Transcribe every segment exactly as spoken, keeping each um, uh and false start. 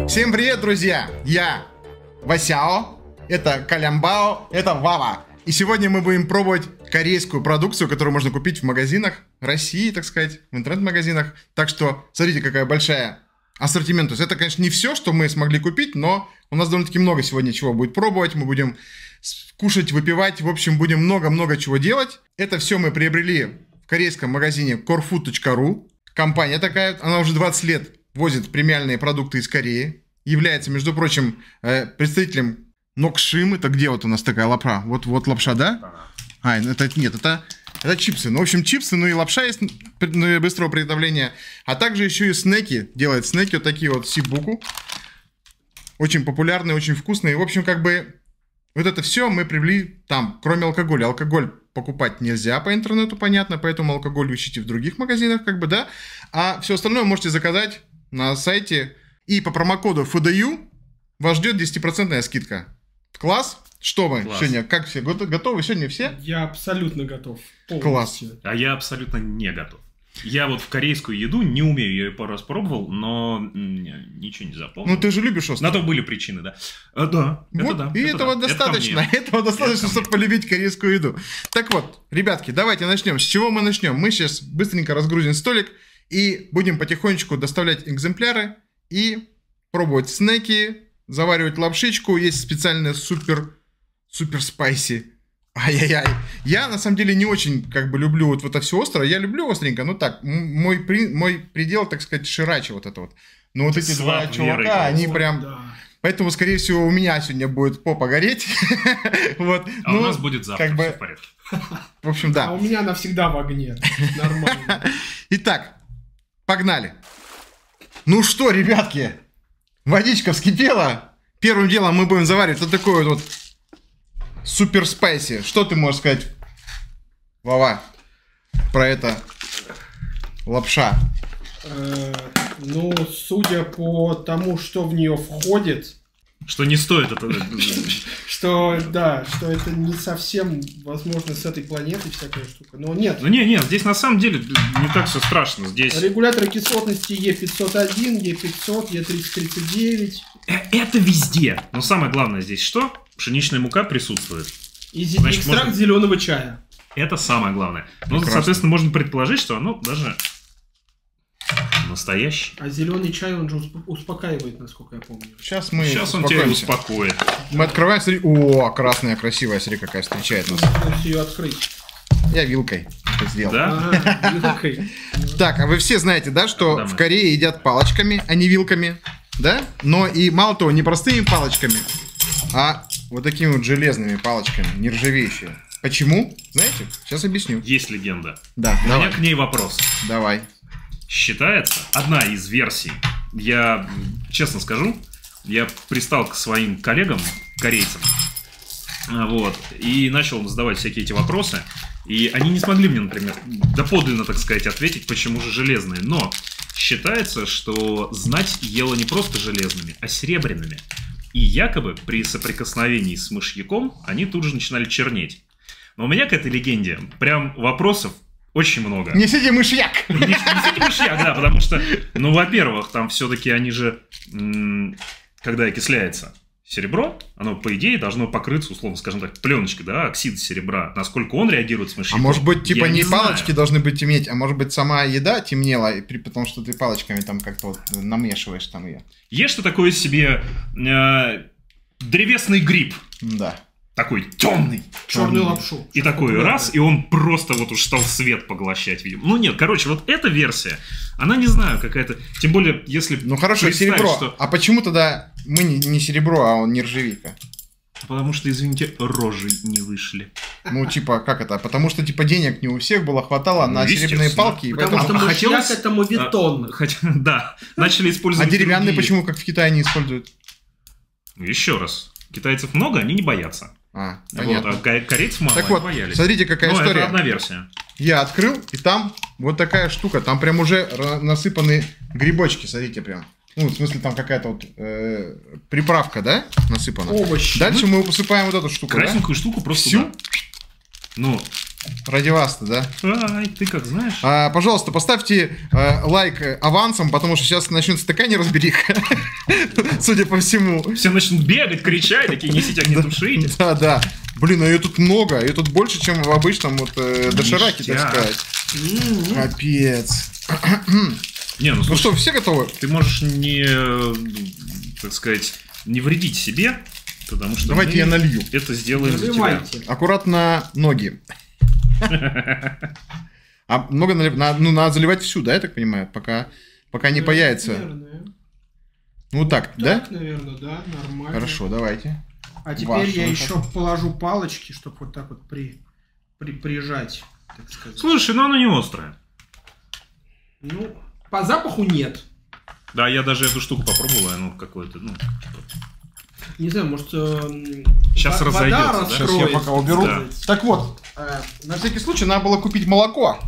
Всем привет, друзья! Я Васяо, это Калямбао, это Вава. И сегодня мы будем пробовать корейскую продукцию, которую можно купить в магазинах России, так сказать, в интернет-магазинах. Так что смотрите, какая большая ассортимент. То есть это, конечно, не все, что мы смогли купить, но у нас довольно-таки много сегодня чего будет пробовать. Мы будем кушать, выпивать, в общем, будем много-много чего делать. Это все мы приобрели в корейском магазине корфуд точка ру. Компания такая, она уже двадцать лет возит премиальные продукты из Кореи. Является, между прочим, представителем Нокшим. Это где вот у нас такая лапша? Вот, вот лапша, да? А, это нет, это, это чипсы. Ну, в общем, чипсы, ну и лапша есть быстрого приготовления. А также еще и снеки. Делает снеки вот такие вот сибуку. Очень популярные, очень вкусные. В общем, как бы вот это все мы приобрели там, кроме алкоголя. Алкоголь покупать нельзя по интернету, понятно, поэтому алкоголь ищите в других магазинах, как бы, да. А все остальное можете заказать на сайте. И по промокоду эф ди ю вас ждет десятипроцентная скидка. Класс? Что мы Класс. сегодня? Как все? Готовы сегодня все? Я абсолютно готов. Полностью. Класс. А я абсолютно не готов. Я вот в корейскую еду не умею, я ее пару раз пробовал, но ничего не запомнил. Ну ты же любишь острое. На то были причины, да. А, да, Вот, это да. и это этого да. достаточно. Это этого достаточно, это чтобы полюбить корейскую еду. Так вот, ребятки, давайте начнем. С чего мы начнем? Мы сейчас быстренько разгрузим столик и будем потихонечку доставлять экземпляры и пробовать снеки, заваривать лапшичку. Есть специальные супер, супер спайси. Ай-яй-яй. Я, на самом деле, не очень, как бы, люблю вот это все острое. Я люблю остренько, но так, мой, при, мой предел, так сказать, шираче вот это вот. Но вот эти два чувака, они прям... Да. Поэтому, скорее всего, у меня сегодня будет попа гореть. Вот. А Ну, у нас будет завтра, как бы, все в порядке. в общем, А да. у меня она всегда в огне. Нормально. Итак, погнали. Ну что, ребятки, водичка вскипела. Первым делом мы будем заваривать вот такой вот супер спайси. Что ты можешь сказать, Вова, про это лапша? Э, Ну, судя по тому, что в нее входит, Что не стоит это... что, да, что это не совсем, возможно, с этой планеты всякая штука. Но нет. Ну не, не, здесь на самом деле не так все страшно. Здесь... Регуляторы кислотности Е пятьсот один, Е пятьсот, Е триста тридцать девять. Это везде. Но самое главное здесь что? Пшеничная мука присутствует. И зи- Значит, экстракт можно- зеленого чая. Это самое главное. Ну, Прекрасно. соответственно, можно предположить, что оно даже настоящее. А зеленый чай, он же усп- успокаивает, насколько я помню. Сейчас мы Сейчас он тебя успокоимся. успокоит. Мы открываем, смотри. О, красная, красивая, смотри, какая встречает нас. Нужно ее открыть. Я вилкой это сделал. Да? Ага, вилкой. Так, а вы все знаете, да, что Да, в мы. Корее едят палочками, а не вилками, да? Но и мало того, не простыми палочками, а вот такими вот железными палочками, нержавеющие. Почему? Знаете? Сейчас объясню. Есть легенда. Да, У давай, меня к ней вопрос. давай. Считается, одна из версий, я м, честно скажу, я пристал к своим коллегам, корейцам, а, вот, и начал им задавать всякие эти вопросы, и они не смогли мне, например, доподлинно, так сказать, ответить, почему же железные, но считается, что знать ела не просто железными, а серебряными, и якобы при соприкосновении с мышьяком они тут же начинали чернеть. Но у меня к этой легенде прям вопросов очень много. Несите мышьяк! Не, не несите мышьяк, да, потому что, ну, во-первых, там все-таки они же, м, когда окисляется серебро, оно, по идее, должно покрыться, условно, скажем так, пленочкой, да, оксид серебра. Насколько он реагирует с А мышьяком, может быть, типа, я не знаю. палочки должны быть темнеть, а может быть, сама еда темнела, и при- потому что ты палочками там как-то вот намешиваешь там ее. Есть что такое себе э, древесный гриб, Да. такой темный. Черную лапшу. И такой Популярный. раз, и он просто вот уж стал свет поглощать, видимо. Ну нет, короче, вот эта версия, она не знаю, какая-то... Тем более, если... Ну хорошо, представить, серебро. что- А почему тогда мы не, не серебро, а он нержавейка? Потому что, извините, рожи не вышли. Ну, типа, как это? Потому что, типа, денег не у всех было, хватало Ну, на серебряные естественно. палки, и Потому поэтому... что А мышьяк хотелось- это мовитон. А, хотя, да, начали А использовать деревянные другие. почему, как в Китае, не используют? Ну, еще раз. Китайцев много, они не боятся. А, Вот, понятно. а ко- корейцев мало, Так они вот, боялись. смотрите, какая Но история. это одна версия. Я открыл, и там вот такая штука. Там прям уже ра- насыпаны грибочки, смотрите, прям. Ну, в смысле, там какая-то вот э, приправка, да, насыпана. Овощи. Дальше мы посыпаем вот эту штуку, да? Красненькую штуку просто Всю? туда. Ну, Ради вас-то, да? Ай, ты как знаешь. А, пожалуйста, поставьте э, лайк авансом, потому что сейчас начнется такая неразбериха, судя по всему. Все начнут бегать, кричать, такие, несите огнетушитель. Да, да. Блин, а ее тут много, ее тут больше, чем в обычном вот э, дошираке, так сказать. Капец. Не, ну, Ну слушай, что, все готовы? ты можешь не, так сказать, не вредить себе, потому что Давайте мы я налью. это сделаем за тебя. Наливайте. Аккуратно ноги. А много налив... на- ну, надо заливать всю, да, я так понимаю, пока, пока не появится. Наверное. Ну так, да? Так, наверное, да, нормально. Хорошо, давайте. А теперь Вашу я находку. еще положу палочки, чтобы вот так вот при, при, прижать, так сказать. Слушай, ну оно не острое. Ну, по запаху нет. Да, я даже эту штуку попробовал, оно какое-то, ну, типа... Не знаю, может, э, Щас во- разойдется, вода да? раскроется. Сейчас я пока уберу. Да. Так вот, э, на всякий случай надо было купить молоко.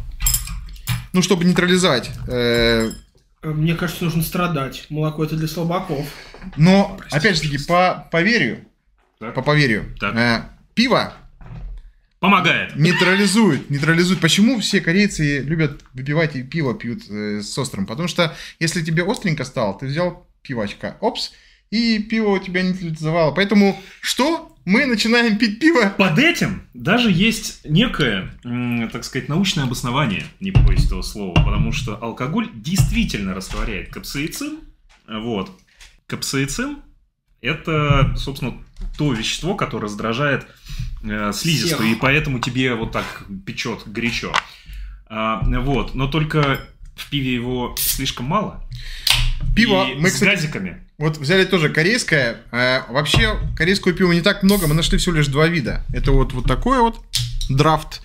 Ну, чтобы нейтрализовать. Э, Э, Мне кажется, нужно страдать. Молоко это для слабаков. но, Простите, опять же таки, по поверью, Так. по поверью, Так. э, пиво Помогает. нейтрализует, нейтрализует. Почему все корейцы любят выпивать и пиво пьют э, с острым? Потому что если тебе остренько стало, ты взял пивачка, опс, и пиво у тебя нейтрализовало. Поэтому что? Мы начинаем пить пиво. Под этим даже есть некое, м, так сказать, научное обоснование, не побоюсь этого слова, потому что алкоголь действительно растворяет капсаицин. Вот. Капсаицин – это, собственно, то вещество, которое раздражает э, слизистую, Всех. и поэтому тебе вот так печет горячо. А, вот. Но только в пиве его слишком мало. Пиво, И мы, с кстати, газиками. вот взяли тоже корейское. Э, вообще, корейского пива не так много. Мы нашли всего лишь два вида. Это вот, вот такое вот, драфт,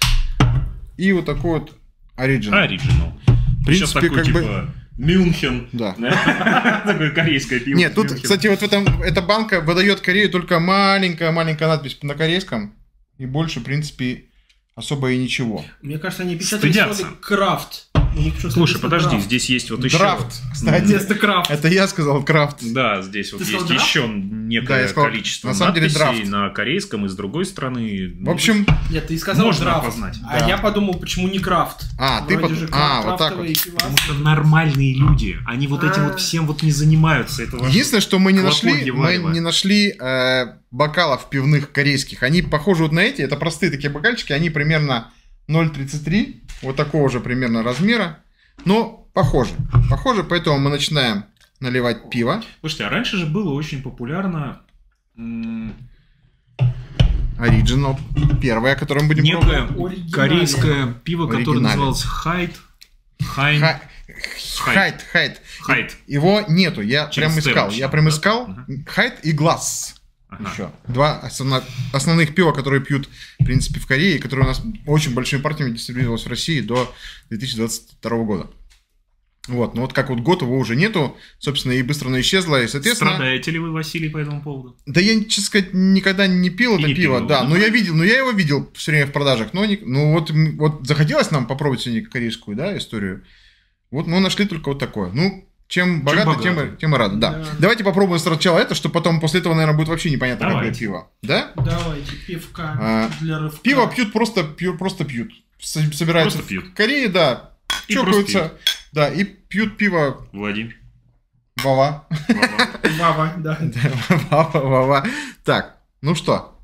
и вот такой вот оригинал. Оригинал. В Сейчас принципе, такой, как бы- типа, Мюнхен. Да. Такое корейское пиво. Нет, тут, Мюнхен. кстати, вот в этом, эта банка выдает Корею только маленькая-маленькая надпись на корейском. И больше, в принципе, особо и ничего. Мне кажется, они печатали Стыдятся. слово крафт. У них почему-то Слушай, написано подожди, драфт. здесь есть вот еще... Драфт, кстати. Вместо крафт. Это я сказал крафт. Да, здесь вот Ты есть сказал драфт? еще Да, некое я сказал, количество на самом деле, надписей драфт. на корейском и с другой стороны. В общем, Нет, ты сказал Можно драфт. опознать. А Да. я подумал, почему не крафт. А, ты Вроде под- же а, вот так крафтовые вот. пивасы. Потому что нормальные люди, они вот этим А. вот всем вот не занимаются. Это важно. единственное, что мы не Колоколье нашли, мы варево. не нашли э, бокалов пивных корейских. Они похожи вот на эти. Это простые такие бокальчики. Они примерно ноль тридцать три. Вот такого же примерно размера. Но похожи. Похожи, поэтому мы начинаем наливать пиво. Слушайте, а раньше же было очень популярно м, Оригинал. Первое, которое мы будем пробовать. некое Оригинальное. корейское пиво, которое Оригинальное. называлось Хайт. Хайн. Ха- Хайт, хайт. Хайт. Его нету, я Через прям Т искал. вообще, Я прям да? искал. Ага. Хайт и глаз. Ага. Еще. Два основно- основных пива, которые пьют, в принципе, в Корее, которые у нас очень большими партиями дистрибьюировалось в России до две тысячи двадцать второго года. Вот, но вот как вот год его уже нету, собственно, и быстро оно исчезло, и, соответственно... Страдаете ли вы, Василий, по этому поводу? Да я, честно сказать, никогда не пил И это не пиво, пил да, его. но я видел, но я его видел все время в продажах, но не- ну вот, м, вот захотелось нам попробовать сегодня корейскую, да, историю, вот мы нашли только вот такое, ну, чем богато, тем, богато. и- тем и рады, да. Да. Давайте попробуем сначала это, что потом после этого, наверное, будет вообще непонятно, какое Давайте. пиво, да? Давайте, пивка А, для рывка. Пиво пьют просто, пью- просто пьют, С- собираются Просто пьют. в Корее, да, И чокаются, да, и пьют пиво Владимир. Вова. Вова. Вава, да. Да, Вова, Вова. Так, ну что?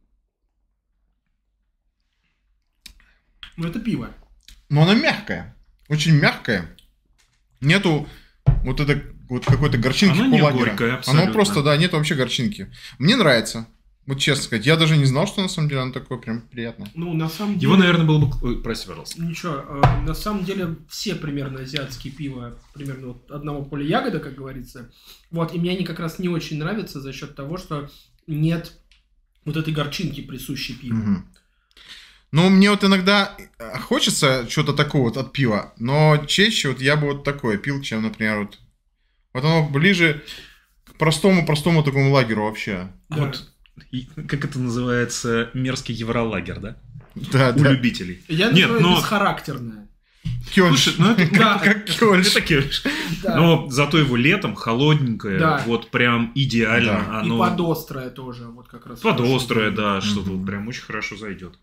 Ну это пиво. Но оно мягкое. Очень мягкое. Нету вот это вот какой-то горчинки Оно по не лагерю. горькое, абсолютно. Оно просто, да, нет вообще горчинки. Мне нравится. Вот честно сказать, я даже не знал, что на самом деле оно такое прям приятное. Ну, на самом деле... Его, наверное, было бы... Ой, прости, пожалуйста. Ничего, э, на самом деле все примерно азиатские пива, примерно вот одного поля ягода, как говорится. Вот, и мне они как раз не очень нравятся за счет того, что нет вот этой горчинки, присущей пиву. Мгм. Ну, мне вот иногда хочется что-то такого вот от пива, но чаще вот я бы вот такое пил, чем, например, вот... Вот оно ближе к простому-простому такому лагерю вообще. Да. Вот, и как это называется, мерзкий евролагер, да? Да, У да. любителей. Я Нет, называю но... бесхарактерное. Кёльш. Слушай, ну это Да. Как кёльш. Это кёльш. Да. Но зато его летом холодненькое, Да. вот прям идеально. Да. И Оно подострое тоже, вот как раз. подострое, хорошо. да, что-то Мгм. вот прям очень хорошо зайдет.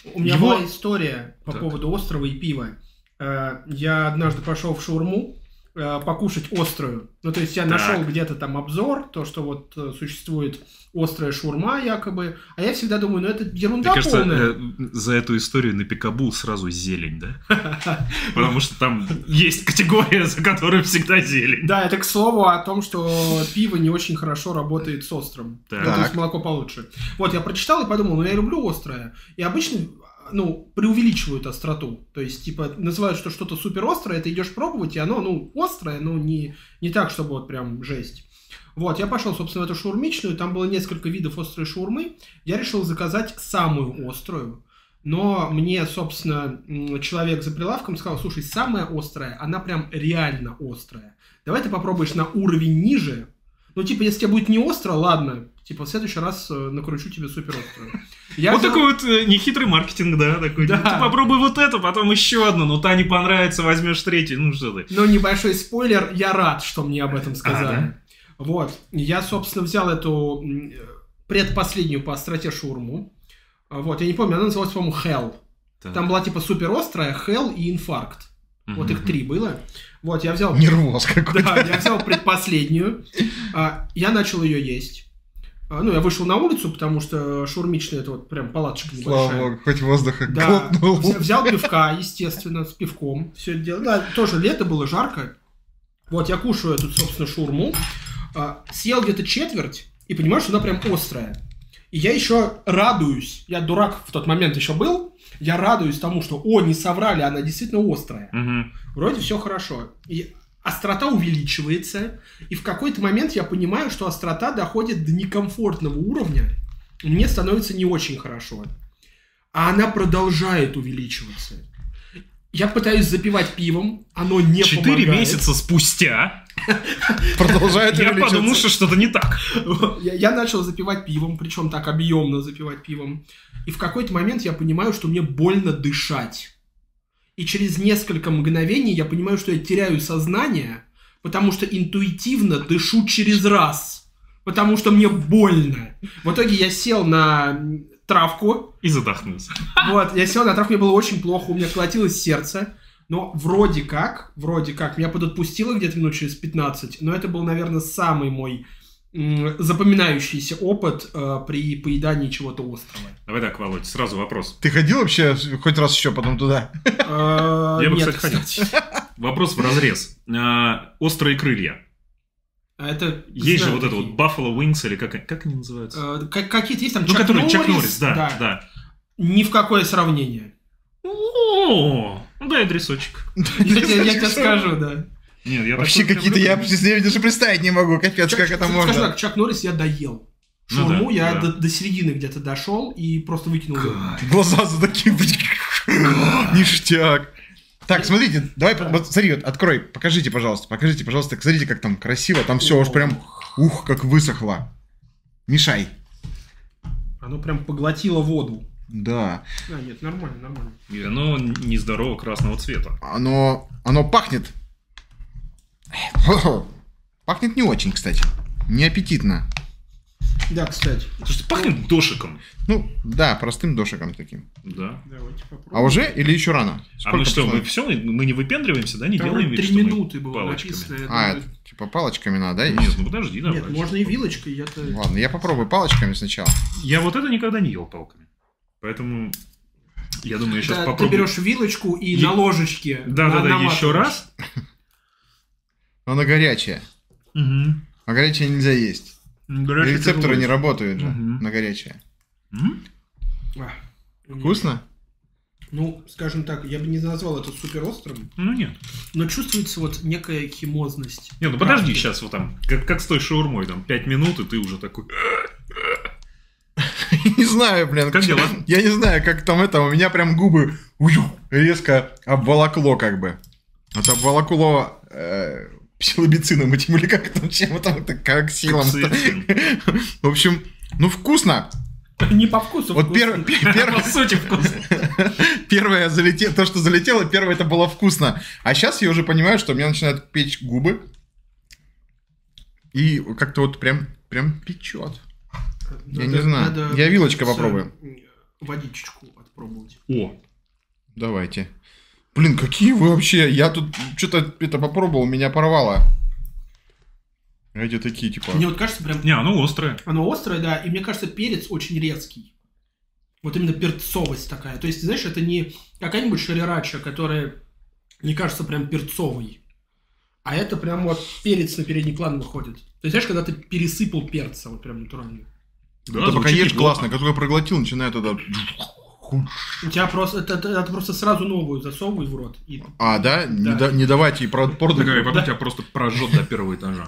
У меня Его- была история по Так. поводу острова и пива. Э, Я однажды пошел в шаурму э, покушать острую. Ну, то есть я Так. нашел где-то там обзор, то, что вот э, существует острая шаурма якобы. А я всегда думаю, ну это ерунда Мне кажется, полная. э, за эту историю на Пикабу сразу зелень, да? Потому что там есть категория, за которой всегда зелень. Да, это к слову о том, что пиво не очень хорошо работает с острым. Так. Ну, то есть молоко получше. Вот, я прочитал и подумал, ну я люблю острое. И обычно, ну, преувеличивают остроту. То есть, типа, называют, что что-то супер острое, ты идешь пробовать, и оно, ну, острое, но не, не так, чтобы вот прям жесть. Вот, я пошел, собственно, в эту шаурмичную, там было несколько видов острой шаурмы. Я решил заказать самую острую. Но мне, собственно, м, человек за прилавком сказал, слушай, самая острая, она прям реально острая. Давай ты попробуешь на уровень ниже. Ну, типа, если тебе будет не остро, ладно. Типа, в следующий раз э, накручу тебе супер острую. Я Вот взял- такой вот э, нехитрый маркетинг, да, такой. Да. Ты попробуй вот это, потом еще одну, ну та не понравится, возьмешь третью, ну что ты. Но небольшой спойлер, я рад, что мне об этом сказали. А, да? Вот. Я, собственно, взял эту м, предпоследнюю по остроте шаурму. А, Вот, я не помню, она называлась, по-моему, Hell. Так. Там была типа супер острая, Hell и инфаркт. Вот их Мгм. три было. Вот, я взял... Нервоз какой-то. Да, я взял предпоследнюю. А, Я начал ее есть. А, Ну, я вышел на улицу, потому что шаурмичная это вот прям палаточка Слава небольшая. богу, хоть воздуха Да, глотнул. взя- взял пивка, естественно, с пивком. Все это дело. Да, тоже лето было жарко. Вот, я кушаю эту, собственно, шаурму. А, Съел где-то четверть и понимаю, что она прям острая. И я еще радуюсь. Я дурак в тот момент еще был. Я радуюсь тому, что, о, не соврали, она действительно острая. Мгм. Вроде все хорошо. И острота увеличивается. И в какой-то момент я понимаю, что острота доходит до некомфортного уровня. И мне становится не очень хорошо. А она продолжает увеличиваться. Я пытаюсь запивать пивом, оно не Четыре помогает. месяца спустя Продолжает я увеличиваться. подумал, что что-то не так. Я, я начал запивать пивом, причем так объемно запивать пивом. И в какой-то момент я понимаю, что мне больно дышать. И через несколько мгновений я понимаю, что я теряю сознание, потому что интуитивно дышу через раз. Потому что мне больно. В итоге я сел на травку. И задохнулся. Вот, я сел на травку, мне было очень плохо, у меня колотилось сердце. Но вроде как, вроде как, меня подотпустило где-то минут через пятнадцать. Но это был, наверное, самый мой м, запоминающийся опыт э, при поедании чего-то острого. Давай так, Володь, сразу вопрос. Ты ходил вообще хоть раз еще потом туда? Э, Я бы, нет, кстати, хотел. Вопрос в разрез. А, Острые крылья. А это... Есть же знаю вот это такие. вот Buffalo Wings, или как, как они называются? Э, как- Какие-то есть там Ну, Чак который Чак Норрис, Норрис, да, да. Ни в какое сравнение. О, ну дай адресочек. Я тебе я тебе скажу, да. Нет, я Вообще такой какие-то, прям я люблю. себе даже представить не могу. Капец, как это Скажу можно. так, Чак Норрис я доел. Ну Шаурму да, я да. До, до середины где-то дошел и просто выкинул. её. Глаза за такие. Ништяк. Так, смотрите, давай, вот, смотри, вот, открой, покажите, пожалуйста, покажите, пожалуйста, смотрите, как там красиво, там все уж прям, ух, как высохло. Мешай. Оно прям поглотило воду. Да. А, нет, нормально, нормально. И оно нездорового красного цвета. Оно, оно пахнет. Пахнет не очень, кстати. Не аппетитно. Да, кстати. Слушай, пахнет дошиком. Ну, да, простым дошиком таким. Да. Давайте попробуем. А уже или еще рано? А мы что, мы посмотрим? все, мы не выпендриваемся, да, не Там делаем вроде вид, три что мы минуты было палочками. написано. я А, думаю- это, типа палочками надо, да? Нет, есть? ну подожди, давай. Нет, можно и вилочкой, я-то... Ладно, я попробую палочками сначала. Я вот это никогда не ел палками. Поэтому я думаю, я сейчас Да, попробую. Ты берешь вилочку и Е- на ложечке Да-да-да, на- еще наматываешь. раз. Оно горячее. Мгм. А горячее нельзя есть. Горячий Рецепторы не тяжелый. работают же Мгм. на горячее. М? А, у меня- Вкусно? Ну, скажем так, я бы не назвал это супер острым, Ну нет. но чувствуется вот некая химозность. Не, ну подожди, Правда. сейчас вот там, как, как с той шаурмой, там, пять минут, и ты уже такой... Не знаю, блин. Как дела? Я не знаю, как там это, у меня прям губы уюх, резко обволокло как бы. Вот обволокло э, псилобицином этим или как там, чем там это, как силам. Капсаицин. В общем, ну вкусно. Не по вкусу. Вот вкусно. пер- пер- пер- По сути, вкусно. первое залетело, то, что залетело, первое это было вкусно. А сейчас я уже понимаю, что у меня начинают печь губы. И как-то вот прям, прям печет. Я не знаю. Я вилочкой с- попробую. Водичечку попробовать. О, Давайте. Блин, какие вы вообще? Я тут что-то это попробовал, меня порвало. Эти такие, типа... Мне вот кажется, прям... не, оно острое. Оно острое, да, и мне кажется, перец очень резкий. Вот именно перцовость такая. То есть, знаешь, это не какая-нибудь шрирача, которая, мне кажется, прям перцовый. А это прям вот перец на передний план выходит. То есть, знаешь, когда ты пересыпал перца, вот прям натурально. Да, это пока звучит ешь неплохо. классно, как только проглотил, начинает тогда... У тебя просто... Это, это, это просто сразу новую засовывай в рот. И... А, да? Да. Не, да, не давайте и про порду. Такая, и потом тебя просто прожжет до первого этажа.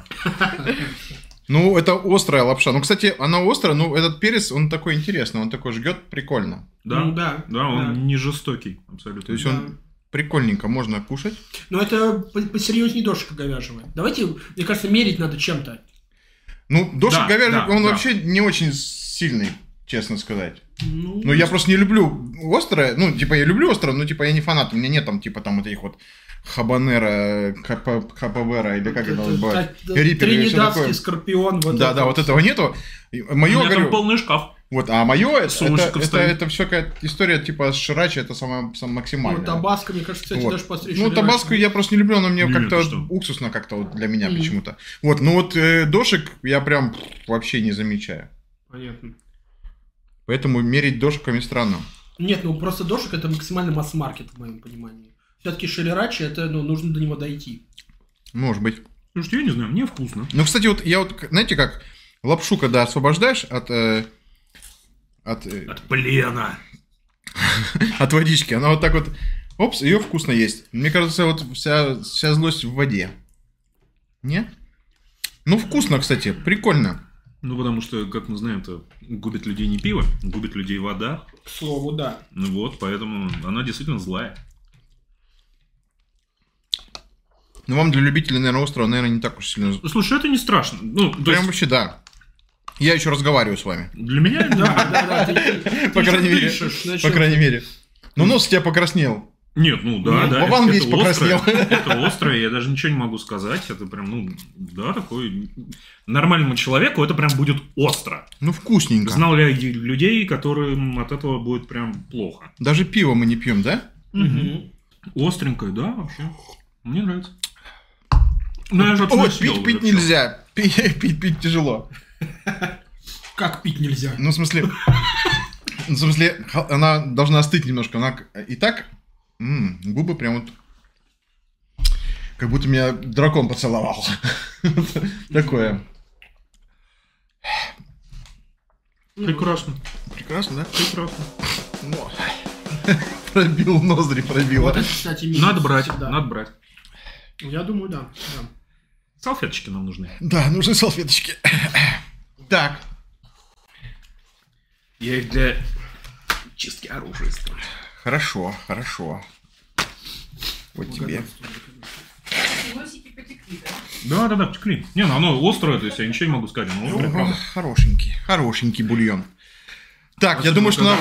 Ну, это острая лапша. Ну, кстати, она острая, но этот перец, он такой интересный, он такой жгет прикольно. Да, Ну, да, да, он да. не жестокий абсолютно. То есть Да. он прикольненько можно кушать. Но это по- посерьезнее дошика говяжьего. Давайте, мне кажется, мерить надо чем-то. Ну, дошик Да, говяжий, да, он да. вообще не очень сильный, честно сказать. Ну, Ну, я просто не люблю острое. Ну, типа, я люблю острое, но, типа, я не фанат. У меня нет там, типа, там, вот этих вот хабанера, капа- капавера, или как это называют? Риппер или всё такое. Тринидадский скорпион. Вот Да, это да, вот этого нету. И У Мое, меня там говорю, полный шкаф. вот, а мое, это, Солнышко это, это, стоит. это все какая-то история, типа, с ширачи, это самое, самое максимальное. Ну, табаско, мне кажется, кстати, Вот. даже посмотреть. Ну, табаско я просто не люблю, оно мне Нет, как-то ты что? уксусно как-то вот для меня Мгм. почему-то. Вот, ну вот э, дошик я прям вообще не замечаю. Понятно. Поэтому мерить дошиками странно. Нет, ну просто дошик это максимально масс-маркет, в моем понимании. Все-таки ширирачи, это, ну, нужно до него дойти. Может быть. Слушайте, я не знаю, мне вкусно. Ну, кстати, вот я вот, знаете, как лапшу, когда освобождаешь от, э, от, э, От плена. от водички, она вот так вот, опс, ее вкусно есть. Мне кажется, вот вся, вся злость в воде. Не? Ну, вкусно, кстати, прикольно. Ну, потому что, как мы знаем, то губит людей не пиво, губит людей вода. К слову, да. Ну вот, поэтому она действительно злая. Ну, вам для любителей, наверное, острова, наверное, не так уж сильно... Слушай, это не страшно. Ну, то Прям есть, вообще, да. Я еще разговариваю с вами. для меня... Да, да, да. ты- ты По же крайней мере. дышишь, По значит, крайней мере. Ну, нос у тебя покраснел. Нет, ну да, Ну, да. Вован это- весь это острое, покраснел. Это острое, я даже ничего не могу сказать. Это прям, ну, да, такой... Нормальному человеку это прям будет остро. Ну, вкусненько. Знал ли я людей, которым от этого будет прям плохо? Даже пиво мы не пьем, да? Мгм. Остренькое, да, вообще. Мне нравится. Ну, я же Ой, отсюда съел пить, уже пить всё. нельзя. Пить, пить, пить тяжело. Как пить нельзя? Ну, в смысле... В смысле, х- она должна остыть немножко. Она к- и так... м, губы прям вот... Как будто меня дракон поцеловал. Такое. Прекрасно, Прекрасно, да? прекрасно. Ну, пробил ноздри, пробило. Вот это, кстати, минус Надо брать, всегда. надо брать. Я думаю, да. да. Салфеточки нам нужны. Да, нужны салфеточки. Так. Я их для чистки оружия использую. Хорошо, хорошо. Вот тебе. Носики потекли, да? Да, да, да, потекли. Не, ну оно острое, то есть я ничего не могу сказать. Оно острое, О, правда. хорошенький, хорошенький бульон. Так, я думаю, что нам...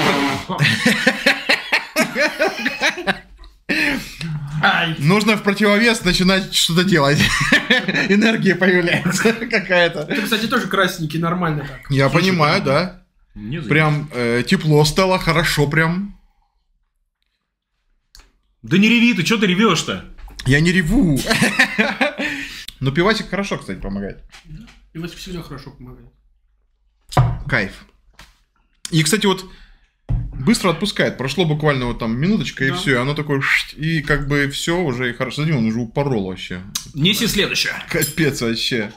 Ай! Нужно в противовес начинать что-то делать. Энергия появляется какая-то. Это, кстати, тоже красненький, нормально так. Я Слушай, понимаю, прям- да. Мне заебись. Прям э, тепло стало, хорошо прям. Да не реви ты, что ты ревешь-то? Я не реву. Но пивасик хорошо, кстати, помогает. И вот всегда хорошо помогает. Кайф. И, кстати, вот быстро отпускает. Прошло буквально вот там минуточка, и Да. все. Оно такое, шт, и как бы все уже и хорошо. Смотри, он уже упорол вообще. Неси следующее. Капец вообще.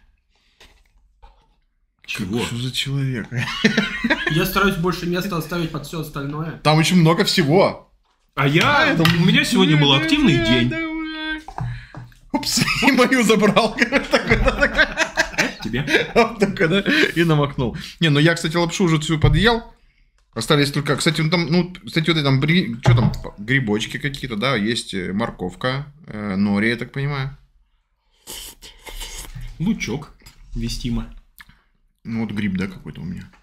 Чего? Что за человек? Я стараюсь больше места оставить под все остальное. Там очень много всего. А я... это- У меня сегодня был активный Давай, день. давай. Упс, и мою забрал. Тебе? Вот такой, да? И намахнул. Не, ну я, кстати, лапшу уже всю подъел. Остались только... Кстати, ну там, ну, кстати, вот это там... бри- Что там? Грибочки какие-то, да? Есть э, морковка, э, нори, я так понимаю. Лучок. Вестимо. Ну, вот гриб, да, какой-то у меня.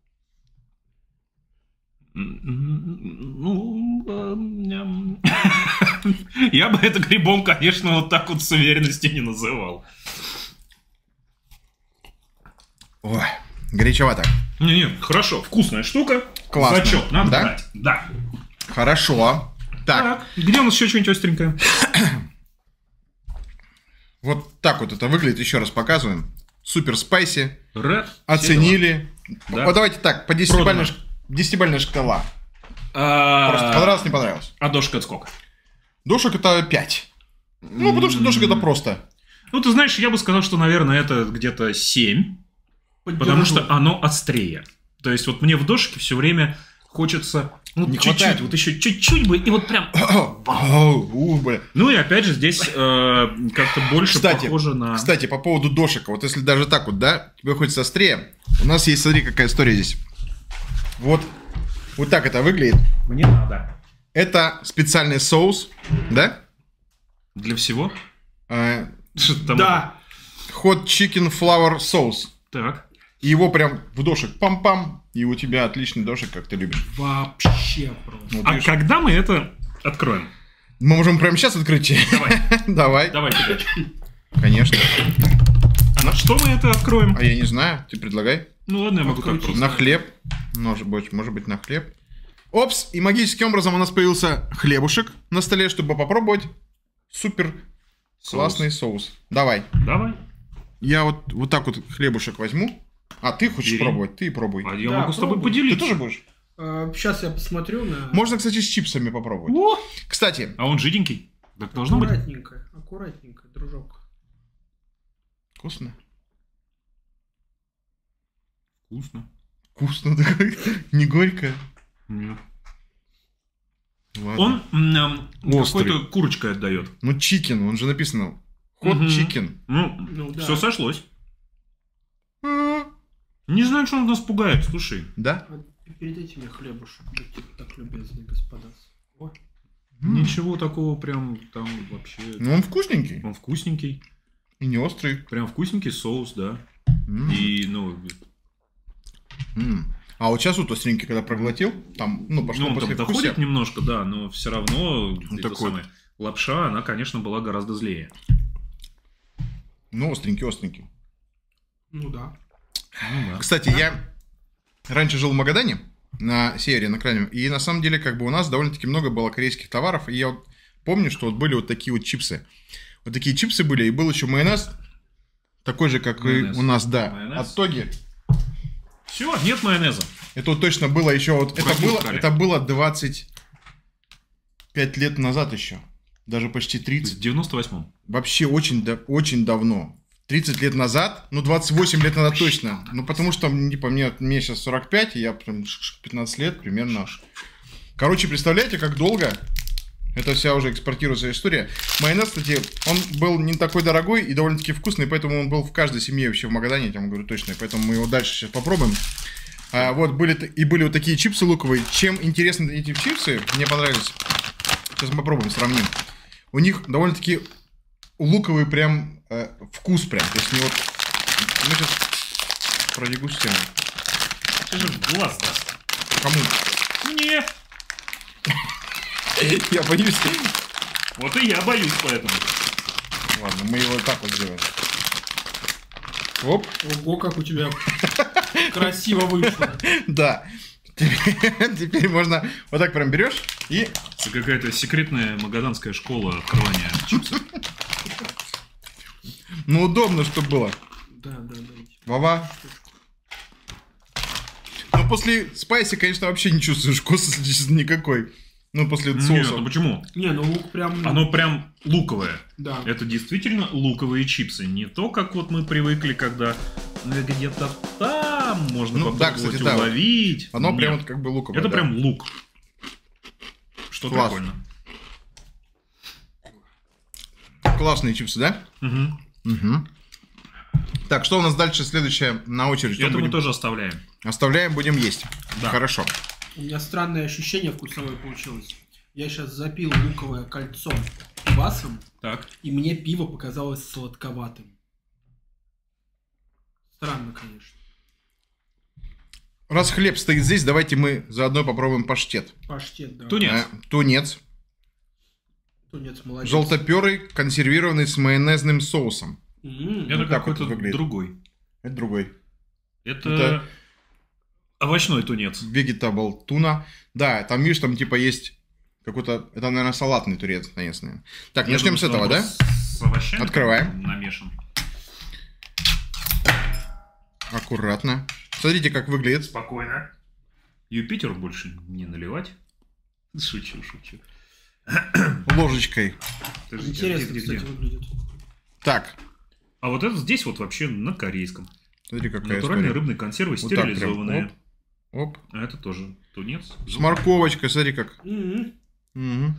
Ну, эм, я бы это грибом, конечно, вот так вот с уверенностью не называл. Ой, Горячевато. Не-не, хорошо, вкусная штука. Классно. Зачет, надо Да? брать. Да. Хорошо. Так, где у нас еще что-нибудь остренькое? вот так вот это выглядит. Еще раз показываем. Супер спайси. Red. Оценили. Да. Вот давайте так, по десятибалльной ш- десятибалльная шкала. Просто понравилось, не понравилось. А дошка это сколько? Дошек это пять. Ну, потому что дошек это просто. Ну, ты знаешь, я бы сказал, что, наверное, это где-то семь. Потому что оно острее. То есть, вот мне в дошке все время хочется, ну, Не чуть-чуть, хватает. вот еще чуть-чуть бы, и вот прям... О, бля. Ну, и опять же, здесь э, как-то больше Кстати, похоже на... Кстати, по поводу дошек, вот если даже так вот, да, тебе хочется острее, у нас есть, смотри, какая история здесь. Вот, вот так это выглядит. Мне надо. Это специальный соус, да? Для всего? Э, Что там? Да. Hot Chicken Flour Sauce. Так. И его прям в дошек пам-пам, и у тебя отличный дошек, как ты любишь. Вообще просто. Вот А видишь. когда мы это откроем? Мы можем прямо сейчас открыть. Давай. Давай. Давай тебе. Конечно. А на что мы это откроем? А я не знаю, ты предлагай. Ну ладно, я могу так Откройте. просто. На хлеб. Может быть, может быть, на хлеб. Опс, и магическим образом у нас появился хлебушек на столе, чтобы попробовать супер классный соус. Давай. Давай. Я вот, вот так вот хлебушек возьму. А ты хочешь Бери. пробовать? Ты и пробуй. А я Да, могу с тобой пробуй. Ты поделиться. тоже будешь? Сейчас я посмотрю на... Можно, кстати, с чипсами попробовать. О! Кстати, А он жиденький? Так должно быть. Аккуратненько, аккуратненько, дружок. вкусно. Вкусно. Вкусно такой. Не горько. Нет. Ладно. Он м, Острый. какой-то курочкой отдает. Ну, чикен, он же написано. Hot Мгм. chicken. Ну, Ну да. все сошлось. А, Не знаю, что он нас пугает, слушай. Да? А передайте мне хлебушек, будьте так любезны, господа. О, М. Ничего такого прям там вообще. Ну, он вкусненький. Он вкусненький. И не острый. Прям вкусненький соус, да. М. И, ну, М. А вот сейчас вот остренький, когда проглотил, там, ну, пошло ну он там после доходит немножко, да, но все равно это такой. самое, лапша, она, конечно, была гораздо злее. Ну, остренький, остренький. ну да. Ну, да. Кстати, я раньше жил в Магадане, на севере, на крайнем, и на самом деле, как бы у нас довольно-таки много было корейских товаров, и я вот помню, что вот были вот такие вот чипсы. Вот такие чипсы были, и был еще майонез, такой же, как Майонез. и у нас, да, Майонез. от Тоги. Все, нет майонеза. Это вот точно было еще, вот это было, Продюкали. это было двадцать пять лет назад еще, даже почти В тридцать. девяносто восьмом. Вообще очень, да- очень давно. тридцать лет назад, ну двадцать восемь лет назад точно. Ну потому что, типа, мне, мне сейчас сорок пять, и я прям пятнадцать лет примерно. Короче, представляете, как долго это вся уже экспортируется история. Майонез, кстати, он был не такой дорогой и довольно-таки вкусный, поэтому он был в каждой семье вообще в Магадане, я вам говорю точно. Поэтому мы его дальше сейчас попробуем. А, вот были т- и были вот такие чипсы луковые. Чем интересны эти чипсы, мне понравились. Сейчас мы попробуем, сравним. У них довольно-таки луковый прям э, вкус прям. То есть не вот... Мы сейчас продегустируем. Ты же в глаз даст. Кому? Не. Я боюсь. Вот и я боюсь поэтому. Ладно, мы его так вот сделаем. Оп. Ого, как у тебя красиво вышло. Да. Теперь, теперь можно вот так прям берешь и... Это какая-то секретная магаданская школа открывания чипсов. Ну, удобно, чтобы было. Да, да, да. Вова. Ну, после спайси, конечно, вообще не чувствуешь вкуса никакой. Ну, после Нет, соуса. ну почему? Не, ну лук прям... Оно прям луковое. Да. Это действительно луковые чипсы. Не то, как вот мы привыкли, когда ну, где-то там можно Ну, да, попробовать кстати, да. уловить. Оно Нет. прям вот как бы луковое. Это да. прям лук. Что Класс. прикольно. Классные чипсы, да? Угу. Угу. Так, что у нас дальше следующее на очередь? Что Это мы будем- тоже оставляем. Оставляем, будем есть. Да. Хорошо. У меня странное ощущение вкусовое получилось. Я сейчас запил луковое кольцо пивасом, Так. и мне пиво показалось сладковатым. Странно, конечно. Раз хлеб стоит здесь, давайте мы заодно попробуем паштет. Паштет, да. Тунец. Э, тунец. Тунец молодец. Желтоперый, консервированный с майонезным соусом. М, Это вот так вот какой-то выглядит. другой. Это другой. Это, Это- овощной тунец. Vegetable tuna. Да, там, видишь, там типа есть какой-то... Это, наверное, салатный турец, тунец, наверное. Так, Я начнем думаю, с этого, что да? он С, с овощами Открываем. намешан. Аккуратно. Смотрите, как выглядит. Спокойно. Юпитеру больше не наливать. Шучу, шучу. Ложечкой. Подождите, а Интересно, где, где, кстати, где? выглядит. Так, А вот это здесь вот вообще на корейском. смотри, какая Натуральные история. рыбные консервы, Вот так прям. стерилизованные. Оп. А это тоже тунец. С морковочкой, смотри как. М-м. Мгм.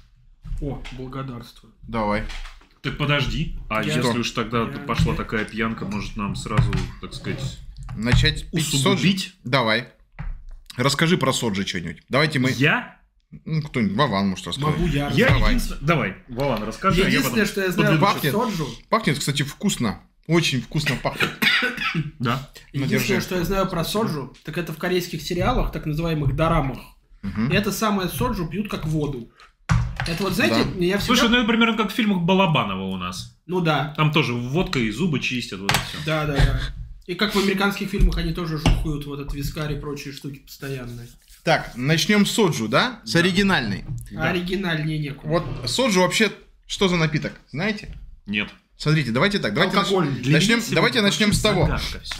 О, благодарствую. Давай. Так подожди. А Я- если уж тогда Я- пошла я- такая пьянка, может нам сразу, так сказать, Начать пить соджи? усугубить? Давай. Расскажи про соджи что-нибудь. Давайте мы... Я? Ну, кто-нибудь, Вован может рассказать. Могу я. Я Давай. единственное... Давай, Вован, расскажи, а я Единственное, потом что я знаю подведу про Пахнет. соджу, Пахнет, кстати, вкусно. Очень вкусно пахнет. щас. Да. единственное, держи. что я знаю про соджу, так это в корейских сериалах, так называемых дорамах. Мгм. Это самое соджу пьют как воду. Это вот, знаете, Да. я всегда... Слушай, ну это примерно как в фильмах Балабанова у нас. Ну да, Там тоже водка и зубы чистят, вот это все. да, да, да. И как в американских фильмах они тоже жухают вот этот вискарь и прочие штуки постоянные. Так, начнем с соджу, да? С Да. оригинальной. А оригинальнее некуда. Вот соджу вообще что за напиток? Знаете? Нет. Смотрите, давайте так. Давайте Алкоголь. начнем, Для начнем- меня сегодня давайте начнем вообще с того. загадка всё.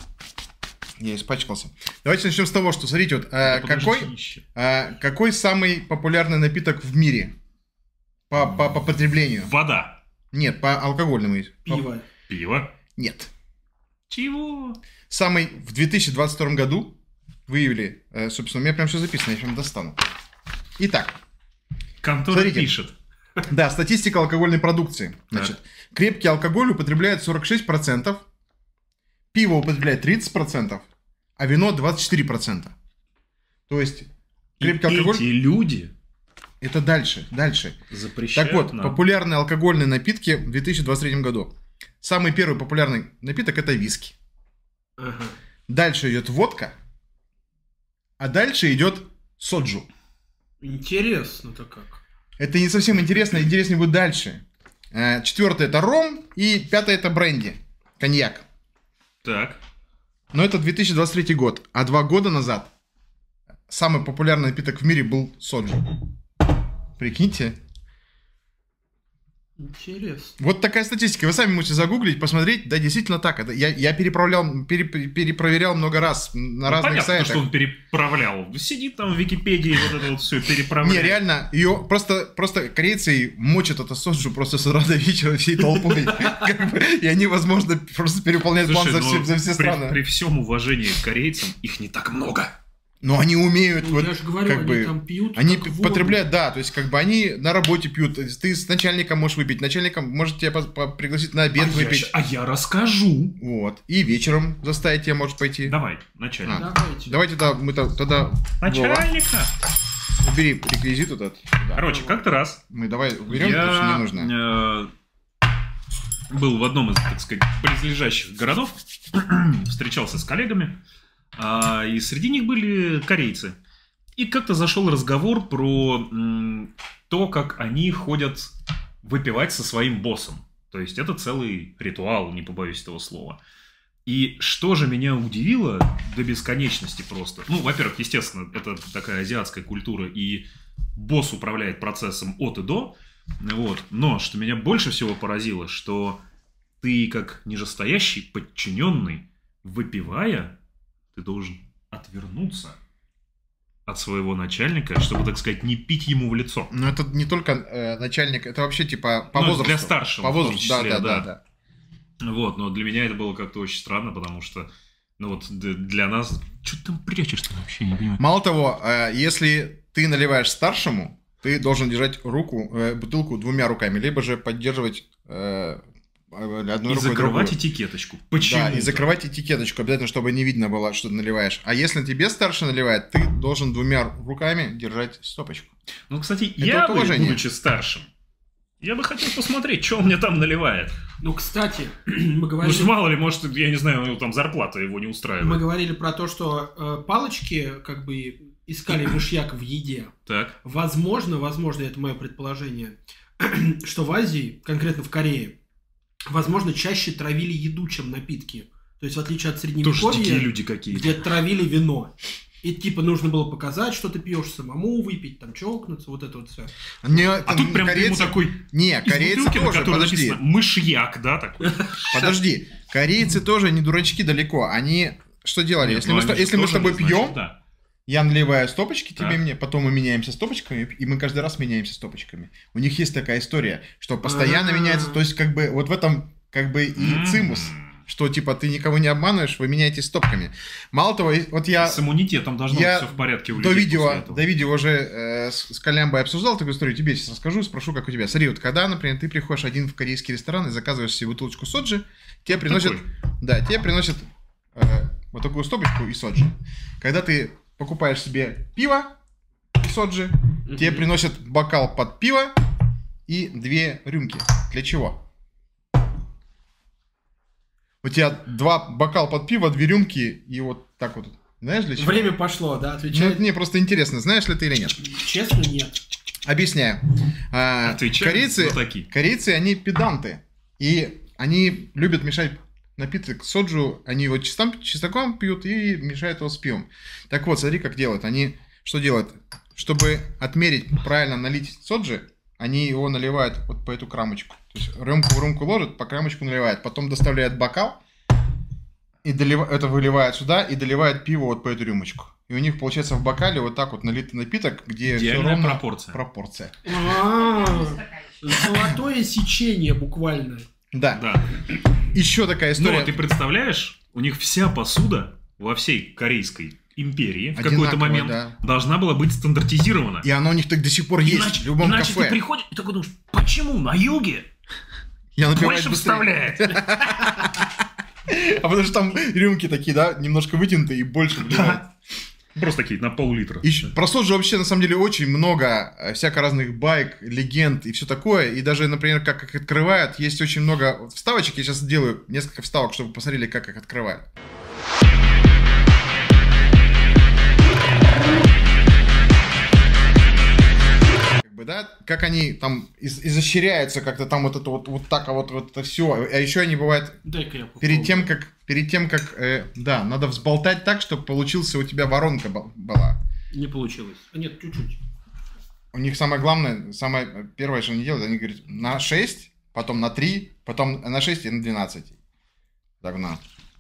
Я испачкался. Давайте начнем с того, что смотрите, вот э, Ну, подожди какой, ещё. э, какой самый популярный напиток в мире по, по, по потреблению? Вода. Нет, по алкогольному. Пиво. Пиво. Нет. Чего? Самый в две тысячи двадцать втором году выявили, э, собственно, у меня прям все записано, я прям достану. Итак, Контора Смотрите. пишет. да, статистика алкогольной продукции. Значит, крепкий алкоголь употребляет сорок шесть процентов, пиво употребляет тридцать процентов, а вино двадцать четыре процента. То есть, крепкий И алкоголь эти люди это дальше, дальше. запрещают Так вот, нам. популярные алкогольные напитки в две тысячи двадцать третьем году. Самый первый популярный напиток это виски. Ага. Дальше идет водка, а дальше идет соджу. Интересно-то как. Это не совсем интересно, интереснее будет дальше. Э, Четвертое это ром и пятое это бренди, коньяк. Так. Но это две тысячи двадцать третий год, а два года назад самый популярный напиток в мире был соджу. Прикиньте. Интересно. Вот такая статистика. Вы сами можете загуглить, посмотреть. Да, действительно так. Это я, я переправлял, пере- перепроверял много раз на Ну, разных понятно, сайтах. что он переправлял. Сидит там в Википедии, вот это вот все Не, переправляет. реально, ее просто, просто корейцы мочат это соджу просто с утра до вечера всей толпой. Как бы, и они, возможно, просто переполняют план Слушай, за ну, все, за все при, страны. при всем уважении к корейцам, их не так много. Но они умеют, Ну, вот, я же говорю, как они бы, там пьют они как воду. потребляют, да, то есть как бы они на работе пьют. То есть ты с начальником можешь выпить, начальником может тебя по- по- пригласить на А обед я, выпить. щ- а я расскажу. Вот. И вечером заставить тебя может пойти. Давай, начальник. А. Давайте. Давайте тогда мы то- тогда Вова, Начальника. убери реквизит этот. Да. Короче, как-то раз Мы давай уберем то, что не нужно. я э, был в одном из, так сказать, близлежащих городов, встречался с коллегами, а, и среди них были корейцы. И как-то зашел разговор про м, то, как они ходят выпивать со своим боссом. То есть это целый ритуал, не побоюсь этого слова. И что же меня удивило до бесконечности просто. Ну, во-первых, естественно, это такая азиатская культура, и босс управляет процессом от и до. Вот. Но что меня больше всего поразило, что ты как нижестоящий подчиненный, выпивая, ты должен отвернуться от своего начальника, чтобы, так сказать, не пить ему в лицо. Но это не только э, начальник, это вообще типа по Ну, возрасту. для старшего, По в том возрасту, да, числе, да, да, да. да. Вот, но для меня это было как-то очень странно, потому что, ну вот, д- для нас... Что ты там прячешь-то вообще, не понимаю. Мало того, э, если ты наливаешь старшему, ты должен держать руку, э, бутылку двумя руками, либо же поддерживать э, одной И рукой закрывать другую. этикеточку. Почему? Да, и закрывать этикеточку, обязательно, чтобы не видно было, что ты наливаешь. А если тебе старший наливает, ты должен двумя руками держать стопочку. Ну, кстати, Это я вот бы, уважение. будучи старшим, я бы хотел посмотреть, что он мне там наливает. Ну, кстати, мы Ну, говорили, что мало ли, может, я не знаю, ну, там зарплата его не мы устраивает. говорили про то, что э, палочки как бы искали мышьяк в еде. Так, Возможно, возможно, это мое предположение, что в Азии, конкретно в Корее, возможно, чаще травили еду, чем напитки. То есть, в отличие от Тоже дикие средневековья, люди какие-то. где травили вино. И типа нужно было показать, что ты пьешь, самому выпить, там чокнуться, вот это вот все. Не, А там тут прям корейцы- ему такой Не, из корейцы бутылки, на тоже, которой подожди. написано мышьяк, да, такой. Подожди, корейцы тоже не дурачки далеко. Они что делали? Нет, если ну мы, они с- же если мы с тоже, тобой значит, пьем, да. я наливаю стопочки тебе Так. мне, потом мы меняемся стопочками, и мы каждый раз меняемся стопочками. У них есть такая история, что постоянно А-а-а. меняется, то есть как бы вот в этом как бы и М. цимус, что типа ты никого не обманываешь, вы меняетесь стопками. Мало того, и- вот я С иммунитетом должно я быть все в порядке у до людей видео, после этого. до видео уже э, с, с Колямбой обсуждал такую историю, тебе сейчас расскажу, спрошу, как у тебя. Смотри, вот когда, например, ты приходишь один в корейский ресторан и заказываешь себе бутылочку соджи, тебе приносят, Такой. да, тебе приносят э, вот такую стопочку и соджи. Когда ты покупаешь себе пиво и соджи, тебе приносят бокал под пиво и две рюмки. Для чего? У тебя два бокала под пиво, две рюмки и вот так вот. Знаешь для чего? Время пошло, да, Ну, отвечает. это мне просто интересно, знаешь ли ты или нет. Честно, нет. Объясняю. А, Отвечаем, корейцы, знатоки. корейцы, они педанты. И они любят мешать напиток соджу. Они его чистом, чистоком пьют и мешают его с пивом. Так вот, смотри, как делают. Они что делают? Чтобы отмерить, правильно налить соджи, они его наливают вот по эту крамочку. То есть рюмку в рюмку ложат, по крамочку наливают. Потом доставляют бокал, и долив... это выливают сюда, и доливают пиво вот по эту рюмочку. И у них получается в бокале вот так вот налитый напиток, где все Идеальная ровно пропорция. пропорция. А, Золотое сечение буквально. Да. Да. Еще такая история. Но ты представляешь, у них вся посуда во всей Корейской империи в какой-то Одинаковая, момент да. должна была быть стандартизирована. И оно у них так до сих пор есть Иначе, в любом иначе кафе. ты приходишь и такой думаешь, почему на юге Я напиваюсь больше быстрее. вставляет? А потому что там рюмки такие, да, немножко вытянутые и больше вливают. Просто такие на пол-литра. И щ- про соджу вообще на самом деле очень много э, всяко разных байк, легенд и все такое. И даже, например, как их открывают, есть очень много вставочек. Я сейчас сделаю несколько вставок, чтобы вы посмотрели, как их открывают. Как бы, да, как они там из- изощряются как-то там вот это вот, вот так, а вот, вот это все. А еще они бывают Дай-ка я попробую. перед тем, как, перед тем, как, э, да, надо взболтать так, чтобы получился у тебя воронка был- была. Не получилось. А нет, чуть-чуть. У них самое главное, самое первое, что они делают, они говорят на шесть, потом на три, потом на шесть и на двенадцать. Так, на.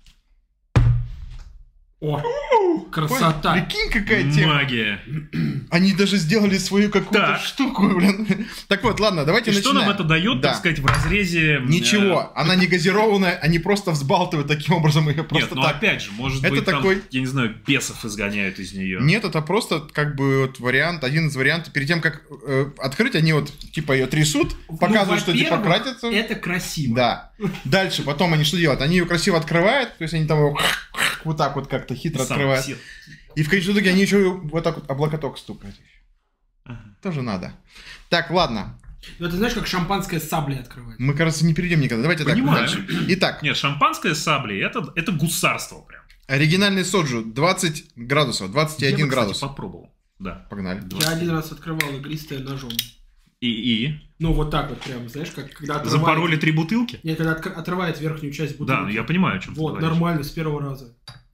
О, красота. Прикинь, какая тема. Магия. Они даже сделали свою какую-то Так. штуку, блин. Так вот, ладно, давайте И что начинаем. нам это дает, Да. так сказать, в разрезе... Ничего, она не газированная, они просто взбалтывают таким образом ее э, просто Нет, ну так. опять же, может Это быть, такой- там, я не знаю, бесов изгоняют из нее. Нет, это просто как бы вот вариант, один из вариантов. Перед тем, как э, открыть, они вот типа ее трясут, показывают, Ну, что типа во-первых, кратится. Это красиво. Да. Дальше, потом они что делают? Они ее красиво открывают, то есть они там его вот так вот как-то хитро Сам открывают. все- И в конечном итоге они еще вот так вот об локоток стукают. Ага. Тоже надо. Так, ладно. Ну, это знаешь, как шампанское с саблей открывать. Мы, кажется, не перейдем никогда. Давайте Понимаю. так дальше. Итак, Нет, шампанское с саблей, это, это гусарство прям. оригинальный соджу двадцать градусов, двадцать Я один бы, кстати, градус. попробовал. Да. Погнали. Я один раз открывал игристое ножом. И, и? Ну, вот так вот прям, знаешь, как когда отрывает... Запороли три бутылки? Нет, когда отк- отрывает верхнюю часть бутылки. Да, ну я понимаю, о чем ты Вот, говоришь. нормально, с первого раза.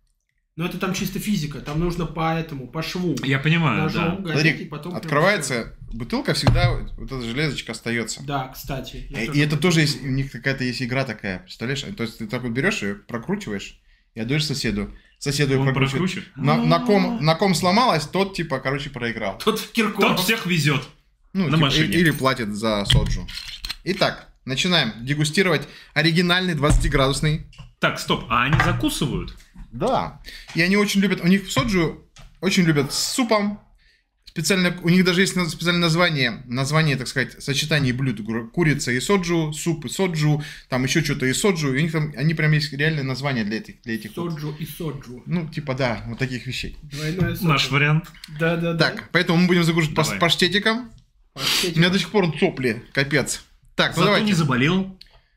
Но это там чисто физика, там нужно по этому, по шву. Я понимаю, Ножом да. гонять, и Смотри, потом... прям открывается бутылка, всегда вот эта железочка остается. всё. Да, кстати. я И, тоже и это так тоже делаю. есть, у них какая-то есть игра такая, представляешь? То есть ты так вот берешь ее, прокручиваешь и отдаешь соседу. Соседу ее Он прокручивает. прокручивает. На, на ком, на ком сломалось, тот, типа, короче, проиграл. Тот в Киркоров. Тот всех везет. Ну, на типа, машине. и- или платит за соджу. Итак, начинаем дегустировать оригинальный двадцатиградусный. Так, стоп, а они закусывают? Да. И они очень любят, у них соджу очень любят с супом. Специально, у них даже есть на- специальное название, название, так сказать, сочетание блюд. Гру- Курица и соджу, суп и соджу, там еще что-то и соджу. И у них там, они прям есть реальное название для этих, для этих вот. Соджу и соджу. Ну, типа, да, вот таких вещей. Двойное соджу. Наш вариант. Да-да-да. Так, поэтому мы будем загружать пас- Давай. паштетиком. Паштетик. У меня до сих пор сопли, капец. Так, ну Зато давайте. не заболел.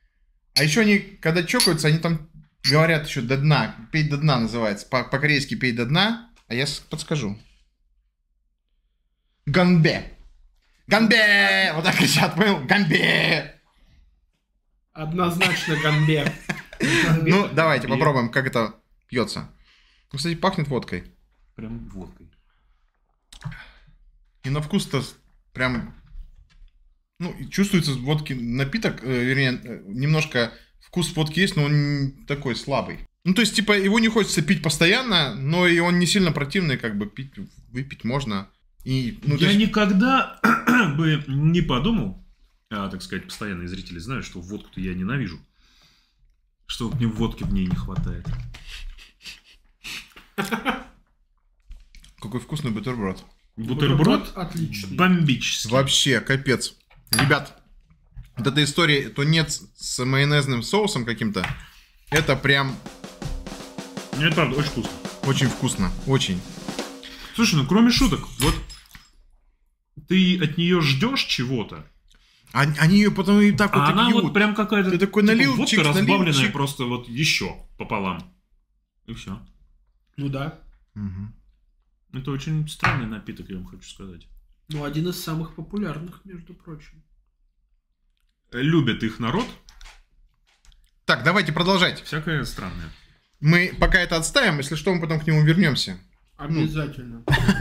А еще они, когда чокаются, они там говорят еще до дна. Пей до дна называется. По- По-корейски пей до дна. А я с- подскажу. Ганбе. Ганбе! Вот так кричат, понял? Ганбе! Однозначно Ганбе. Ну, давайте попробуем, как это пьется. Ну, кстати, пахнет водкой. Прям водкой. И на вкус-то прям... Ну, и чувствуется водки напиток, э, вернее, э, немножко вкус водки есть, но он такой слабый. Ну, то есть, типа, его не хочется пить постоянно, но и он не сильно противный, как бы, пить, выпить можно. И, ну, Я есть... никогда бы не подумал, а, так сказать, постоянные зрители знают, что водку-то я ненавижу. Что мне водки в ней не хватает. Какой вкусный бутерброд. Бутерброд отличный. бомбический. Вообще, капец. Ребят, вот эта история тунец с майонезным соусом каким-то, это прям Ну, это правда очень вкусно. очень вкусно. Очень. Слушай, ну кроме шуток, вот ты от нее ждешь чего-то, А- Они ее потом и так а вот и она пьют. вот прям какая-то Ты такой типа налил, водка чикс, налил, разбавленная чик. просто вот еще пополам. И все. Ну да. Мгм. Это очень странный напиток, я вам хочу сказать. Ну, один из самых популярных, между прочим. Любит их народ, Так, давайте продолжать. всякое странное. Мы пока это отставим, если что, мы потом к нему вернемся. Обязательно.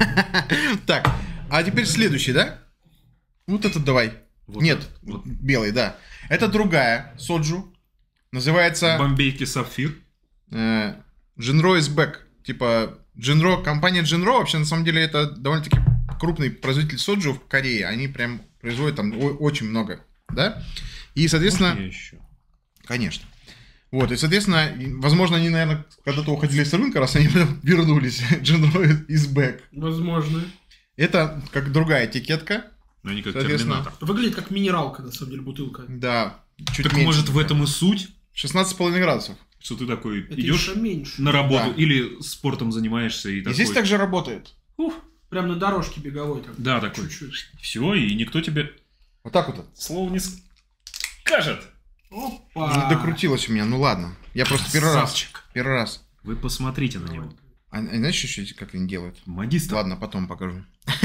Так, а теперь следующий, да? Вот этот давай. Вот Нет, этот, вот. белый, да. Это другая соджу. Называется Бомбейки Сапфир. э, Jinro is back. Типа, Jinro, компания Jinro, вообще, на самом деле, это довольно-таки крупный производитель соджу в Корее. Они прям производят там о- очень много, да? И, соответственно... Можно я еще? Конечно. Вот, и, соответственно, и, возможно, они, наверное, когда-то уходили с рынка, раз они вернулись. Jinro is back. Возможно. Это как другая этикетка. Но они как Соответственно, терминатор. Выглядит как минералка, на самом деле, бутылка. Да, чуть Так меньше может в такая. этом и суть, шестнадцать с половиной градусов. что ты такой Это идешь еще меньше. на работу Да. или спортом занимаешься и, И такой... здесь также работает. Ух, прям на дорожке беговой. Так. Да, такой. Чуть-чуть. Все, и никто тебе Вот так вот. слова не скажет. Опа. Не докрутилось у меня, ну ладно. Я просто первый раз. Красавчик. Первый раз. Вы посмотрите на него. А, а знаешь еще, как они делают? Магистр. Ладно, потом покажу.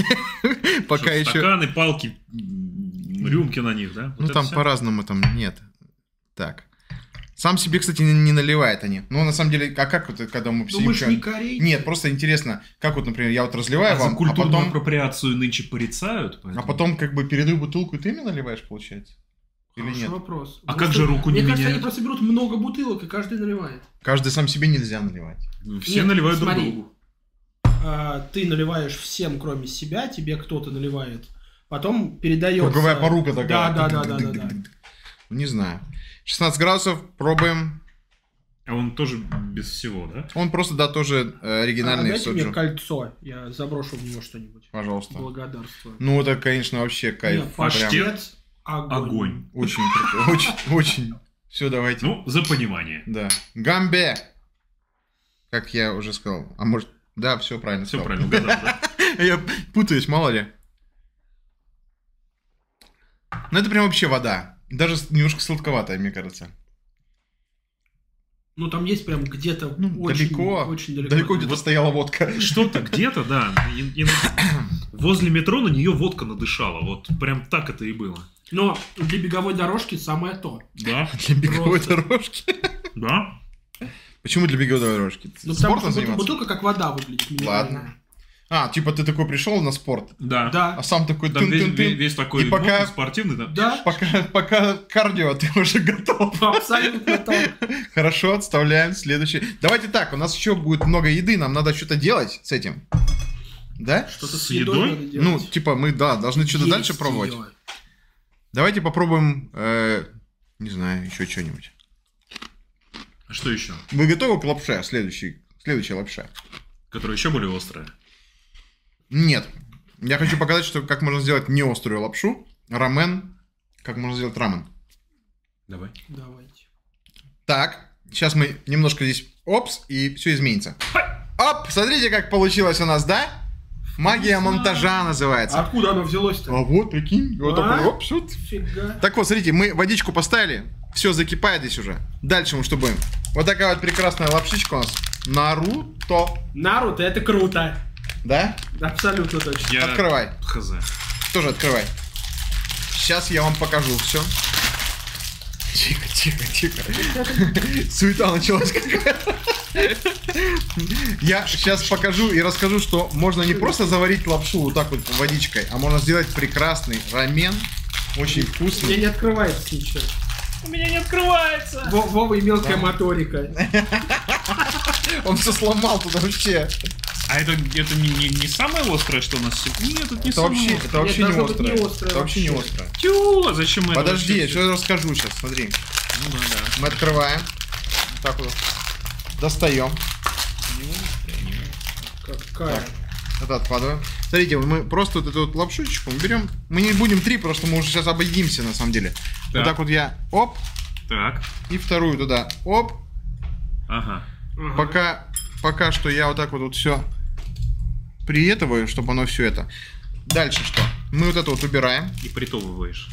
Пока Что, еще... Стаканы, палки, м, рюмки на них, да? Вот Ну это там всё? по-разному там нет. Так. Сам себе, кстати, не, не наливают они. Ну, на самом деле, а как вот, когда мы сидим... Думаешь, чё- не корейцы? Нет, просто интересно, как вот, например, я вот разливаю А за вам, а культурную потом, апроприацию нынче порицают. а поэтому- потом как бы передаю бутылку, и ты мне наливаешь, получается? Или Хороший нет? вопрос. А Потому как что, же руку не Мне кажется, меняют? они просто берут много бутылок, и каждый наливает. Каждый сам себе нельзя наливать. Все Нет, наливают смотри. друг другу. А, ты наливаешь всем, кроме себя, тебе кто-то наливает. Потом передается... Круговая порука такая. Да, да, да, да, да, да. Не знаю. шестнадцать градусов, пробуем. А он тоже без всего, да? Он просто, да, тоже э, А, оригинальный дайте мне соджу. кольцо, я заброшу в него что-нибудь. Пожалуйста. Благодарствую. Ну, это, конечно, вообще кайф. Нет, Прям паштет, огонь. Огонь. очень круто. Очень, очень. Все, давайте. Ну, за понимание. Да. Гамбе. Как я уже сказал. А может... Да, все правильно Все сказал. правильно угадал, да? Я путаюсь, мало ли. Ну, это прям вообще вода. Даже с- немножко сладковатая, мне кажется. Ну, там есть прям где-то Ну, очень, далеко. очень далеко. Далеко где-то Вот. стояла водка. Что-то где-то, да. и- и возле метро на нее водка надышала. Вот прям так это и было. Но для беговой дорожки самое то. Да? Для беговой Просто. дорожки. Да? Почему для беговой дорожки? Ну, потому Спортом что бут- заниматься? бутылка как вода выглядит. минеральная. Ладно. А, типа ты такой пришел на спорт, Да. Да. а сам такой Там весь, тын-тын-тын. весь такой И пока- модный, спортивный, да? Да, Пока, пока кардио, ты уже готов. абсолютно так. Хорошо, отставляем следующий. Давайте так, у нас еще будет много еды, нам надо что-то делать с этим. Да? Что-то с, С едой, едой? надо делать. Ну, типа мы, да, должны что-то Есть дальше пробовать. её. Давайте попробуем, э, не знаю, еще что-нибудь. А что еще? Вы готовы к лапше? Следующий, следующая лапша. Которая еще более острая. Нет. Я хочу показать, что как можно сделать неострую лапшу. Рамен. Как можно сделать рамен. Давай. Давайте. Так, сейчас мы немножко здесь опс, и все изменится. Оп, смотрите, как получилось у нас, да? Магия монтажа называется. Откуда оно взялось-то? А вот, прикинь, вот А? такой, оп, шут. Фига. Так вот, смотрите, мы водичку поставили, все закипает здесь уже. Дальше мы что будем? Вот такая вот прекрасная лапшичка у нас. Наруто. Наруто, это круто. Да? Абсолютно точно. Я... Открывай. Хз. Тоже открывай. Сейчас я вам покажу все. Тихо, тихо, тихо. Суета началась какая-то. Я сейчас покажу и расскажу, что можно не просто заварить лапшу вот так вот водичкой, а можно сделать прекрасный рамен. Очень У меня вкусный. не открывается ничего. У меня не открывается. Во- Вова и мелкая Да. моторика. Он все сломал туда вообще. А это, это не, не, не самое острое, что у нас сегодня? Нет, это не Это самое вообще, острое. это вообще Нет, не должно быть острое. не острое Это вообще не вообще. острое. Тю, а зачем мы это Подожди, я вообще что расскажу сейчас, смотри. Ну да, да. Мы открываем. Вот так вот. Достаем. Какая? Это откладываем. Смотрите, мы просто вот эту вот лапшичку мы берем. Мы не будем три, просто мы уже сейчас обойдемся на самом деле. Вот Так. так вот я, оп, Так, и вторую туда, оп. ага. Ага. Пока, пока что я вот так вот, вот все приетываю, чтобы оно все это. Дальше что? Мы вот это вот убираем. И притовываешь.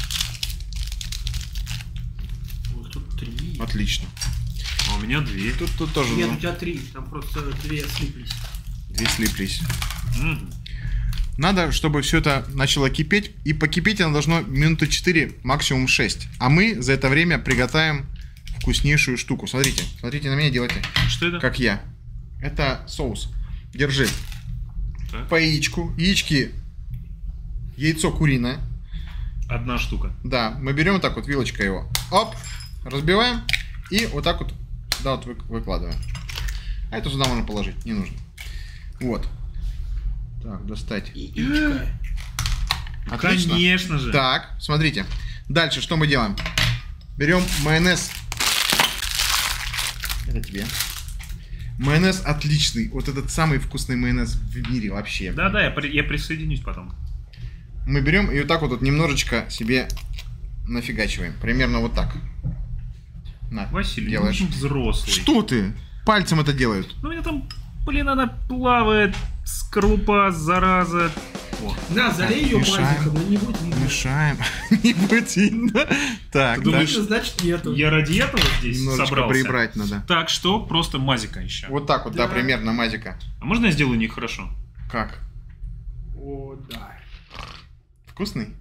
Вот тут три. Отлично. А у меня две. Тут, тут тоже Нет, ну, у тебя три. Там просто две слиплись. две слиплись. Мгм. Надо, чтобы все это начало кипеть. И покипеть оно должно минуты четыре, максимум шесть. А мы за это время приготовим вкуснейшую штуку. Смотрите, смотрите на меня, делайте, Что это? как я. Это соус. Держи. Так. По яичку. Яички. Яйцо куриное. Одна штука. Да, мы берем вот так вот вилочкой его. Оп. Разбиваем. И вот так вот сюда вот вы- выкладываем. А это сюда можно положить, не нужно. Вот. Так, достать. Яичко. Отлично. Конечно же. Так, смотрите. Дальше что мы делаем? Берем майонез. Это тебе. Майонез отличный. Вот этот самый вкусный майонез в мире вообще. Да-да, я, при- я присоединюсь потом. Мы берем и вот так вот, вот немножечко себе нафигачиваем. Примерно вот так. На, Василий, делаешь. ну, взрослый. Что ты? Пальцем это делают. Ну, у меня там, блин, она плавает. Скорлупа, зараза. О, На, залей ее Мешаем. мазиком, но не будет видно. Мешаем. Не будет видно. Так, Ты думаешь, дальше. Значит, нету. я ради этого здесь Немножечко собрался. прибрать надо. Так, что? Просто мазика еще. Вот так вот, да, Да. примерно, мазика. А можно я сделаю нехорошо? Как? О, да. Вкусный?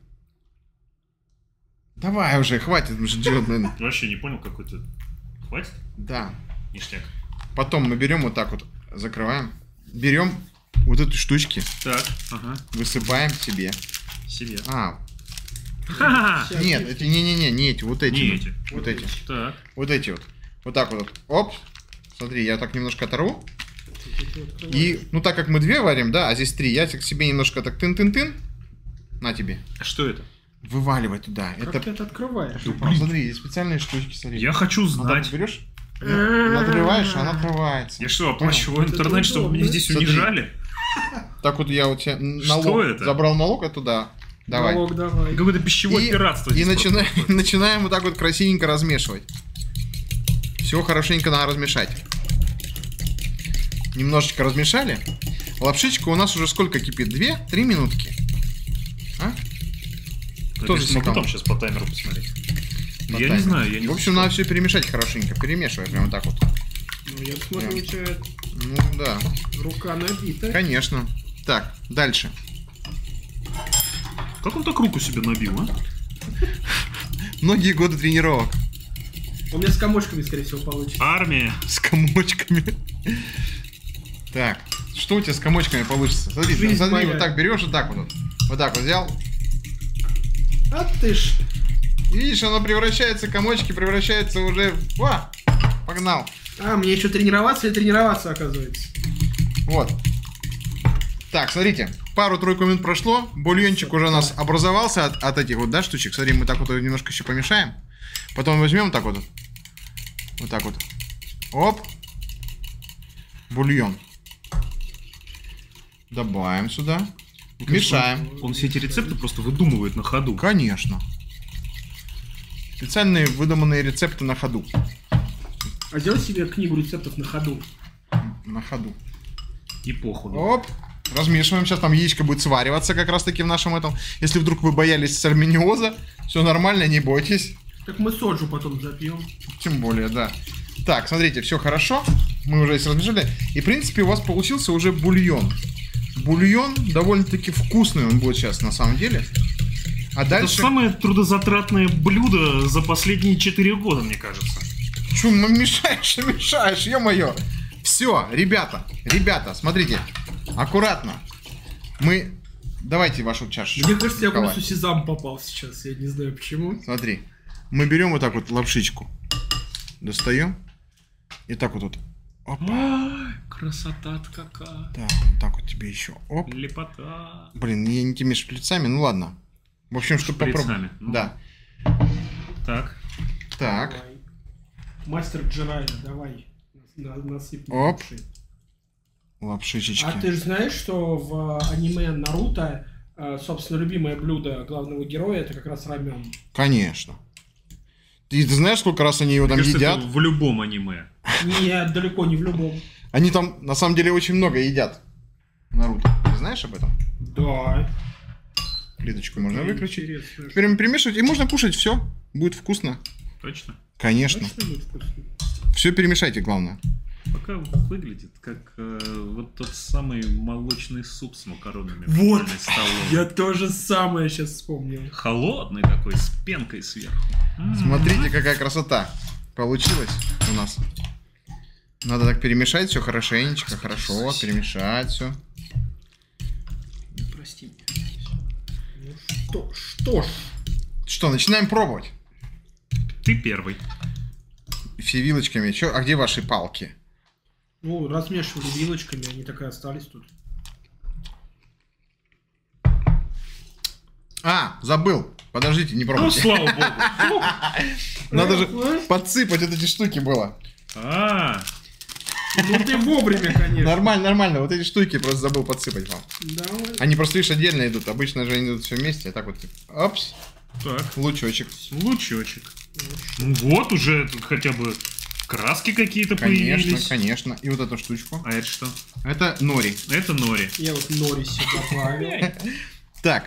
Давай уже, хватит уже делать, наверное. Вообще не понял, какой-то. Хватит? Да. Ништяк. Потом мы берем вот так вот, закрываем. Берем вот эти штучки, Так, ага. высыпаем себе. Себе. А, Ха-ха-ха. Сейчас, нет, сейчас. эти, не-не-не, не эти, вот эти. Не вот. эти. Вот эти. Так. Вот эти вот. Вот так вот. Оп. Смотри, я так немножко оторву. Эти вот открываются. И, ну так как мы две варим, да, а здесь три, я к себе немножко так тын-тын-тын. На тебе. А что это? Вываливай туда. Как Это, ты это открываешь? ну, смотри, здесь специальные штучки, смотри. Я хочу Вот так знать. берешь, надрываешь, она открывается. Я что, оплачиваю Это интернет, чтобы меня удобно. здесь Смотри. унижали? Так вот я у тебя Что налог, это? забрал налог, а туда. Давай. Налог давай. Какое-то пищевое И, пиратство. и здесь начинаем, просто. начинаем вот так вот красивенько размешивать. Все хорошенько надо размешать. Немножечко размешали. Лапшичка у нас уже сколько кипит? Две? Три минутки. А? Я, Кто конечно, могу засекал? там сейчас по таймеру посмотреть. По Я не таймеру. знаю, я не В общем, надо все перемешать хорошенько. Перемешивай прямо так вот. Ну, я смотрю, у тебя Ну да, рука набита. конечно. Так, дальше. Как он так руку себе набил, а? Многие годы тренировок У меня с комочками, скорее всего, получится. Армия. с комочками. Так, что у тебя с комочками получится? Смотри, Жизнь смотри, моя. вот так берешь, вот так вот. Вот так вот взял. А ты ж. И видишь, оно превращается, комочки превращаются уже в... О, погнал. А, мне еще тренироваться или тренироваться, оказывается. Вот. Так, смотрите, пару-тройку минут прошло, бульончик уже у нас образовался от, от этих вот, да, штучек. Смотри, мы так вот его немножко еще помешаем. Потом возьмем вот так вот. Вот так вот. Оп. Бульон. Добавим сюда. Мешаем. Он все эти рецепты просто выдумывает на ходу. Конечно. Специальные выдуманные рецепты на ходу. А сделай себе книгу рецептов на ходу. На ходу. И походу. Оп. Размешиваем. Сейчас там яичко будет свариваться как раз таки в нашем этом. Если вдруг вы боялись сальмониоза, все нормально, не бойтесь. Так мы соджу потом запьем. Тем более, да. Так, смотрите, все хорошо. Мы уже здесь размешали. И, в принципе, у вас получился уже бульон. Бульон довольно-таки вкусный он будет сейчас, на самом деле. А Это дальше... самое трудозатратное блюдо за последние четыре года, мне кажется. Чё, мешаешь, мешаешь, ё-моё. Все, ребята, ребята, смотрите, аккуратно. Мы... Давайте вашу чашечку. Мне кажется, я Николай. просто сезам попал сейчас, я не знаю почему. Смотри, мы берем вот так вот лапшичку, достаем, и так вот тут. Опа. Красота-то какая. Так, вот так вот тебе еще. Оп. Лепота. Блин, я не теми шприцами, ну ладно. В общем, что попробуем. Шприцами, ну. Да. Так. Так. Давай. Мастер Джирайя, давай. На, насыпь Оп. лапши. Лапшичечки. А ты же знаешь, что в аниме Наруто, э, собственно, любимое блюдо главного героя это как раз рамен. Конечно. Ты, ты знаешь, сколько раз они его Мне там кажется, едят? это в любом аниме. Нет, далеко не в любом. Они там, на самом деле, очень много едят. Наруто. Ты знаешь об этом? Да. Плиточку можно выключить. Интересно. Теперь перемешивать, и можно кушать все. Будет вкусно. Точно. Конечно. Точно будет вкусно? Все перемешайте, главное. Пока выглядит как э, вот тот самый молочный суп с макаронами. в Вот. школьной столовой. Я тоже самое сейчас вспомнил. Холодный такой, с пенкой сверху. М. Смотрите, какая красота получилась у нас. Надо так перемешать все хорошенечко, хорошо, перемешать все. Прости меня. Ну что, что ж. Что, начинаем пробовать? Ты первый. Все вилочками. Чё? А где ваши палки? Ну, размешивали вилочками, они так и остались тут. А, забыл. Подождите, не Ну, пробуйте. слава богу. Надо же подсыпать вот эти штуки было. А, Ну ты вовремя, конечно. Нормально, нормально. Вот эти штуки просто забыл подсыпать вам. Давай. Они просто, видишь, отдельно идут. Обычно же они идут все вместе. А так вот, опс, так, лучочек. лучочек. Ну вот, уже тут хотя бы краски какие-то Конечно, появились. конечно. И вот эту штучку. А это что? Это нори. Это нори. Я вот нори себе добавил. Так.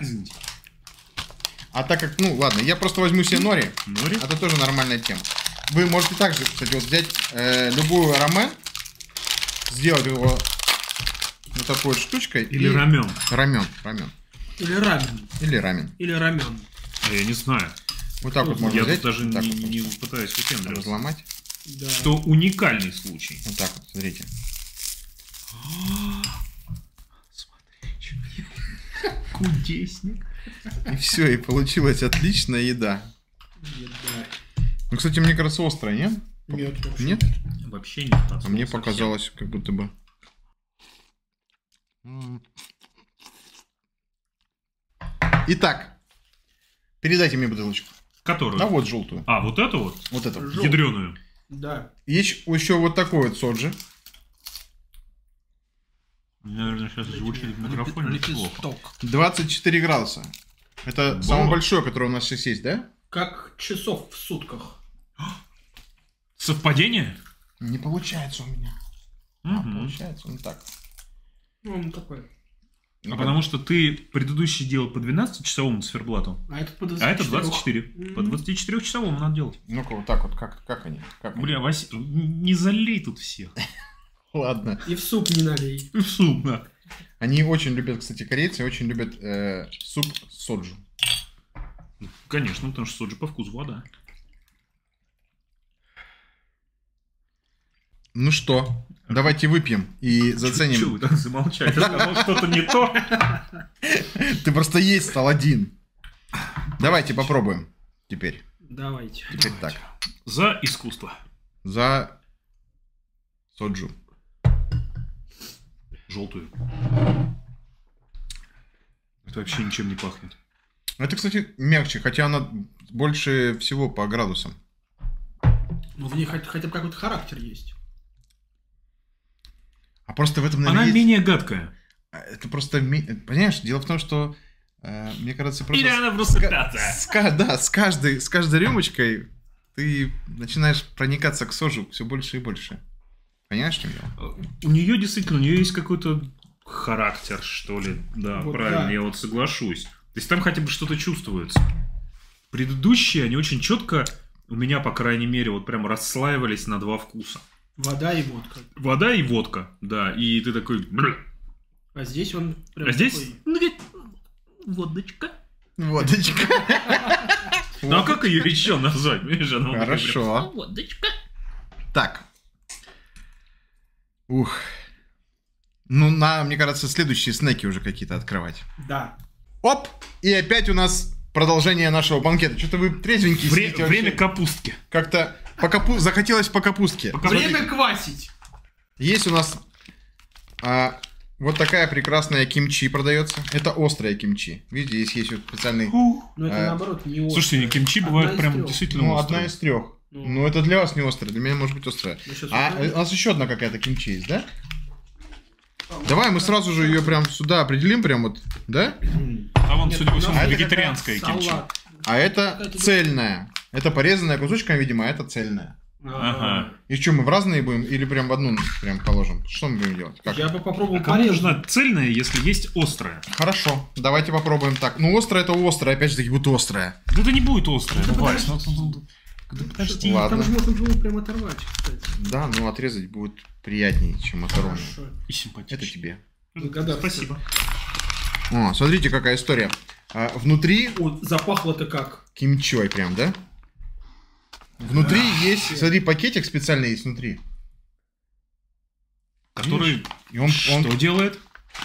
А так как, ну ладно, я просто возьму себе нори. Нори? Это тоже нормальная тема. Вы можете также, кстати, вот взять э, любую рамен, сделать его вот такой вот штучкой. Или и... рамен? Рамен, рамен. Или рамен. Или рамен. Или рамен. А я не знаю. Вот так вот можно Я взять. тут даже вот так не, вот не пытаюсь выпендриваться. разломать. Да. Что уникальный случай. Вот так вот, смотрите. Кудесник. И все, и получилась отличная еда. Еда. Ну, кстати, мне кажется, острая, нет? Нет, вообще Нет? Вообще нет. А мне показалось, как будто бы. М. Итак, передайте мне бутылочку. Которую? А вот желтую. А, вот эту вот? Вот эту. Жел- Ядреную. Да. Есть еще вот такой вот соджи. Наверное, сейчас звучит в микрофоне неплохо. Лепесток. двадцать четыре градуса. Это Во. самое большое, которое у нас сейчас есть, да? Как часов в сутках. Совпадение? Не получается у меня. А, Мгм. получается, ну так. Ну, он такой. Ну, А потому что ты предыдущий делал по двенадцатичасовому циферблату, А это по а это двадцать двадцать четыре. Мгм. По двадцатичетырёхчасовому надо делать. Ну-ка, вот так вот, как, как они? Как они? Бля, Вася, не залей тут всех. Ладно. И в суп не налей. В суп, да. Они очень любят, кстати, корейцы очень любят э, суп соджу. Конечно, потому что соджи по вкусу вода. Ну что, давайте выпьем и Чё заценим. вы так замолчали? Ты сказал что-то не то. Ты просто есть стал один. Давайте попробуем теперь. Давайте. Теперь так. За искусство. За соджу. Желтую. Это вообще ничем не пахнет. Это, кстати, мягче, хотя она больше всего по градусам. Ну, в ней хоть- хотя бы какой-то характер есть. А просто в этом, Она наверное, есть- менее гадкая. Это просто... ме- Понимаешь, дело в том, что... э, мне кажется, просто... Или с- она просто ка- пятая. с ка- Да, с каждой, с каждой рюмочкой ты начинаешь проникаться к сожу все больше и больше. Понимаешь, что дело? У нее действительно, у нее есть какой-то характер, что ли. Да, Вот правильно, да. я вот соглашусь. То есть там хотя бы что-то чувствуется. Предыдущие, они очень четко, у меня, по крайней мере, вот прям расслаивались на два вкуса. Вода и водка. Вода и водка, да. И ты такой... «Бля». А здесь он прям А здесь такой- ну, говорит, водочка. Водочка. Ну а как ее еще назвать? Понимаешь, она вот такая прям, Хорошо. водочка. Так. Ух. Ну, на, мне кажется, следующие снеки уже какие-то открывать. Да. Оп! И опять у нас продолжение нашего банкета. Что-то вы трезвенькие Вре- сидите время вообще. капустки. Как-то по капу... захотелось по капустке. По Время квасить. Есть у нас а, вот такая прекрасная кимчи продается. Это острая кимчи. Видите, здесь есть вот специальный... Но это А, наоборот не острое. Слушайте, кимчи Одна бывают из прям трех. действительно Ну, острые. одна из трех. Ну. Ну, это для вас не острая, для меня может быть острая. Ну, щас А узнаем. у нас еще одна какая-то кимчи есть, да? Давай мы сразу же ее прям сюда определим, прям вот, да? А вон, Нет, судя по у нас всему, это вегетарианская какая-то кимчи. салат. А это Какая-то- цельная. Это порезанная кусочками, видимо, а это цельная. Ага. И что, мы в разные будем или прям в одну прям положим? Что мы будем делать? Как? Я бы попробовал А кому порезать. нужна цельная, если есть острая? Хорошо, давайте попробуем так. Ну, острая это острая, опять же таки, будет острая. Да это не будет острая, Да ну, Вась, подожди. ну, ну, ну, да подожди. Ладно. Там же можно было прям оторвать, кстати. Да, но отрезать будет приятнее, чем оторвать. Хорошо. И симпатично. Это тебе. Благодарствую. Спасибо. О, смотрите, какая история. А, внутри О, запахло-то как. кимчой прям, да? Внутри есть, смотри, пакетик специальный есть внутри. Который И он, он что делает?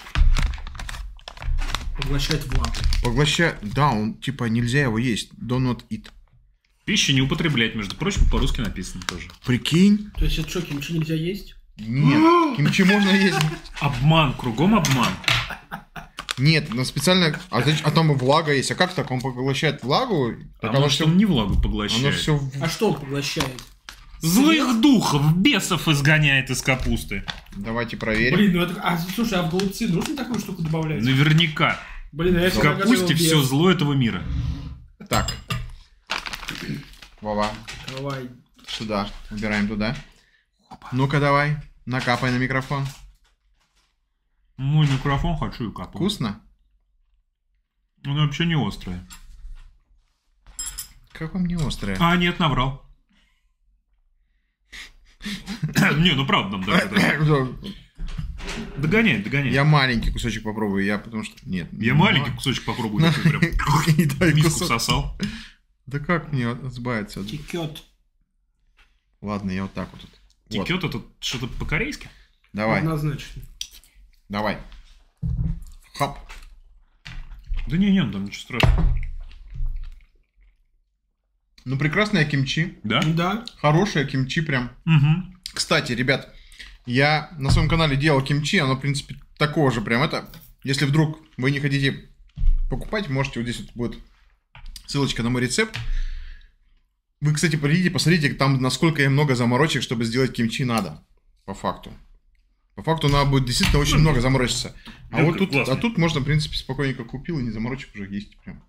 Поглощает влагу. поглощает... Да, он типа нельзя его есть. Do not eat. Пищу не употреблять, между прочим, по-русски написано тоже. Прикинь? То есть это что, кимчи нельзя есть? Нет, кимчи можно есть. Обман, кругом обман. Нет, но специально... А, зач- а там и влага есть. А как так? Он поглощает влагу? Так А оно может, все... он не влагу Оно поглощает. все... А что он поглощает? Злых духов, бесов изгоняет из капусты. Давайте проверим. Блин, ну это... А, слушай, а в голубцы нужно такую штуку добавлять? Наверняка. Блин, а я В всегда капусте готовил все без. зло этого мира. Так. Вова, Давай. сюда. Убираем туда. Ну-ка давай. Накапай на микрофон. Мой микрофон хочу и капаю. Вкусно? Она вообще не острая. Как вам не острое? А, нет, наврал. Не, ну правда нам даже. Догоняй, догоняй. Я маленький кусочек попробую, я потому что... Нет. Я маленький кусочек попробую. такой прям И дай миску кусок. всосал. Да как мне избавиться? от- Текет. Ладно, я вот так вот. тут. Вот. Текет это что-то по-корейски? Давай, Однозначно. давай. Хоп. Да не, не, там ничего страшного. Ну, прекрасная кимчи. Да? Да. Хорошая кимчи прям. Угу. Кстати, ребят, я на своем канале делал кимчи, оно, в принципе, такого же прям это. Если вдруг вы не хотите покупать, можете, вот здесь вот будет ссылочка на мой рецепт. Вы, кстати, придите, посмотрите, там насколько я много заморочек, чтобы сделать кимчи надо. По факту. По факту надо будет действительно очень много заморочиться. А Да, вот как тут, классно. а тут можно, в принципе, спокойненько купил и не заморочек уже есть прям.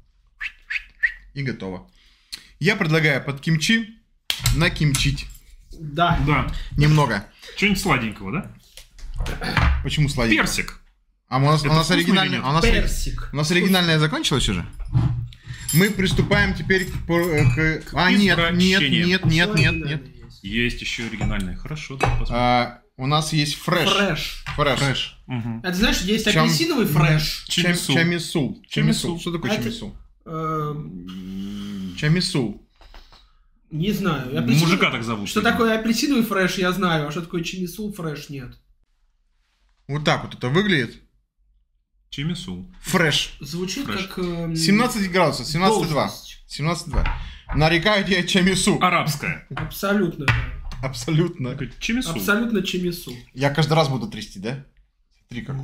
И готово. Я предлагаю под кимчи накимчить. Да. Да. Немного. Что-нибудь сладенького, да? Почему сладенько? Персик. А у нас, Это у нас вкусно или оригинальная... нет? У нас, Персик. у нас оригинальная закончилась уже? Мы приступаем теперь к... к- А, нет, нет, извращениям. нет, нет, нет, нет. Есть. Есть еще оригинальное. Хорошо, да, посмотрим. А, у нас есть фреш. Фреш. Фреш. Фреш. Угу. Это знаешь, есть Чам- апельсиновый фреш. Чам- Чамисул. Чамисул. Чамисул. Что такое А это- чамисул? Эм, Чамисул. Не знаю. Апельсиновый- Мужика так зовут. Что такое апельсиновый фреш, я знаю, а что такое чимисул фреш, нет. Вот так вот это выглядит. Чимисул. Фреш. Звучит Фреш. как... эм, семнадцать градусов. семнадцать и два. должность. семнадцать и два. Нарекаю тебя чамису. Арабская. Абсолютно, да. Абсолютно. Такой Чимисул. Абсолютно чимисул. Я каждый раз буду трясти, да? Смотри как.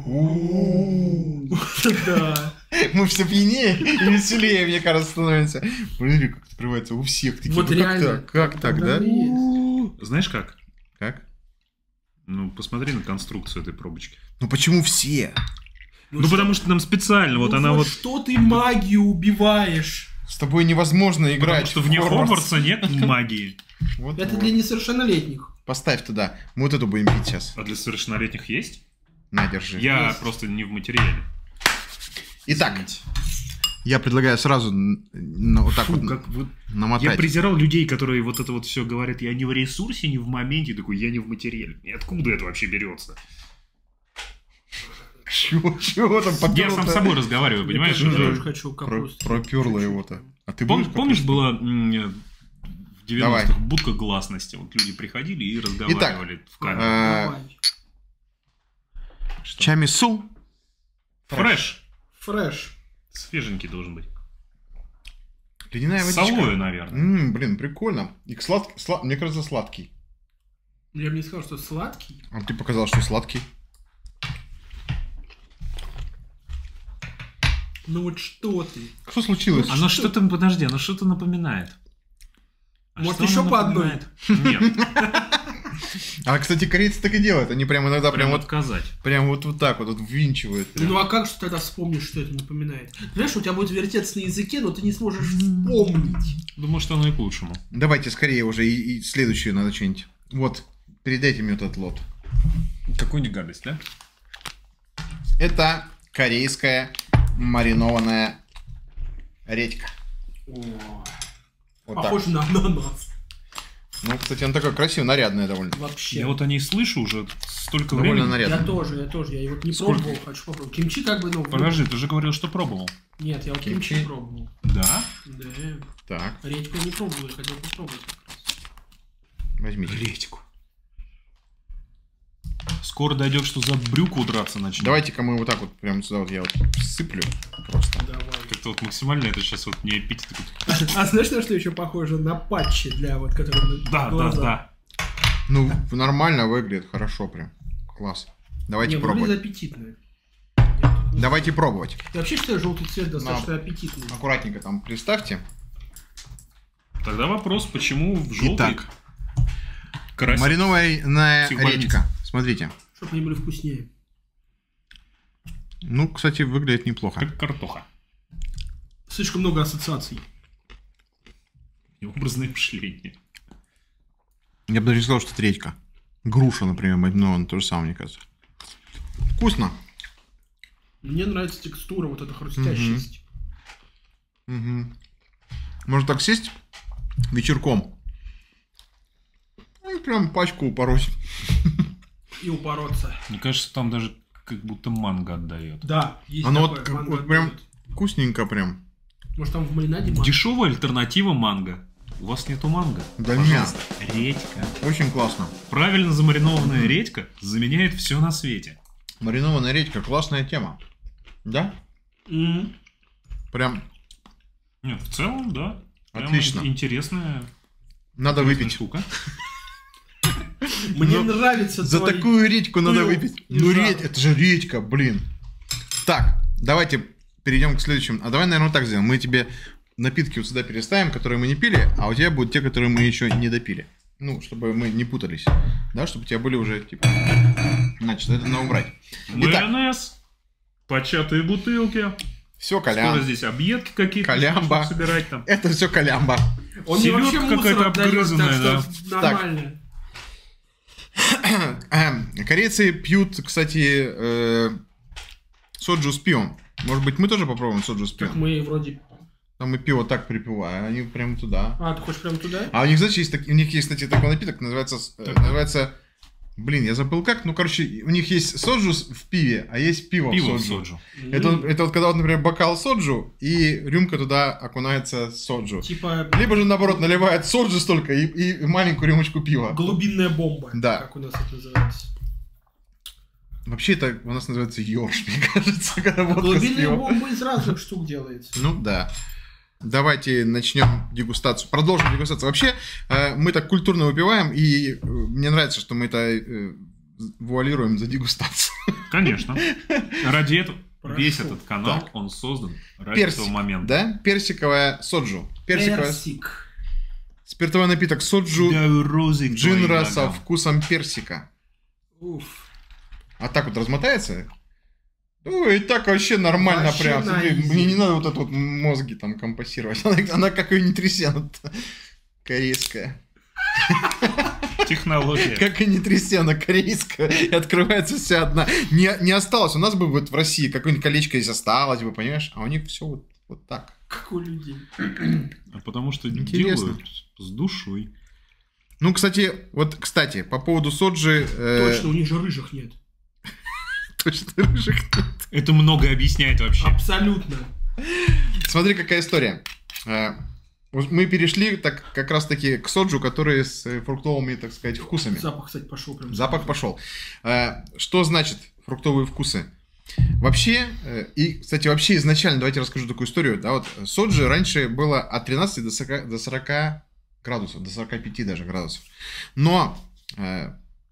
Да. Мы все пьянее и веселее, мне кажется, становится. Смотри, как открывается у всех. Такие, Вот ну, как реально. так? Как так, да? Так и есть. Знаешь как? Как? Ну, посмотри на конструкцию этой пробочки. Ну почему все? Ну, что- потому что нам специально, вот ну она вот... Что ты магию убиваешь? С тобой невозможно Потому играть. что в вне Хогвартс. Хогвартса нет магии. Вот, Это вот. для несовершеннолетних. Поставь туда. Мы вот эту будем пить сейчас. А для совершеннолетних есть? На, держи. Я Есть. просто не в материале. Итак, Извините. я предлагаю сразу н- на- вот так Фу, вот как вот... Я намотать. презирал людей, которые вот это вот все говорят. Я не в ресурсе, не в моменте. Такой, я не в материале. И откуда это вообще берется? Чего, чего там Я сам попёрло-то? с собой разговариваю, понимаешь? Я Ну, тоже да. хочу Про- капусту. Проперло Хочу. его-то. А ты Пом- будешь Помнишь, капусту? была м, в девяностых Давай. будка гласности? Вот люди приходили и разговаривали в камеру. А, Давай. Что? Чамису. Фреш. Фреш. Свеженький должен быть. Ледяная С водичка. алоэ, наверное. М, блин, прикольно. И сладкий, сла- мне кажется, сладкий. Я бы не сказал, что сладкий. А ты показал, что сладкий. Ну вот что ты? Что случилось? Оно что-то, подожди, оно что-то напоминает. А Может, что еще оно по одной? напоминает? Нет, А, кстати, корейцы так и делают. Они прям иногда прям прям вот, отказать. прям вот, вот так вот, вот ввинчивают. прям. Ну а как же ты тогда вспомнишь, что это напоминает? Знаешь, у тебя будет вертеться на языке, но ты не сможешь вспомнить. Думаю, что оно и к лучшему. Давайте скорее уже и, и следующую надо что-нибудь. Вот, передайте мне этот лот. Какую-нибудь гадость, да? Это корейская маринованная редька. Вот так. Похоже на ананас. Ну, кстати, она такая красивая, нарядная довольно. Вообще. Я вот о ней слышу уже столько Довольно времени. нарядная. Я тоже, я тоже. Я вот не Сколько? пробовал, хочу попробовать. Кимчи как бы, ну... Подожди, ты же говорил, что пробовал. Нет, я вот Кимчи? кимчи пробовал. Да? Да. Так, Редьку я не пробовал, я хотел попробовать. возьмите. Редьку. Скоро дойдет, что за брюку драться начнем. Давайте-ка мы вот так вот, прям сюда вот я вот сыплю просто. Давай. Как-то вот максимально это сейчас вот не аппетит. такой. А знаешь, на что еще похоже? На патчи для вот, которые на Да, да, глаза. да. Ну, нормально выглядит, хорошо прям. Класс. Давайте Не, пробовать. выглядит аппетитно. Я тут не Давайте пробовать. знаю. Я вообще считаю, желтый цвет достаточно аппетитный. Аккуратненько там приставьте. Тогда вопрос, почему в желтый Итак, красить? маринованная Психбольница. редька. Смотрите. Чтобы они были вкуснее. Ну, кстати, выглядит неплохо. Как картоха. Слишком много ассоциаций. И образное мышление. Я бы даже не сказал, что это редька. Груша, например, маринованная, то же самое, мне кажется. Вкусно. Мне нравится текстура, вот эта хрустящесть. Мгм. Можно так сесть вечерком. И прям пачку упороть. И упороться. Мне кажется, там даже как будто манго отдает. Да, есть Оно такое, вот, как- манго вот прям отдает. вкусненько прям. Может, там в маринаде манго? Дешевая альтернатива манго. У вас нету манго? Да Пожалуйста, редька. Очень классно. Правильно замаринованная редька заменяет все на свете. Маринованная редька, классная тема. Да? М. Прям Нет, в целом, да. Прям Отлично. Интересная, надо интересная выпить. штука. Мне Но нравится За твой- такую редьку надо пыл выпить. и Ну, жар. редь, это же редька, блин. Так, давайте перейдем к следующему. А давай, наверное, вот так сделаем. Мы тебе напитки вот сюда переставим, которые мы не пили, а у тебя будут те, которые мы еще не допили. Ну, чтобы мы не путались. Да, чтобы у тебя были уже, типа... Значит, это надо убрать. Итак, Майонез, початые бутылки. все Скоро калям. здесь объедки какие-то Калямба. начнут собирать там. Это все калямба. Он мне вообще Селёдка мусор какая-то отдает, обгрызанная, так что нормально. Эм, Корейцы пьют, кстати, э, соджу с пивом. Может быть, мы тоже попробуем соджу с Так пивом? мы вроде... Там мы пиво так припиваем, а они прям туда. А, ты хочешь прям туда? А у них, знаете, есть, так- у них есть, кстати, такой напиток, называется, с- э, называется, блин, я забыл как, ну, короче, у них есть соджу с- в пиве, а есть пиво, Пиво в в соджу. соджу. Это, М. вот- это вот когда, вот, например, бокал соджу, и рюмка туда окунается соджу. Типа Либо же, наоборот, наливает соджу столько и, и маленькую рюмочку пива. глубинная бомба. Да. Как у нас это называется. Вообще, это у нас называется ёрш, мне кажется, когда водка с Глубинная пивом. бомба из разных штук делается. Ну да. Давайте начнем дегустацию. Продолжим дегустацию. Вообще, э, мы так культурно выпиваем, и э, мне нравится, что мы это э, вуалируем за дегустацию. Конечно. Ради этого Прошу. весь этот канал, Так. он создан ради Персик, этого момента. да? Персиковая соджу. Персиковая Персик. спиртовой напиток соджу Да, розы к твоим джинра со ногам. вкусом персика. Уф. А так вот размотается? Ну, и так вообще нормально Вообще прям. Смотри, на изи. мне не надо вот это вот мозги там компасировать. Она, она как и не трясена корейская. Технология. Как и не трясена корейская. И открывается вся одна. Не, не осталось. У нас бы вот в России какое-нибудь колечко здесь осталось бы, понимаешь? А у них все вот, вот так. Как у людей. А потому что Интересно. делают с душой. Ну, кстати, вот, кстати, по поводу соджи... э, Точно, у них же рыжих нет. точно рыжих нет. Это много объясняет вообще. Абсолютно. Смотри, какая история. Э, Мы перешли так, как раз-таки к соджу, которые с э, фруктовыми, так сказать, вкусами. Запах, кстати, пошел прям. Запах пошел. Э, Что значит фруктовые вкусы? Вообще, э, и, кстати, вообще изначально, давайте расскажу такую историю. Да, вот соджи раньше было от тринадцати до сорока, до сорока градусов, до сорока пяти даже градусов. Но э,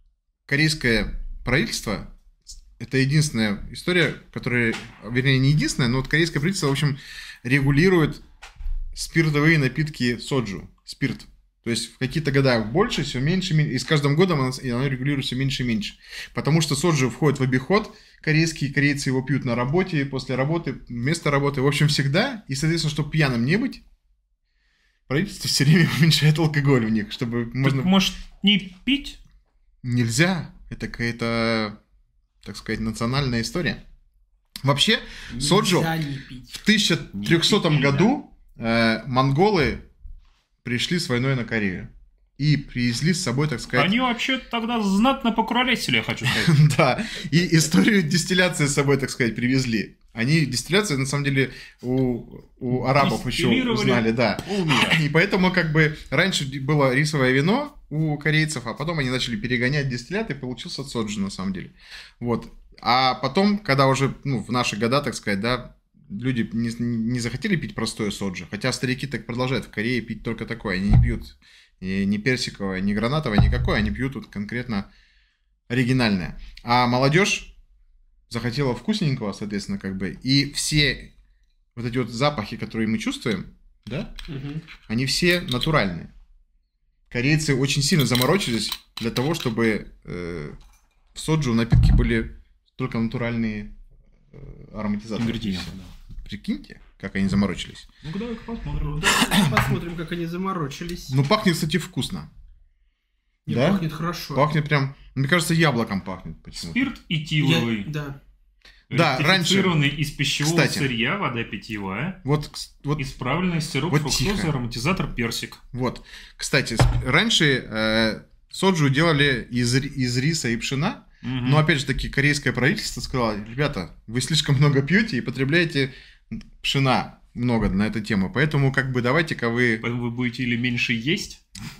корейское правительство, это единственная история, которая, вернее, не единственная, но вот корейское правительство, в общем, регулирует спиртовые напитки соджу, спирт. То есть в какие-то года больше, все меньше, меньше, и с каждым годом оно, оно регулирует все меньше и меньше. Потому что соджу входит в обиход, корейские корейцы его пьют на работе, после работы, вместо работы, в общем, всегда. И, соответственно, чтобы пьяным не быть, правительство все время уменьшает алкоголь в них, чтобы можно... Так, может, не пить? Нельзя. Это какая-то, так сказать, национальная история. Вообще, соджу Нельзя не пить. в тысяча трехсотом году э, монголы пришли с войной на Корею. И привезли с собой, так сказать... Они вообще тогда знатно покуролесили, я хочу сказать. Да, и историю дистилляции с собой, так сказать, привезли. Они дистилляцию, на самом деле, у, у арабов еще Дистиллировали узнали, да. полмира. И поэтому, как бы, раньше было рисовое вино у корейцев, а потом они начали перегонять дистиллят, и получился соджу, на самом деле. Вот. А потом, когда уже, ну, в наши года, так сказать, да, люди не, не захотели пить простое соджу, хотя старики так продолжают в Корее пить только такое, они не пьют ни, ни персиковое, ни гранатовое, никакое, они пьют вот конкретно оригинальное. А молодежь захотела вкусненького, соответственно, как бы, и все вот эти вот запахи, которые мы чувствуем, да, Мгм. они все натуральные. Корейцы очень сильно заморочились для того, чтобы э, в соджу напитки были только натуральные э, ароматизаторы. Ингредиенты, Всё. да. Прикиньте, как они заморочились. Ну-ка, давай-ка посмотрим. Да, посмотрим, как они заморочились. Ну, пахнет, кстати, вкусно. Не, да? пахнет хорошо. Пахнет прям, мне кажется, яблоком пахнет почему-то. Спирт Я- этиловый. Да. Да, раньше- Ректифицированный из пищевого Кстати. сырья, вода питьевая. Вот, кс- вот, Исправленный сироп, Вот фруктоза, тихо. ароматизатор, персик. вот. Кстати, сп- раньше э, соджу делали из, ри- из риса и пшена. Мгм. Но опять же таки корейское правительство сказало: ребята, вы слишком много пьете и потребляете пшена много на эту тему, поэтому как бы давайте-ка вы... Поэтому вы будете или меньше есть.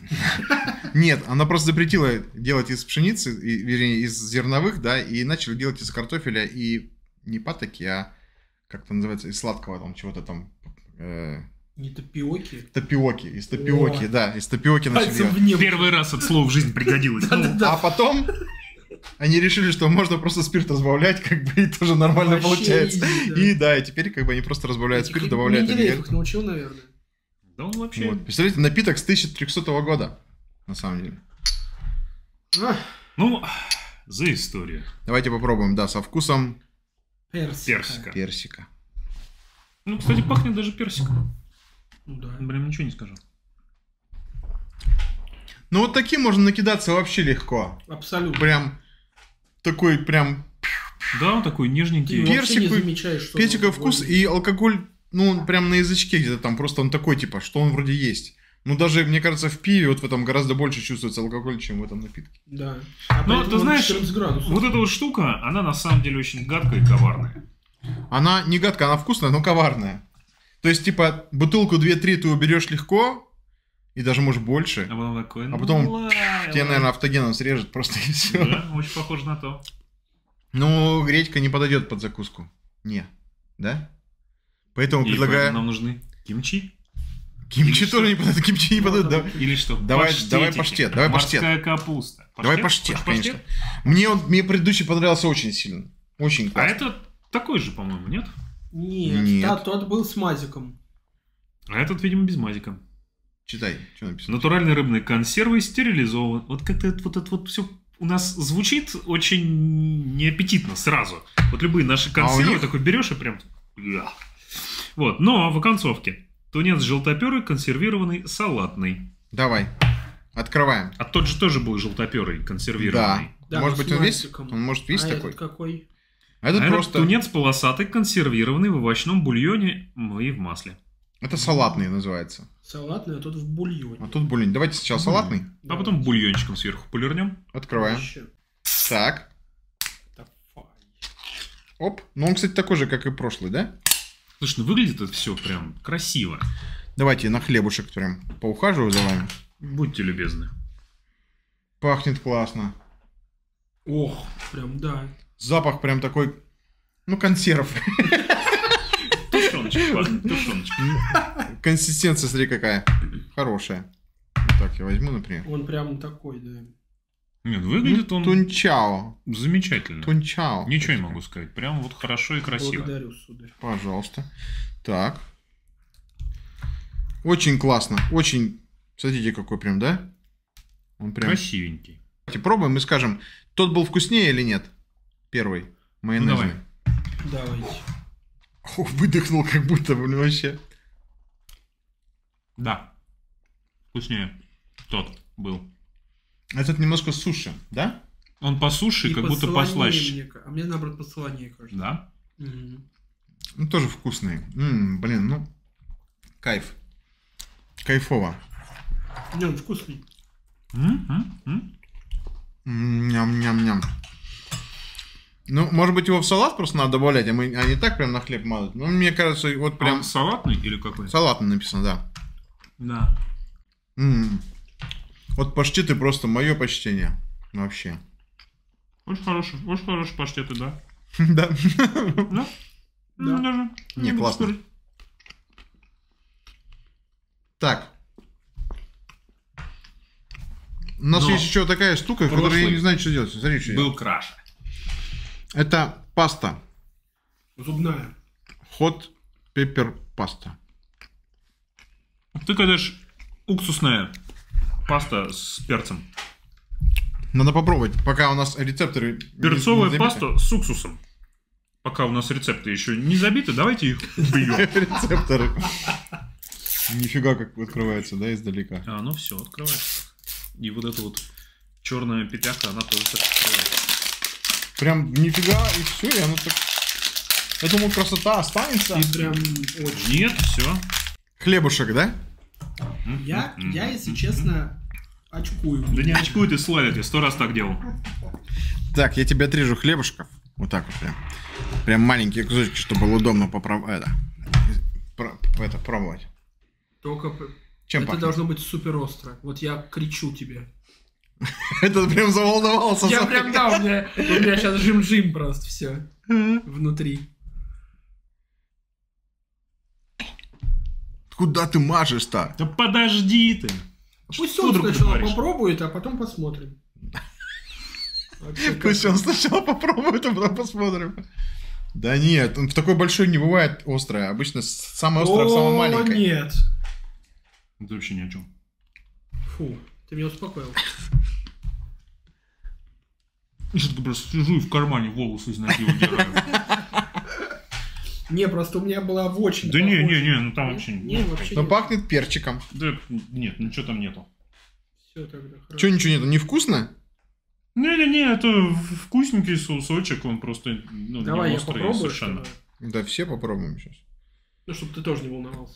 Нет, она просто запретила делать из пшеницы, и, вернее, из зерновых, да, и начали делать из картофеля и не патоки, а как это называется, из сладкого там чего-то там... э, Не тапиоки. тапиоки, из тапиоки, О. да, из тапиоки начали Пальцем делать. в небо. Первый раз это слово в жизни пригодилось. Ну, Да-да-да. А потом они решили, что можно просто спирт разбавлять, как бы, и тоже нормально Вообще получается. изи, да. И да, и теперь как бы они просто разбавляют спирт, добавляют Менделеев ориган. их научил, наверное. Да он вообще... Вот. Представляете, напиток с тысяча трехсотого года, на самом деле. А, Ну, за историю. Давайте попробуем, да, со вкусом персика. Персика. персика. Ну, кстати, пахнет даже персиком. Ну да. Прям ничего не скажу. Ну вот таким можно накидаться вообще легко. Абсолютно. Прям такой прям Да, он такой Ты нежненький. вообще не персиковый- замечаешь, что персиковый он вкус, алкогольный. и алкоголь, ну, он прям на язычке где-то там, просто он такой, типа, что он вроде есть. Ну, даже, мне кажется, в пиве вот в этом гораздо больше чувствуется алкоголь, чем в этом напитке. Да. А Ну, поэтому ты он знаешь, четырнадцать градусов. Вот эта вот штука, она на самом деле очень гадкая и коварная. Она не гадкая, она вкусная, но коварная. То есть, типа, бутылку две-три ты уберешь легко, и даже, может, больше. А потом такой, ну, потом ладно. Тебя, наверное, автогеном срежет просто и все. Да, очень похоже на то. Ну, гречка не подойдет под закуску. Не. Да? Поэтому И предлагаю... поэтому нам нужны кимчи. Кимчи или тоже что? не подойдет, кимчи не Ну, подойдет, да. там- Или что? Давай- Паштетики. давай паштет, давай паштет. Морская капуста. Давай паштет, Хочешь конечно. Мне он, мне предыдущий понравился очень сильно. Очень А классно. это такой же, по-моему, нет? Нет, Нет. да, тот был с мазиком. А этот, видимо, без мазика. Читай, что написано. Натуральные рыбные консервы стерилизованы. Вот как-то это, вот это вот все у нас звучит очень неаппетитно сразу. Вот любые наши консервы них? такой берешь и прям... Я. Вот, но в оконцовке. Тунец желтоперый, консервированный, салатный. Давай, открываем. А тот же тоже был желтоперый, консервированный. Да, может с быть, он весь? мазиком. Он может весь а такой? этот какой? А этот А этот просто... тунец полосатый, консервированный в овощном бульоне и в масле. Это салатный называется. Салатный, а тот в бульоне. А тут бульон. Давайте сначала салатный. А потом бульончиком сверху полирнем. Открываем. Вообще. Так. Давай. Оп. Ну, он, кстати, такой же, как и прошлый, да? Слушай, ну выглядит это все прям красиво. Давайте на хлебушек прям поухаживаю за вами. Будьте любезны. Пахнет классно. Ох, прям да. Запах прям такой, ну, консерв. Тушеночка пахнет, тушеночка. Консистенция, смотри, какая. Хорошая. Вот так я возьму, например. Он прям такой, да. Нет, выглядит Ну, он тунчао. замечательно. Тунчао. Ничего не могу сказать. Прям вот хорошо и красиво. Благодарю, сударь. Пожалуйста. Так. Очень классно. Очень. Смотрите, какой прям, да? Он прям. Красивенький. Давайте пробуем и скажем, тот был вкуснее или нет? Первый. Майонезный. Ну, Давайте. О, выдохнул, как будто, блин, вообще. Да. Вкуснее. Тот был. Этот немножко суши, да? Он по суше, И как будто посолонее послаще. мне ка- А мне, наоборот, посолонее, кажется. Да? Мгм. Ну, тоже вкусный. М, блин, ну. Кайф. Кайфово. Не, он вкусный. М, м, м. М, Ням-ням-ням. Ну, может быть, его в салат просто надо добавлять, а, мы, а не так прям на хлеб мазать. Ну, мне кажется, вот Прям прям салатный или какой? салатно написано, да. Да. М. Вот паштеты просто мое почтение. Вообще. Очень хороший, очень хороший паштеты, да. Да. Да? Да. М, Даже. Не, могу классно. спорить. Так. У нас Но есть еще такая штука, которую я прошлый не знаю, что делать. Смотри, что Был я. краше. Это паста. Зубная. Hot pepper паста. Ты говоришь, уксусная паста с перцем. Надо попробовать, пока у нас рецепторы... не- Перцовая не забиты. паста с уксусом. Пока у нас рецепты еще не забиты, давайте их убьем. Рецепторы. Нифига как открывается, да, издалека. А, ну все, открывается. И вот эта вот черная петляха, она тоже так открывается. Прям нифига, и все, и оно так... Я думал, красота останется. И прям очень. Нет, все. Хлебушек, да? Я, я, если честно, очкую. Да не очкуй ты, Славик, я сто раз так делал. Так, я тебе отрежу хлебушков. Вот так вот прям. Прям маленькие кусочки, чтобы было удобно попробовать. Это, про- это пробовать. Только п- Чем это пахнет? должно быть супер остро. Вот я кричу тебе. Это прям заволновался. Я смотри. прям, да, у меня, у меня сейчас жим-жим просто все внутри. Куда ты мажешь-то? Да подожди ты. Пусть Что он друг сначала говоришь? попробует, а потом посмотрим. Вообще, как- Пусть он сначала попробует, а потом посмотрим. Да нет, он в такой большой не бывает острое. Обычно с- самое острое в самом О, маленькой. нет. Это вообще ни о чем. Фу, ты меня успокоил. Я что-то просто сижу и в кармане волосы из ноги удираю. Не, просто у меня была в очень... Да не, похожая. не, не, ну там вообще... Не, вообще Но нет. пахнет перчиком. Да нет, ничего там нету. Все тогда хорошо. Че ничего нету? Невкусно? Не-не-не, это вкусненький соусочек, он просто ну, Давай не я острый попробую. совершенно. чтобы- Да все попробуем сейчас. Ну, чтобы ты тоже не волновался.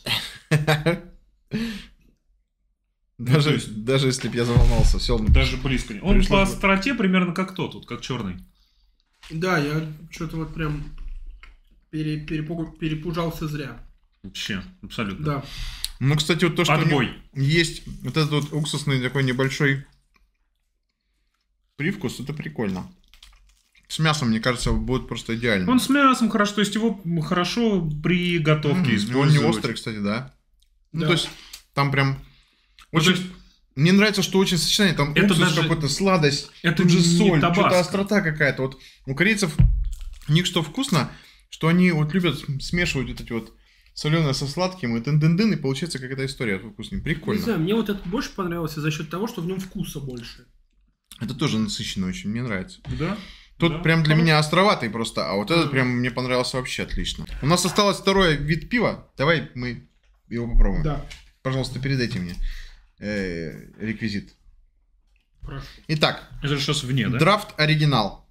Даже, то есть- даже если бы я заволновался, все. Даже близко не. Он Пришлось по бы- остроте примерно как тот, вот как черный. Да, я что-то вот прям пере- перепуг- перепужался зря. Вообще, абсолютно. Да. Ну, кстати, вот то, что у него Отбой. есть вот этот вот уксусный такой небольшой привкус, это прикольно. С мясом, мне кажется, будет просто идеально. Он с мясом хорошо, то есть его хорошо при готовке М, Он не использовать. острый, кстати, да. Ну, Да. то есть, там прям... Ну, то Очень... есть, Мне нравится, что очень сочетание. Там Это уксус даже- какой-то, сладость, это тут же не соль, табаско. что-то острота какая-то. Вот у корейцев, у них что вкусно, что они вот любят смешивать вот эти вот соленое со сладким, и тын-дын-дын, и получается какая-то история вкусная. Не Прикольно. знаю, мне вот это больше понравилось за счет того, что в нем вкуса больше. Это тоже насыщенно очень, мне нравится. Да. Тут Да. прям для Хорошо. меня островатый просто, а вот этот прям мне понравился вообще отлично. У нас осталось второй вид пива. Давай мы его попробуем. Да, Пожалуйста, передайте мне э, реквизит. прошу. Итак, Это же сейчас вне, да? драфт оригинал.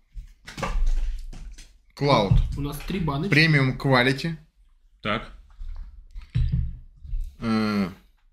Cloud. У нас три баночки. Премиум quality. Так. Э,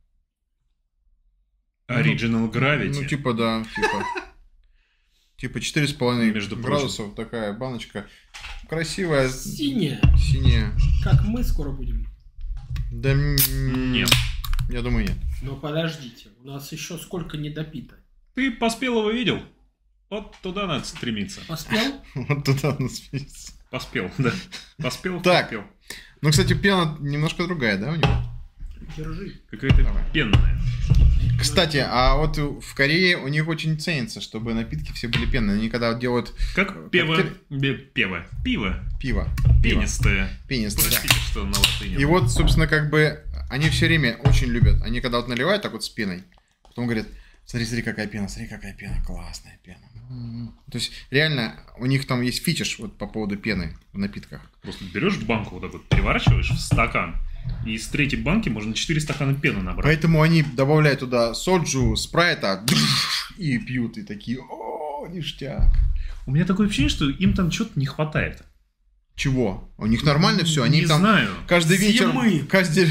Original Gravity. ну, типа, да, типа. Типа четыре с половиной Между градусов такая баночка. красивая. Синяя. Синяя. Как мы скоро будем. Да м, Нет. Я думаю, нет. Но подождите, у нас еще сколько не допито. Ты Поспелого видел? Вот туда надо стремиться. Поспел? Вот туда нас спится. Поспел, да. Поспел, Так. поспел. Ну, кстати, пена немножко другая, да, у него? Держи. Какая-то Давай. пенная. Кстати, а вот в Корее у них очень ценится, чтобы напитки все были пенные. Они когда делают Как пиво. Коктейль. бе- Пиво. Пиво. пиво. Пиво. Пенистое. Пенистое, да. Простите, что на латыни. И вот, собственно, как бы они все время очень любят. Они когда вот наливают так вот с пеной, потом говорят, смотри, смотри, какая пена, смотри, какая пена, классная пена. М-м-м. То есть, реально, у них там есть фитиш вот по поводу пены в напитках. Просто берешь банку, вот так вот переворачиваешь в стакан, и из третьей банки можно четыре стакана пены набрать. Поэтому они добавляют туда соджу, спрайта, и пьют, и такие, о, ништяк. У меня такое ощущение, что им там что-то не хватает. Чего? У них нормально все, они Не там знаю. каждый вечер... Зимы. Каждый...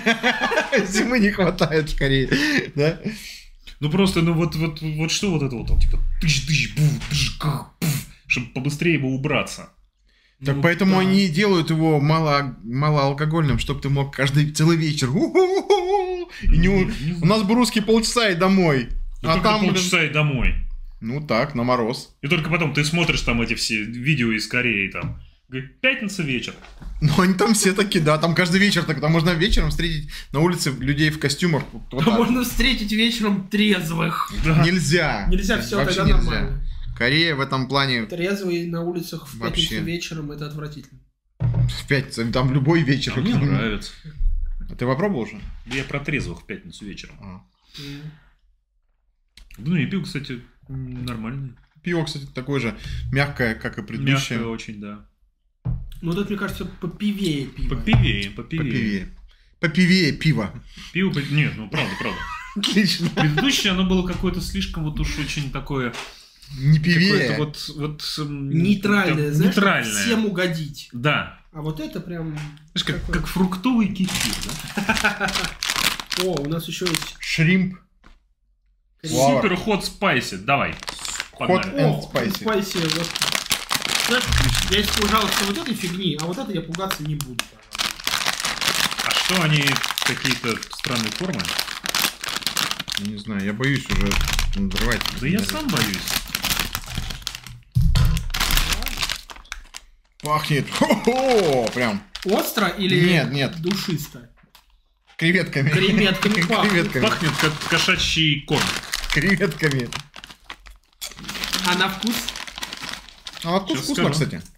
Зимы не хватает в Корее, да? Ну просто, ну вот, вот, вот что вот это вот, там, типа, тыщ-тыщ, буф, тыщ, ках, пф, чтобы побыстрее бы убраться. Так Ну, поэтому да. они делают его мало, малоалкогольным, чтобы ты мог каждый целый вечер. У-ху-ху-ху. И не у... Не- у нас бы русский полчаса и домой. Ну, а как там, ты блин, полчаса и домой. ну так, на мороз. И только потом ты смотришь там эти все видео из Кореи, там, говорит, пятница вечер. Ну они там все такие, да, там каждый вечер так. Там можно вечером встретить на улице людей в костюмах. Вот Да так. можно встретить вечером трезвых. Да. Нельзя. Нельзя, все, Вообще тогда нельзя. нормально. Корея в этом плане Трезвые на улицах в Вообще. пятницу вечером это отвратительно. в пятницу, там любой вечер. А мне нравится. А ты попробовал уже? Я про трезвых в пятницу вечером. А. М. Ну и пиво, кстати, м, нормальное. Пиво, кстати, такое же мягкое, как и предыдущее. Мягкое очень, да. Ну тут, мне кажется, попивее пиво. Попивее, попивее. Попивее. Попивее пиво. Пиво, по- нет, ну правда, правда. Отлично. Предыдущее, оно было какое-то слишком вот уж очень такое... Не пивее. Какое-то вот... вот м, Нейтральное, там, знаешь, нейтральное. всем угодить. Да. А вот это прям... Знаешь, как, такое. как фруктовый кефир, да? О, у нас еще есть... Шримп. Лава. Супер хот спайси, давай. Hot Погнали. and О, spicy. спайси. Вот. Знаешь, я испугался вот этой фигни, а вот это я пугаться не буду. А что они какие-то странные формы? Я не знаю, я боюсь уже надрывать. Да я сам боюсь. Пахнет. Хо-хо! Прям Остро или Нет, нет. душисто? креветками. Креветками пахнет. Креветками. Пахнет как кошачий корм. Креветками. А на вкус? А вот тут Сейчас вкусно, скажу. кстати.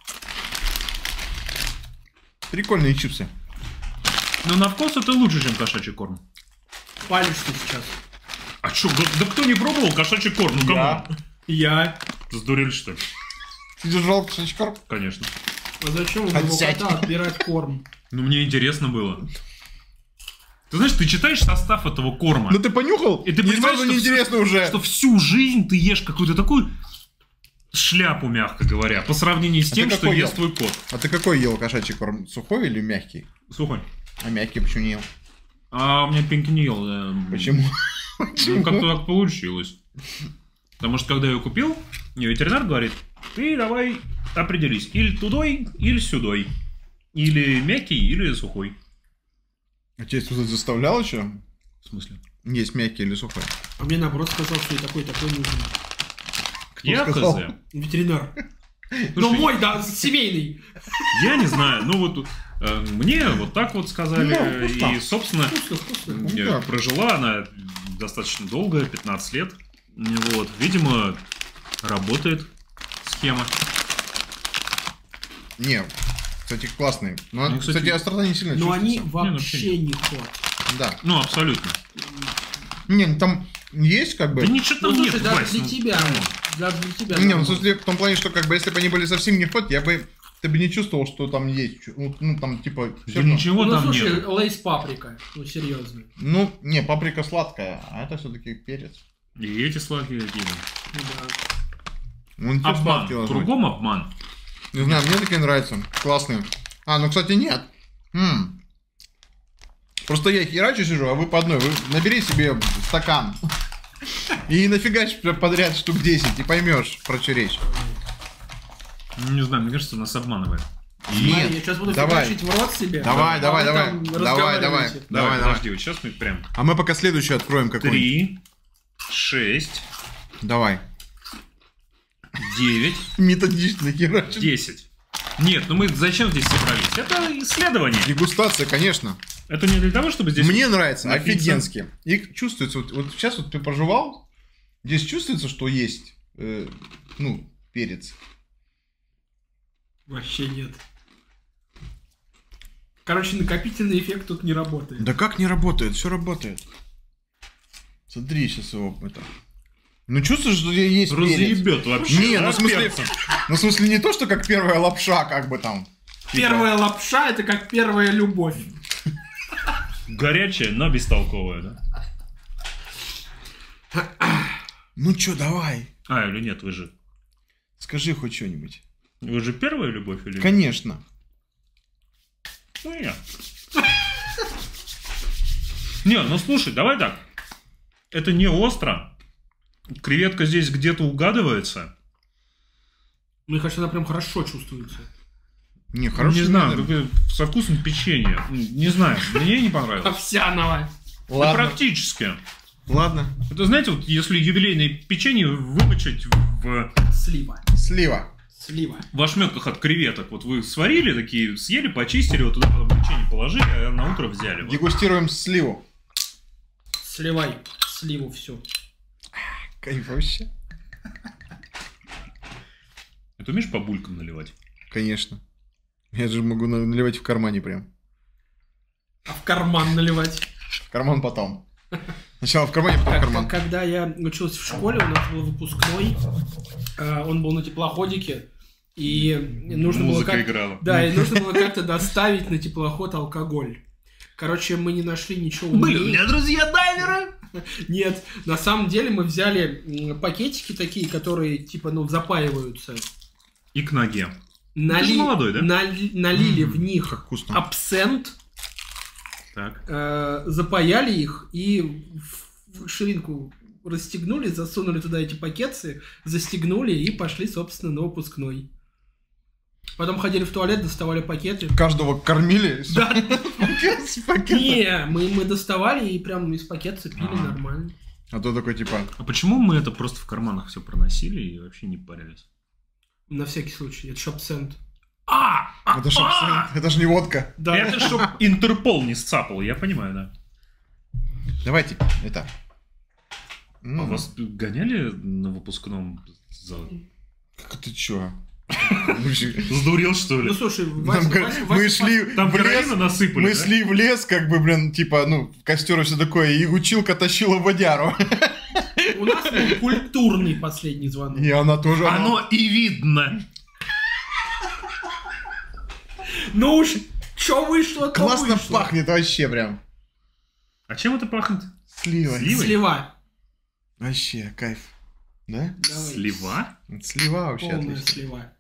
Прикольные чипсы. Но на вкус это лучше, чем кошачий корм. Палишь ты сейчас. А что, да, да кто не пробовал кошачий корм? Ну Я. кому? Я. Сдурели, что ли? Ты держал кошачий корм? Конечно. А зачем у моего Отсядь. кота отбирать корм? Ну, мне интересно было. Ты знаешь, ты читаешь состав этого корма, Ну ты понюхал? И ты Мне понимаешь, сразу что неинтересно уже. что всю жизнь ты ешь какую-то такую шляпу, мягко говоря, по сравнению с А тем, ты что какой ест ел? твой кот. А ты какой ел кошачий корм? Сухой или мягкий? Сухой. А мягкий почему не ел? А у меня пинки не ел. да. Почему? Ну, Почему? как-то так получилось. Потому что, когда я ее купил, мне ветеринар говорит, ты давай определись, или тудой, или сюдой. Или мягкий, или сухой. А тебя кто-то заставлял еще? В смысле? Есть мягкий или сухой? А мне наоборот сказал, что и такой, и такой нужен. Кто Я сказал? хз. Ветеринар. Ну Слушай, мой, да, семейный. Я не знаю, ну вот э, мне вот так вот сказали, Ну, вкусно. и, собственно, Вкусно, вкусно. Ну, я да. прожила она достаточно долго, пятнадцать лет. Вот, видимо, работает схема. Не, кстати, классные. Но, Ну, кстати, кстати, острота не сильно Но они чувствуется. вообще не ход. Да. Ну, абсолютно. Не, ну там есть как бы... Да ничего Ну там слушай, нет, даже Вась, для ну, тебя. камон. Даже для тебя. Не, ну в нормально. смысле, в том плане, что как бы если бы они были совсем не ход, я бы... Ты бы не чувствовал, что там есть. чё- Ну, ну, там типа... Да всё равно. ничего Ну там слушай, нет. лейс паприка. Ну серьезно. Ну, не, паприка сладкая, а это все-таки перец. И эти сладкие какие-то. Ну да. Ну, он Обман. сладкий должен быть. Кругом обман. Не знаю, мне такие нравятся. Классные. А, ну, кстати, нет. М. Просто я херачу сижу, а вы по одной. Вы набери себе стакан. И нафигачь подряд штук десять, и поймешь, про что речь. Ну, не знаю, мне кажется, нас обманывает. Нет, Смотри, я сейчас буду давай. фигачить в рот себе. Давай, а давай, вы давай. там Давай, давай. разговариваете. Давай, Давай, давай. подожди, вот сейчас мы прям... А мы пока следующий откроем какой-нибудь. Три, шесть, Давай. девять, Методично херачим. десять. Нет, ну мы зачем здесь собрались? Это исследование. Дегустация, конечно. Это не для того, чтобы здесь... Мне нравится, напиться. офигенски. И чувствуется, вот, вот сейчас вот ты пожевал, здесь чувствуется, что есть, э, ну, перец. Вообще нет. Короче, накопительный эффект тут не работает. Да как не работает? Все работает. Смотри, сейчас его это... Ну чувствуешь, что здесь есть перец? Разъебет вообще. Не, ну да, в смысле, перцем? ну в смысле не то, что как первая лапша, как бы там. типа. Первая лапша — это как первая любовь. Горячая, но бестолковая, да? Ну чё, давай. А, или нет, вы же... Скажи хоть что-нибудь. Вы же первая любовь или нет? Конечно. Ну, я. Не, ну слушай, давай так. Это не остро. Креветка здесь где-то угадывается. Мне кажется, она прям хорошо чувствуется. Не, Не хороший знаю, номер. какое- со вкусом печенья. Не знаю, мне не понравилось. Овсяного. Да Ладно, практически. ладно. Это знаете, вот если юбилейное печенье вымочить в, Слива. Слива. Слива. в ошметках от креветок, вот вы сварили такие, съели, почистили, вот туда потом печенье положили, а на утро взяли. Вот. Дегустируем сливу. Сливай сливу всю. Кайф вообще. А ты умеешь по булькам наливать? Конечно. Я же могу на- наливать в кармане прям. А в карман наливать. В карман потом. Сначала в кармане, потом в Как- карман. Когда я учился в школе, у нас был выпускной, э, он был на теплоходике, и нужно было Музыка как- играла. Да, и нужно было как-то доставить на теплоход алкоголь. Короче, мы не нашли ничего Были у умнее. меня друзья дайверы! Нет, на самом деле мы взяли м, пакетики такие, которые типа, ну, запаиваются. И к ноге. Нали- же молодой, да? нали- налили М, в них Как вкусно. абсент, Так. э, запаяли их и в в ширинку расстегнули, засунули туда эти пакетцы, застегнули и пошли, собственно, на выпускной. Потом ходили в туалет, доставали пакеты. Каждого кормили. Да, С пакета. не, мы, мы доставали и прям из пакетца пили А. нормально. А то такой типа... А почему мы это просто в карманах все проносили и вообще не парились? На всякий случай, это ж абсент. А! а, Это ж а! абсент, это ж не водка. Да. Это чтоб Интерпол не сцапал, я понимаю, да. Давайте, это... А М, вас гоняли на выпускном за... Как ты чё? Сдурел, что ли? Ну слушай, Нам Вася, га- Вася- Мы Вася- шли Там в лес, героина насыпали, мы да? шли в лес, как бы, блин, типа, ну, костер и все такое, и училка тащила водяру. У нас был культурный последний звонок. И она тоже... Оно и видно. Ну уж, чё вышло, то Классно вышло. пахнет вообще прям. А чем это пахнет? Слива. Сливой? Слива. Вообще, кайф. Да? Давай. Слива? Слива вообще Полная отлично. слива.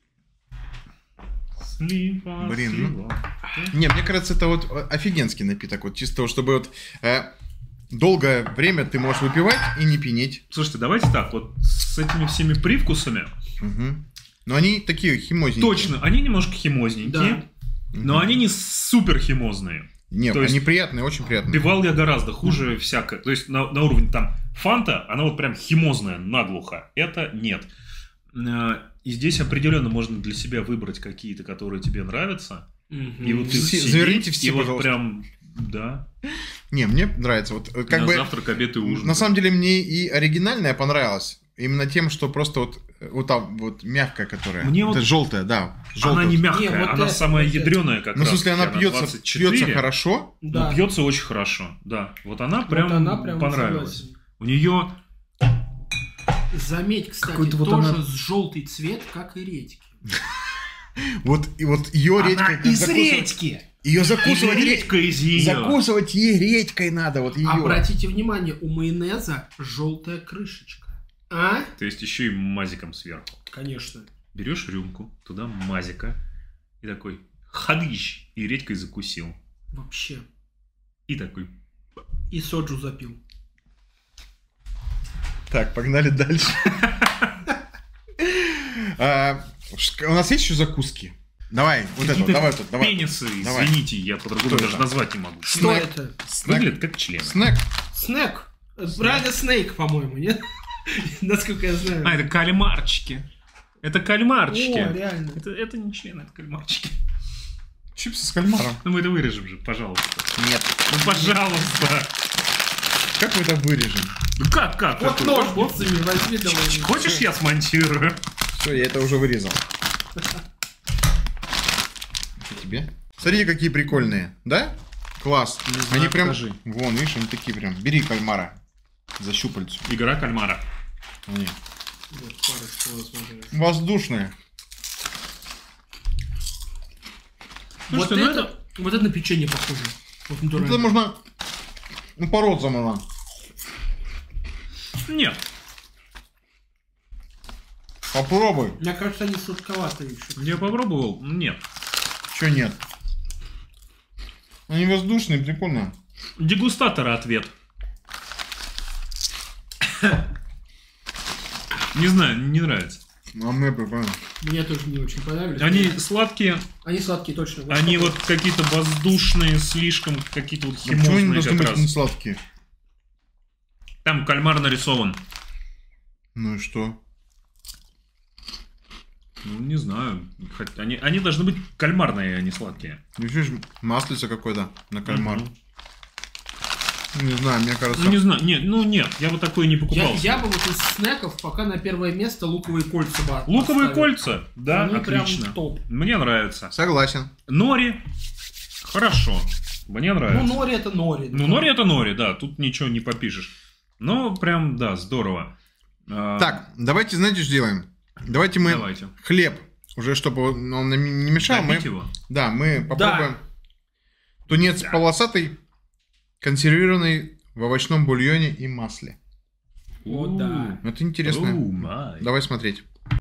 Слива, Блин, ну. слива. Не, мне кажется, это вот офигенский напиток. Вот чисто, чтобы вот э, долгое время ты можешь выпивать и не пьянеть. Слушайте, давайте так, вот с этими всеми привкусами, Мгм. Но они такие химозненькие. точно, они немножко химозненькие, Да. Мгм. но они не супер химозные. Нет, то есть- они приятные, очень приятные. Пивал я гораздо хуже всякое. То есть на, на уровне там фанта, она вот прям химозная, наглухо. Это нет. Э, И здесь определенно можно для себя выбрать какие-то, которые тебе нравятся. Мгм. И вот ты Все- сидеть, заверните все, и вот пожалуйста. прям, да, Не, мне нравится. Вот э, как на бы завтрак, обед и ужин. на самом деле мне и оригинальная понравилась. Именно тем, что просто вот, э, вот там вот мягкая, которая. Мне это вот- желтая, да. Желтая. Она не мягкая, Не, вот она это- самая вот это. ядреная как Ну, раз. в смысле, она пьется, двадцать четыре, пьется хорошо. но Да. пьется очень хорошо, да. Вот она Вот прям, она прям понравилась. согласен. У нее Заметь, кстати, Какой-то вот тоже она- с желтый цвет, как и редьки. Вот, и вот ее редькой. редьки. Ее И закусывать редькой. редька из ее. Закусывать ей редькой надо, вот ее. Обратите внимание, у майонеза желтая крышечка. А? То есть еще и мазиком сверху. Конечно. Берешь рюмку, туда мазика, и такой ходыщ, и редькой закусил. Вообще. И такой, И соджу запил. Так, погнали дальше. А, ш- У нас есть еще закуски? Давай, вот это, Какие-то давай тут, давай. Пенисы, Давай. извините, я по-другому Что даже это? назвать не могу. Что Снэк. это? Снэк. Выглядит как член. Снэк. Снэк. Правильно, Снейк, по-моему, нет? Насколько я знаю. А, это кальмарчики. Это кальмарчики. О, реально. Это, это не член, это кальмарчики. Чипсы с кальмаром. Ну мы это вырежем же, пожалуйста. Нет. Ну пожалуйста. Как мы это вырежем? Ну как, как? Вот как? ножницами возьми давай. Хочешь, я смонтирую? Все, я это уже вырезал. Что тебе? Смотрите, какие прикольные, да? Класс. Не знаю, Они прям... покажи. Вон, видишь, они такие прям. Бери кальмара. За щупальцу. Игра кальмара. Они. Вот, парочку возможно. Воздушные. Вот Слушайте, ну это, вот это на печенье похоже. Вот натурально. Это можно... Ну, породца можно. Нет. Попробуй. Мне кажется, они сладковатые еще. Я попробовал, нет. Че нет? Они воздушные, прикольно. Дегустатора ответ. Не знаю, не нравится. А мне прикольно. Мне тоже не очень понравились. Они сладкие, Они сладкие, точно. Вот они такой. вот какие-то воздушные, слишком какие-то вот Ну, почему они химозные должны как быть раз. не сладкие? Там кальмар нарисован. Ну и что? Ну, не знаю. Хоть они, они должны быть кальмарные, а не сладкие. Ну, видишь, маслица какое-то на кальмар. Мгм. Не знаю, мне кажется... Ну, не знаю. Нет, ну нет, я бы такой не Я, покупал. я бы вот из снеков пока на первое место луковые кольца бы Луковые поставил. кольца, да, Они отлично. прям топ. Мне нравится. Согласен. Нори, хорошо. Мне нравится. Ну, нори это нори. Ну, нори это нори, да, тут ничего не попишешь. Но прям, да, здорово. А, Так, давайте, знаете, что сделаем? Давайте мы Давайте. хлеб, уже чтобы он нам не мешал, мы... Добить его? Да, мы попробуем. Тунец Да. полосатый, консервированный в овощном бульоне и масле. О, да. Это интересно. Оу, май. Давай смотреть.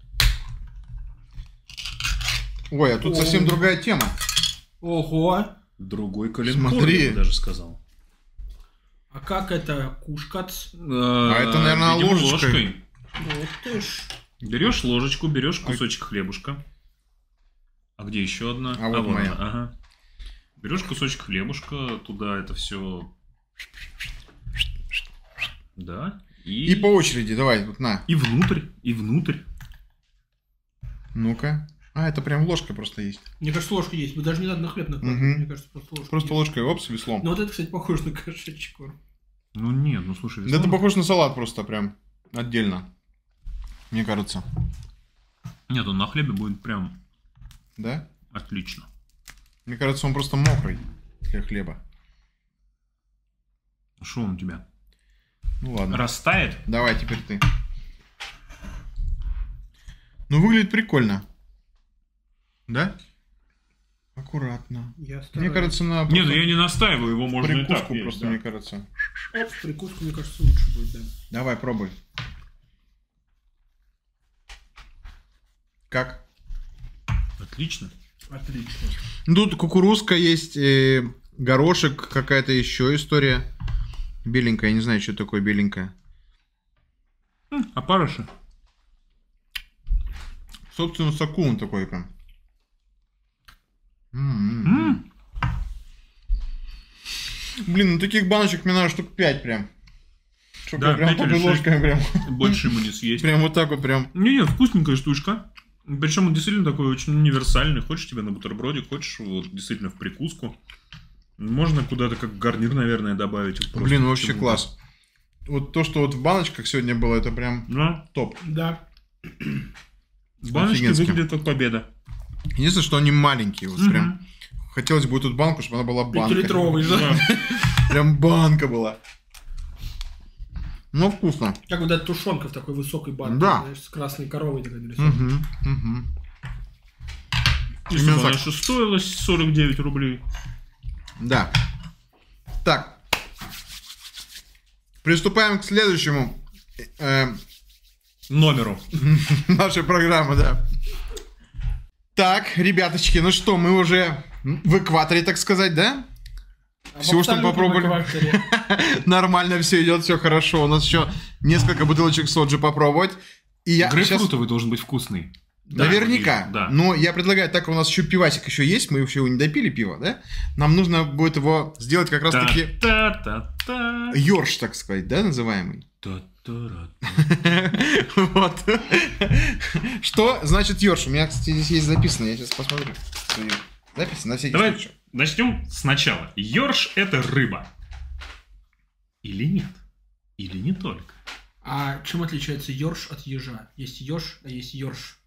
Ой, а тут О. совсем другая тема. Ого. Другой коленкор, Смотри. я бы даже сказал. А как это кушкац? А это, наверное, видимо, ложечкой. Вот ты ж. Берешь ложечку, берешь кусочек хлебушка. А где еще одна? А вот моя. она, ага. Берешь кусочек хлебушка, туда это все. Да. И, И по очереди, давай, вот на. и внутрь, и внутрь. Ну-ка. А, это прям ложка просто есть. Мне кажется, ложка есть. Мы даже не надо на хлеб накладывать. Мгм. Мне кажется, просто ложка Просто есть. ложкой, опс, веслом. Ну вот это, кстати, похоже на кошечку. Ну нет, ну слушай, Да это похоже на салат просто прям отдельно. Мне кажется. Нет, он на хлебе будет прям Да? отлично. Мне кажется, он просто мокрый для хлеба. Что он у тебя? Ну ладно. Растает? Давай, теперь ты. Ну, выглядит прикольно. Да? Аккуратно. Я Мне стараюсь. кажется, на Не, ну просто я не настаиваю, его можно и так прикуску есть, просто, да. мне кажется. Оп, прикуску, мне кажется, лучше будет, да. Давай, пробуй. Как? Отлично. Отлично. Ну, тут кукурузка есть, э, горошек, какая-то еще история. Беленькая, я не знаю, что такое беленькая. М, А парыша? Собственно, соку он такой прям. М-м-м. М, Блин, ну таких баночек мне надо штук пять прям. Чтоб Да, я прям пять или такой шесть. ложкой прям. Больше ему не съесть. Прям вот так вот прям. Не-не, вкусненькая штучка. Причем он действительно такой очень универсальный. Хочешь тебе на бутерброде, хочешь вот действительно в прикуску. Можно куда-то как гарнир, наверное, добавить. Вот просто Блин, вообще почему-то. класс. Вот то, что вот в баночках сегодня было, это прям Да. топ. Да. Баночки Офигенски. выглядят как победа. Единственное, что они маленькие. Вот Мгм. прям. Хотелось бы тут банку, чтобы она была банка. Пятилитровый, да? Да. Прям банка была. Ну, вкусно. Как вот эта тушенка в такой высокой банке, Да. знаешь, с красной коровой такая нарисована. Угу, угу. И Именно чтобы она так. еще стоила сорок девять рублей. Да. Так. Приступаем к следующему э, Номеру. нашей программы, да. Так, ребяточки, ну что, мы уже в экваторе, так сказать, да? А в Всего, что абсолютном попробовали. экваторе. Нормально все идет, все хорошо. У нас еще несколько бутылочек соджи попробовать. И я сейчас... Грейпфрутовый должен быть вкусный. Да, Наверняка. да. Но я предлагаю, так как у нас еще пивасик еще есть, мы еще его не допили пиво, да? Нам нужно будет его сделать как раз-таки Та-та-та-та. ёрш, так сказать, да, называемый. Та-та-ра. Вот. Что значит ёрш? У меня, кстати, здесь есть записано, я сейчас посмотрю. Записи на всякий Давай случай. начнем сначала. Ёрш – это рыба. Или нет? Или не только? А чем отличается ёрш от ежа? Есть ёж, а есть ёрш.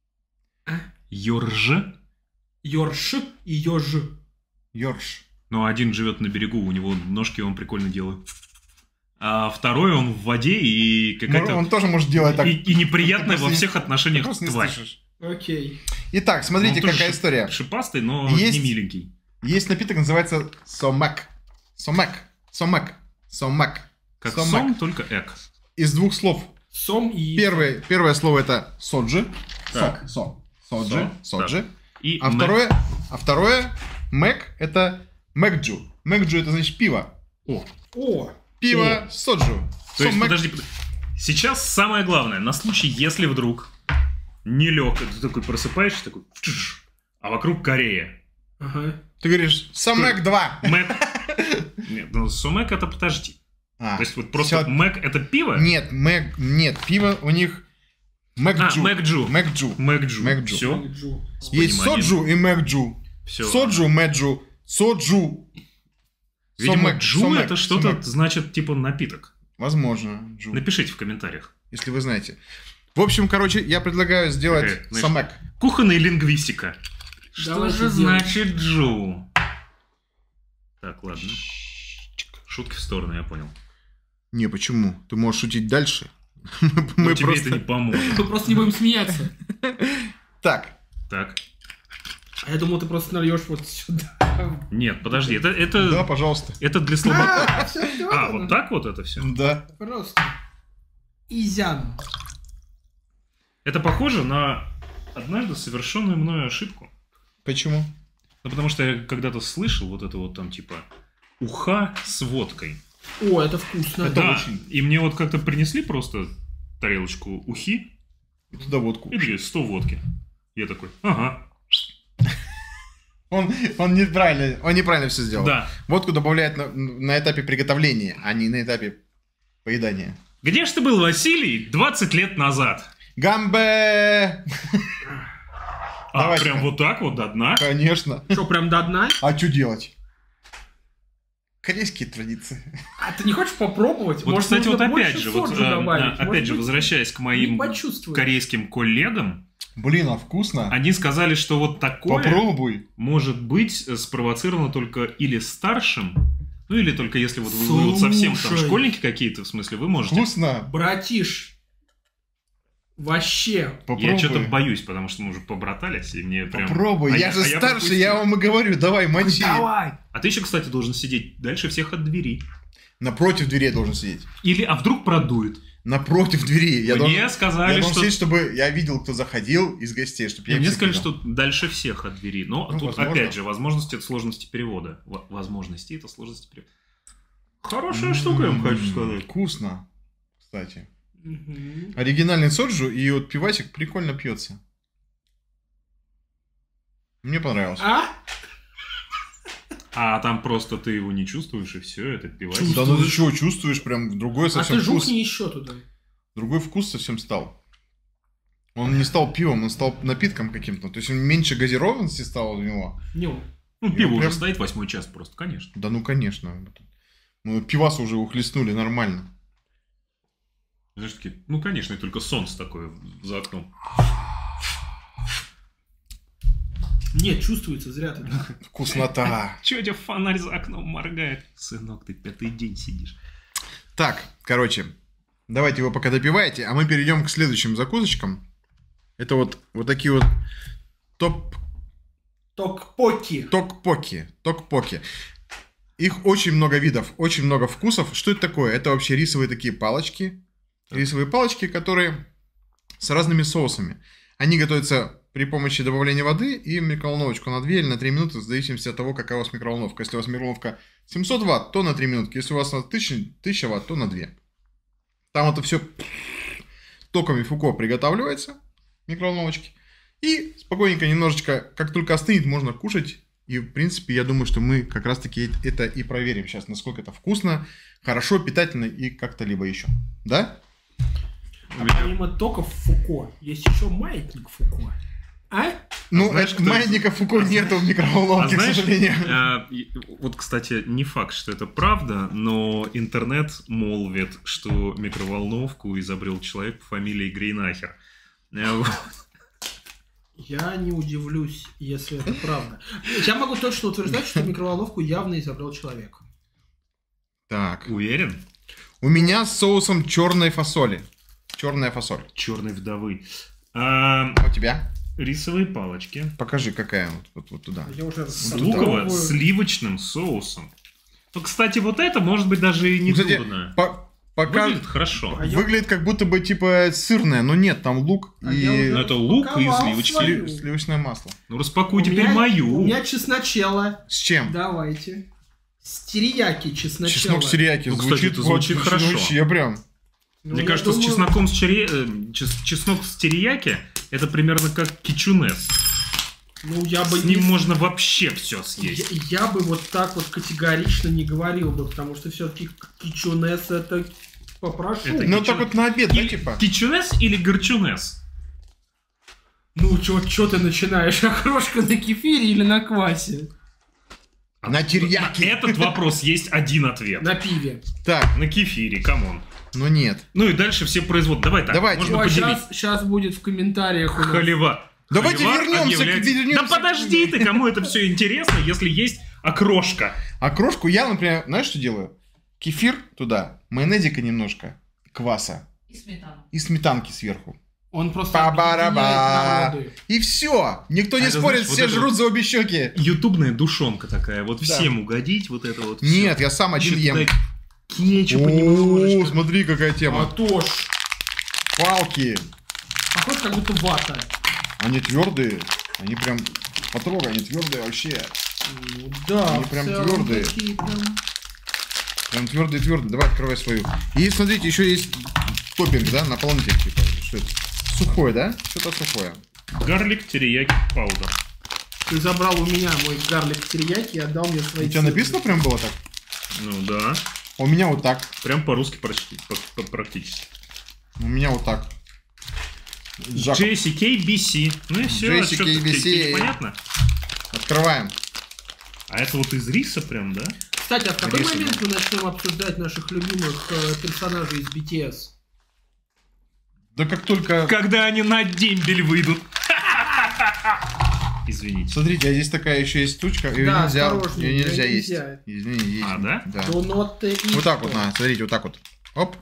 Ёрж. Ёрш и ёж. Ёрш. Но один живет на берегу, у него ножки, он прикольно делает. А второй он в воде и Ну, какая-то... он тоже может делать так. И, и неприятная Ты во просто всех не- отношениях Ты просто не тварь. слышишь. Окей. Итак, смотрите, Он тоже какая шип- история. Шипастый, но Есть- не миленький. Есть напиток, называется сомак. Сомак. Сомак. Сомак. Как Сомак. сом, только эк. Из двух слов. Сом и... Первое, первое слово это соджи. Так. Сок. Сом. Соджи. Со. Соджи. И А мэк. второе, а второе, мэк, это мэкджу. Мэкджу это значит пиво. О, О! Пиво соджу. то есть, Сомак. подожди, подожди. Сейчас самое главное, на случай, если вдруг не лег, ты такой просыпаешься, такой, «Фтш», а вокруг Корея. Ага. Ты говоришь, Сомак два. Мэк. Нет, ну сомэк это подожди. А, То есть вот просто всё. мэк это пиво? Нет, мэк, нет, пиво у них мэкджу. А, мэкджу. Мэкджу. Мэкджу. Мэкджу. Все. Джу. Есть соджу и мэкджу. Все. Соджу, мэджу, соджу. Видимо, Сомэк, джу сомэк, это что-то сомэк. значит типа напиток. Возможно, джу. Напишите в комментариях. Если вы знаете. В общем, короче, я предлагаю сделать Такая, знаешь, сомак. Кухонная лингвистика. Что Давайте же сделаем. значит джу? Так, ладно. Шутки в сторону, я понял. Не, почему? Ты можешь шутить дальше. Мы Мы тебе просто... это не поможет. Мы просто не будем смеяться. Так, Так. А я думал, ты просто нальешь вот сюда. Нет, подожди, это, это, да, пожалуйста. это для слабаков. А, всё, А, всё, вот так вот это все? Да. Пожалуйста. Изян. Это похоже на однажды совершенную мною ошибку. Почему? Ну, потому что я когда-то слышал вот это вот там типа уха с водкой. О, это вкусно. Это Да, очень. и мне вот как-то принесли просто тарелочку ухи И туда водку. и такие сто водки. Я такой, ага, Он, он неправильно, он неправильно все сделал. да. Водку добавляют на, на этапе приготовления, а не на этапе поедания. Где ж ты был, Василий, двадцать лет назад? Гамбе! А, Давайте. прям вот так вот до дна? Конечно. Что, прям до дна? А что делать? Корейские традиции. А ты не хочешь попробовать? Вот, Может, кстати, вот нужно опять больше же, вот, соджу э, добавить? а, Может опять же, быть, возвращаясь к не моим почувствуешь. корейским коллегам, Блин, а вкусно. они сказали, что вот такое Попробуй. может быть э, спровоцировано только или старшим, ну или только если вот вы, вы вот совсем там Слушай. школьники какие-то, в смысле, вы можете. Вкусно. Братиш, вообще. Попробуй. Я что-то боюсь, потому что мы уже побратались, и мне прям... Попробуй. А я, же а старше, пропустил. я вам и говорю. Давай, мочи. Давай. А ты еще, кстати, должен сидеть дальше всех от двери. Напротив двери я должен сидеть. Или, а вдруг продует? Напротив двери. Я Мне должен, я сказали, должен что... сидеть, чтобы я видел, кто заходил из гостей. Чтобы я Мне всех сказали, видел. что дальше всех от двери. Но Ну, тут, возможно. опять же, возможности — это сложности перевода. Во- Возможности — это сложности перевода. Хорошая М-м-м. штука, я вам хочу сказать. Вкусно, кстати. Мгм. Оригинальный соджу и вот пивасик прикольно пьется. Мне понравилось. А? А там просто ты его не чувствуешь, и все, это пивасик. Чувствую. Да ну ты чего, чувствуешь прям другой А совсем ты вкус. жухни еще туда. Другой вкус совсем стал. Он не стал пивом, он стал напитком каким-то. То есть он меньше газированности стал у него. Не, Ну, пиво Я уже прям- стоит восьмой час просто, конечно. Да ну конечно. Мы пивас уже ухлестнули нормально. Знаешь, такие, ну, конечно, и только солнце такое за окном. нет, чувствуется, зря ты. Вкуснота. Чё у тебя фонарь за окном моргает? Сынок, ты пятый день сидишь. Так, короче, давайте его пока допиваете, а мы перейдем к следующим закусочкам. Это вот, вот такие вот топ Токпоки. токпоки. Токпоки. Их очень много видов, очень много вкусов. Что это такое? Это вообще рисовые такие палочки. Рисовые палочки, которые с разными соусами. Они готовятся при помощи добавления воды и в микроволновочку на две или на три минуты, в зависимости от того, какая у вас микроволновка. Если у вас микроволновка семьсот ватт, то на три минутки. Если у вас тысяча ватт, то на две. Там это все токами Фуко приготавливается в микроволновочке. И спокойненько немножечко, как только остынет, можно кушать. И, в принципе, я думаю, что мы как раз-таки это и проверим сейчас, насколько это вкусно, хорошо, питательно и как-то либо еще. Да? У меня- Помимо токов Фуко, есть еще маятник Фуко. А? Ну, знаешь, это- кто это? маятника Фуко А нету в А микроволновке, к знаешь, сожалению. а, и- вот, кстати, не факт, что это правда, но интернет молвит, что микроволновку изобрел человек по фамилии Грейнахер. А, вот. Я не удивлюсь, если это правда. Я могу точно утверждать, что микроволновку явно изобрел человек. Так. Уверен? У меня с соусом черной фасоли. Черная фасоль. Черной вдовы. А, А у тебя? рисовые палочки Покажи, какая вот, вот, вот туда. Я уже с Вот луково-сливочным соусом. Ну, кстати, вот это может быть даже и не Ну, кстати, трудно. По- пока Выглядит хорошо. А я- выглядит как будто бы типа сырное, но нет, там лук А и я уже Ну, это лук и упаковал сливочки. свою. сли- сливочное масло. Ну, распакуй У теперь меня- мою. У меня чесночела. С чем? Давайте. С терияки чесночела. Чеснок сириаки. Ну, кстати, звучит, это звучит вот, хорошо. Вообще прям. Ну, Мне я кажется, думаю- с чесноком с чере... э, чес- чеснок с терияки это примерно как кичунес. Ну, я бы С ним не- можно вообще все Я, съесть. я бы вот так вот категорично не говорил бы, потому что все-таки кичунес это попрошу. Это Ну кичу- так вот на обед, да, Или типа? кичунес или горчунес? Ну, чё ты начинаешь? Окрошка на кефире или на квасе? На терияки. На этот вопрос есть один ответ. На пиве. Так, На кефире, камон. ну нет. Ну и дальше все производят. Давай так, Давайте. можно Ой, поделить. сейчас, будет в комментариях у нас. Халева. Давайте Халева вернемся к- объявляется- вернемся Да к- подожди ты, кому это все интересно, если есть окрошка. А крошку я, например, знаешь, что делаю? Кефир туда, майонезика немножко, кваса И сметану. и сметанки сверху. Он просто Па-ба-раба. объединяет народы. И все. Никто не А это, спорит, знаешь, вот все это жрут вот- за обе щеки. Ютубная душонка такая, вот Да. всем угодить, вот это вот. всё. Нет, я сам один Ещё ем. туда кетчупа О, немножечко. смотри, какая А тема. то ж. Палки. Похож, как будто вата. Они твердые. Они прям потрогай, они твердые вообще. Ну да, Они в прям целом твердые. такие прям- Прям твердые-твердые. Давай, открывай свою. И смотрите, еще есть топпинг, да, наполнитель, типа. Что это? Сухое, да? Что-то сухое. Гарлик терияки паудер. Ты забрал у меня мой гарлик терияки и отдал мне свои У тебя сыры. написано прям было так? Ну да. А у меня вот так. Прям по-русски почти, по- по- практически. У меня вот так. Жак. джей си кей би си. Ну и все, джей си кей би си. понятно. Открываем. А это вот из риса прям, да? Кстати, а в какой Рисовый. момент мы начнем обсуждать наших любимых э, персонажей из би ти эс? Да как только... Когда они на дембель выйдут. Извините. Смотрите, а здесь такая еще есть штучка. Ее Да, нельзя, осторожней, ее нельзя её есть. нельзя. Извини, есть. А, да? Да. Донотте и Вот так что? вот надо, смотрите, вот так вот. Оп.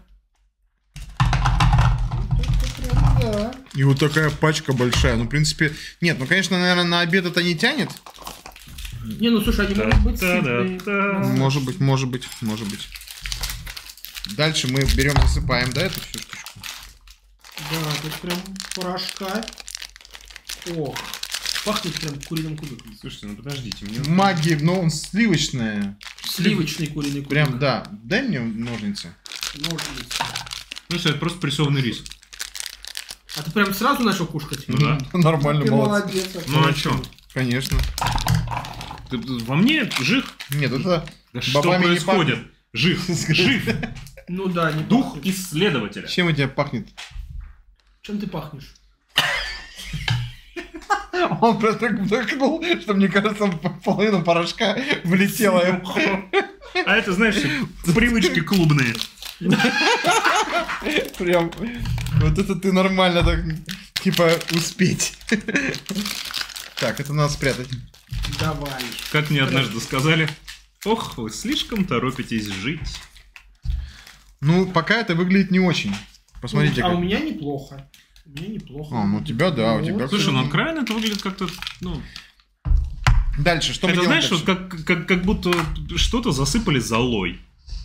Это прям, да. И вот такая пачка большая. Ну, в принципе... Нет, ну, конечно, наверное, на обед это не тянет. Не, ну слушай, они могут быть сытные. Та-да-та. Может быть, может быть, может быть. Дальше мы берем, засыпаем, да, эту всю штучку? Да, тут прям порошка. Ох, пахнет прям куриным кубиком. Слушайте, ну подождите, мне... Маги, но он сливочная. Сливочный куриный кубик. Прям, да. Дай мне ножницы. Ножницы. Слушай, это просто прессованный рис. А ты прям сразу начал кушать? Ну да. Нормально, Ты молодцы. молодец. Ну а чё? Конечно. Ты- Во мне жив. Нет, это Да что бобами не происходит? Жив. Жив. Ну да, не Дух пахнет. исследователя. чем у тебя пахнет? Чем ты пахнешь? Он прям так вдохнул, что, мне кажется, половина порошка влетела ему. А это, знаешь, привычки клубные. Прям, вот это ты нормально так, типа, успеть. Так, это надо спрятать. Давай. Как мне однажды сказали, ох, вы слишком торопитесь жить. Ну, пока это выглядит не очень. Посмотрите, а как. у меня неплохо. У меня неплохо. А, ну у тебя, да, у тебя. Слушай, ну откровенно это выглядит как-то, ну... Дальше, что мы это, делаем знаешь, дальше? вот как, как, как будто что-то засыпали золой.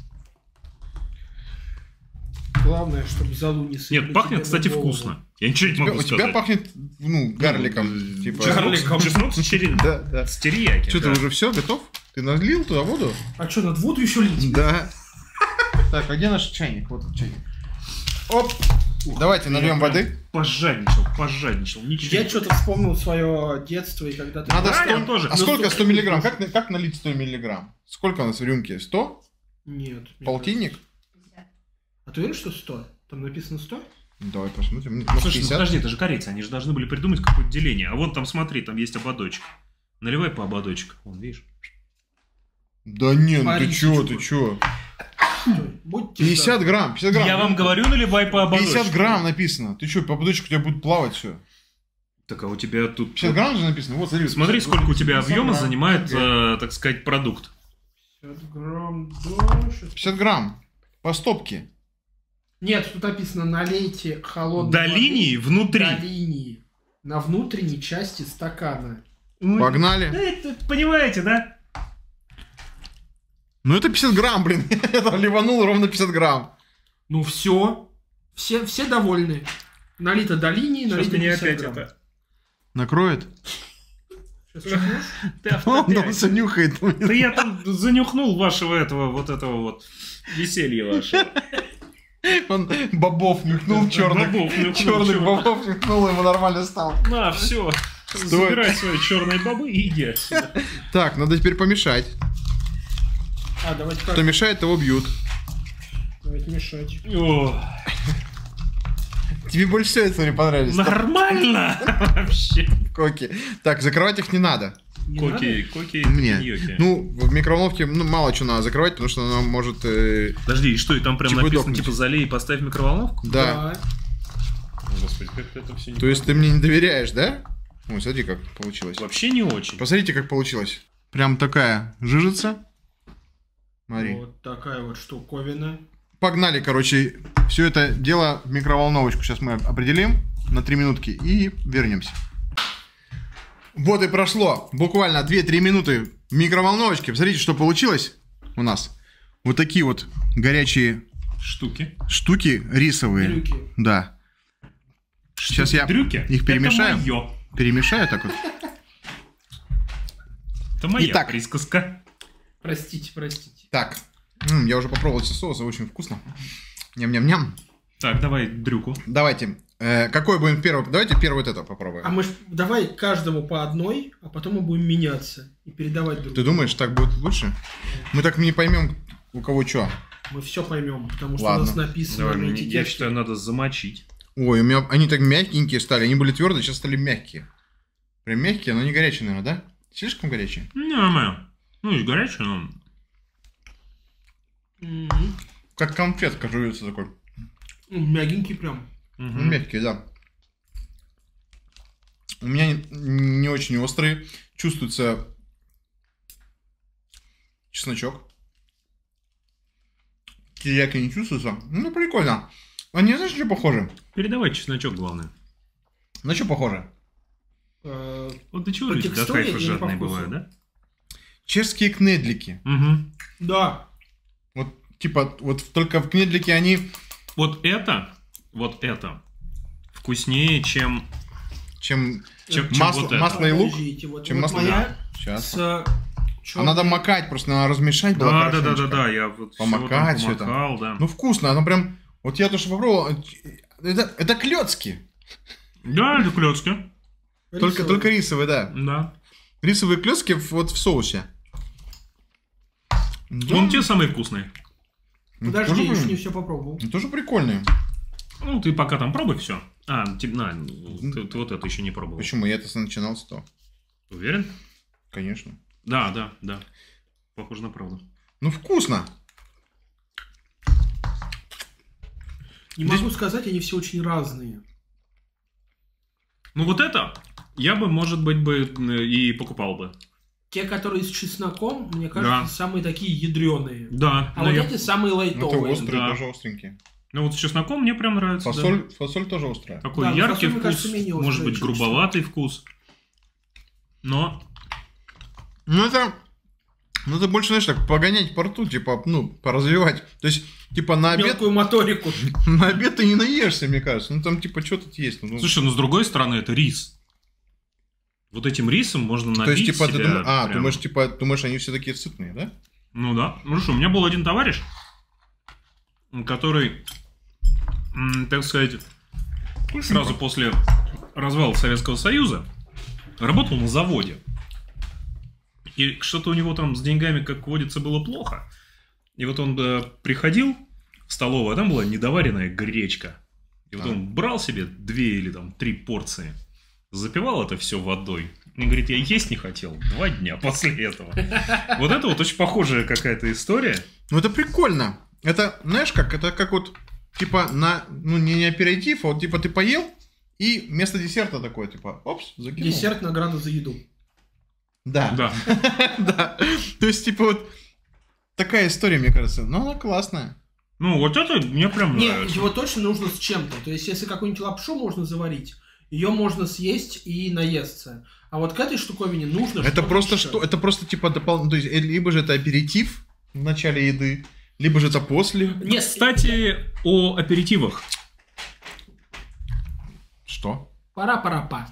Главное, чтобы залу не сыпали Нет, пахнет, тебе кстати, на голову. вкусно. Я ничего не У тебя, могу у тебя сказать. пахнет, ну, гарликом. Типа. Чеснок, Гарликом. чеснок с, черри... Да, да. с терияки. Что, да. ты уже все, готов? Ты налил туда воду? А что, надо воду еще лить? Да. Так, а где наш чайник? Вот этот чайник. Оп. Давайте нальем прям воды. Пожадничал, пожадничал. Ничего. Я что-то вспомнил свое детство и когда-то... Надо Да, я сто... тоже. А Ну, сколько слушай, сто миллиграмм? Как, на- как налить сто миллиграмм? Сколько у нас в рюмке? сто? Нет. мне Полтинник? кажется. А ты уверен, что сто? Там написано сто? Давай посмотрим. Может, Слушай, ну пятьдесят? подожди, это же корейцы, они же должны были придумать какое-то деление. А вон там, смотри, там есть ободочек. Наливай по ободочку. Вон, видишь? Да не, ну ты Парень, чё, ты ты чё? Стой, будьте пятьдесят грамм, пятьдесят грамм. Я вам говорю, наливай по ободочку. пятьдесят грамм написано. Ты чё, по ободочку у тебя будет плавать все. Так, а у тебя тут... пятьдесят грамм же написано. Вот, смотри. Смотри, сколько у тебя пятьдесят объема грамм. занимает, э, так сказать, продукт. пятьдесят грамм, да, щас. пятьдесят грамм. По стопке. Нет, тут написано налейте холодной До воды линии внутри. До линии. На внутренней части стакана. Погнали. Да, это, понимаете, да? Ну это пятьдесят грамм, блин. Я ливанул ровно пятьдесят грамм. Ну все. Все, все довольны. Налито до линии, Сейчас налито меня пятьдесят опять грамм. это... Накроет? Сейчас чихнешь? Ты Он там автопять. все нюхает. Да я там занюхнул вашего этого, вот этого вот веселья вашего. Он бобов нюхнул, черных. Бобов нюхнул, Черных чё. бобов нюхнул, ему нормально стало. На, все. Стой. Забирай свои черные бобы и иди отсюда. Так, надо теперь помешать. А, давайте Кто как? мешает, того бьют. Давайте мешать. О, Тебе больше всего это не понравились? нормально вообще. Коки. Так, закрывать их не надо. Не Коки, надо? коки, Нет. йоки. Ну, в микроволновке ну, мало чего надо закрывать, потому что она может... э, Подожди, и что, и там прям Типа написано, дохнуть. типа, залей и поставь в микроволновку? Да. Господи, как это все не То есть ты мне не доверяешь, да? Ой, смотри, как получилось. Вообще не очень. Посмотрите, как получилось. Прям такая жижица. Смотри. Вот такая вот штуковина. Погнали, короче, все это дело в микроволновочку. Сейчас мы определим на три минутки и вернемся. Вот и прошло буквально две-три минуты в микроволновочке. Посмотрите, что получилось у нас. Вот такие вот горячие Штуки. штуки рисовые. Брюки. Да. Сейчас я Дрюки. их перемешаю. Это моё. Перемешаю так вот. Это моя Итак. присказка. Простите, простите. Так. М, я уже попробовал эти соусы, очень вкусно. Ням-ням-ням. Так, давай дрюку. Давайте. Э, какой будем первый? Давайте первый вот это попробуем. А мы ж давай каждому по одной, а потом мы будем меняться и передавать друг Ты другу. думаешь, так будет лучше? Мы так не поймем, у кого что. Мы все поймем, потому что Ладно. у нас написано Давай, на мне- этикетке. я считаю, надо замочить. Ой, у меня они так мягенькие стали. Они были твердые, сейчас стали мягкие. Прям мягкие, но не горячие, наверное, да? Слишком горячие? Нормально. Ну, и горячий, но... Мгм. Как конфетка жуется такой. М, Мягенький прям. Ну, Мгм. мягкие, да. У меня не, не очень острые. Чувствуется чесночок. Терияки не чувствуется. Ну, прикольно. Они, знаешь, что похожи? Передавай чесночок, главное. На что похожи? Э, Вот до чего По люди до текстуре кайфа или по жадные вкусу? бывают, да? Чешские кнедлики. Угу. Да. Вот, типа, вот только в кнедлике они... Вот это, вот это вкуснее, чем... Чем, чем, чем масло, вот это. масло и лук. Подождите, вот, Чем вот масло? моя Сейчас. с... А чёрной- надо макать, просто надо размешать. было Да, да, да, да, хорошенечко. да, я вот всё Помакать там всё это. помакал, да. Ну, вкусно, оно прям... Вот я то, что попробовал, это, это клёцки. Да, это клёцки. Только, рисовая. только рисовые, да. Да. Рисовые клёцки в- вот в соусе. Да. Он те самые вкусные. Ну, Подожди, тоже я еще прям- не все попробовал. ну, тоже прикольные. Ну, ты пока там пробуй все. А, ты, на, ты, ты вот это еще не пробовал. Почему? Я это начинал с того. Уверен? Конечно. Да, да, да. Похоже на правду. Ну, вкусно. Не Здесь- могу сказать, они все очень разные. Ну, вот это я бы, может быть, бы э, и покупал бы. Те, которые с чесноком, мне кажется, Да. самые такие ядреные. Да. А ну, вот я- эти самые Ну, лайтовые. это острые, Да. тоже остренькие. ну, вот с чесноком мне прям нравится. да. Фасоль, фасоль тоже острая. Такой Да, но яркий фасоль, мне вкус, кажется, менее может острый, быть, чем грубоватый вкус. Но Ну, это... Ну, это больше, знаешь, так, погонять по рту, типа, ну, поразвивать. То есть, типа, на обед... Мелкую моторику. На обед ты не наешься, мне кажется. Ну, там, типа, что тут есть? Ну, ну, слушай, ну с другой стороны, это рис. Вот этим рисом можно набить то есть, типа, ты себя думаешь... А, прям- думаешь, типа, думаешь, они все такие сытные, да? Ну да. Ну что, у меня был один товарищ, который м, так сказать, сразу после развала Советского Союза работал на заводе. И что-то у него там с деньгами, как водится, было плохо. И вот он э, приходил в столовую, а там была недоваренная гречка. И вот А. он брал себе две или там три порции, запивал это все водой. И говорит, я есть не хотел два дня после этого. Вот это вот очень похожая какая-то история. Ну это прикольно. Это, знаешь как, это как вот, типа, на, ну не, не аперитив, а вот типа ты поел, и вместо десерта такое, типа, опс, закинул. Десерт награда за еду. Да. Да. Да. То есть, типа, вот такая история, мне кажется, но она классная. Ну, вот это мне прям Не, нравится. его точно нужно с чем-то. То есть, если какую-нибудь лапшу можно заварить, ее можно съесть и наесться. А вот к этой штуковине нужно Это что-то просто еще. что, это просто типа дополнительно, то есть э, либо же это аперитив в начале еды, либо же это после. Нет, Кстати, о аперитивах. Что? пора-пора-па.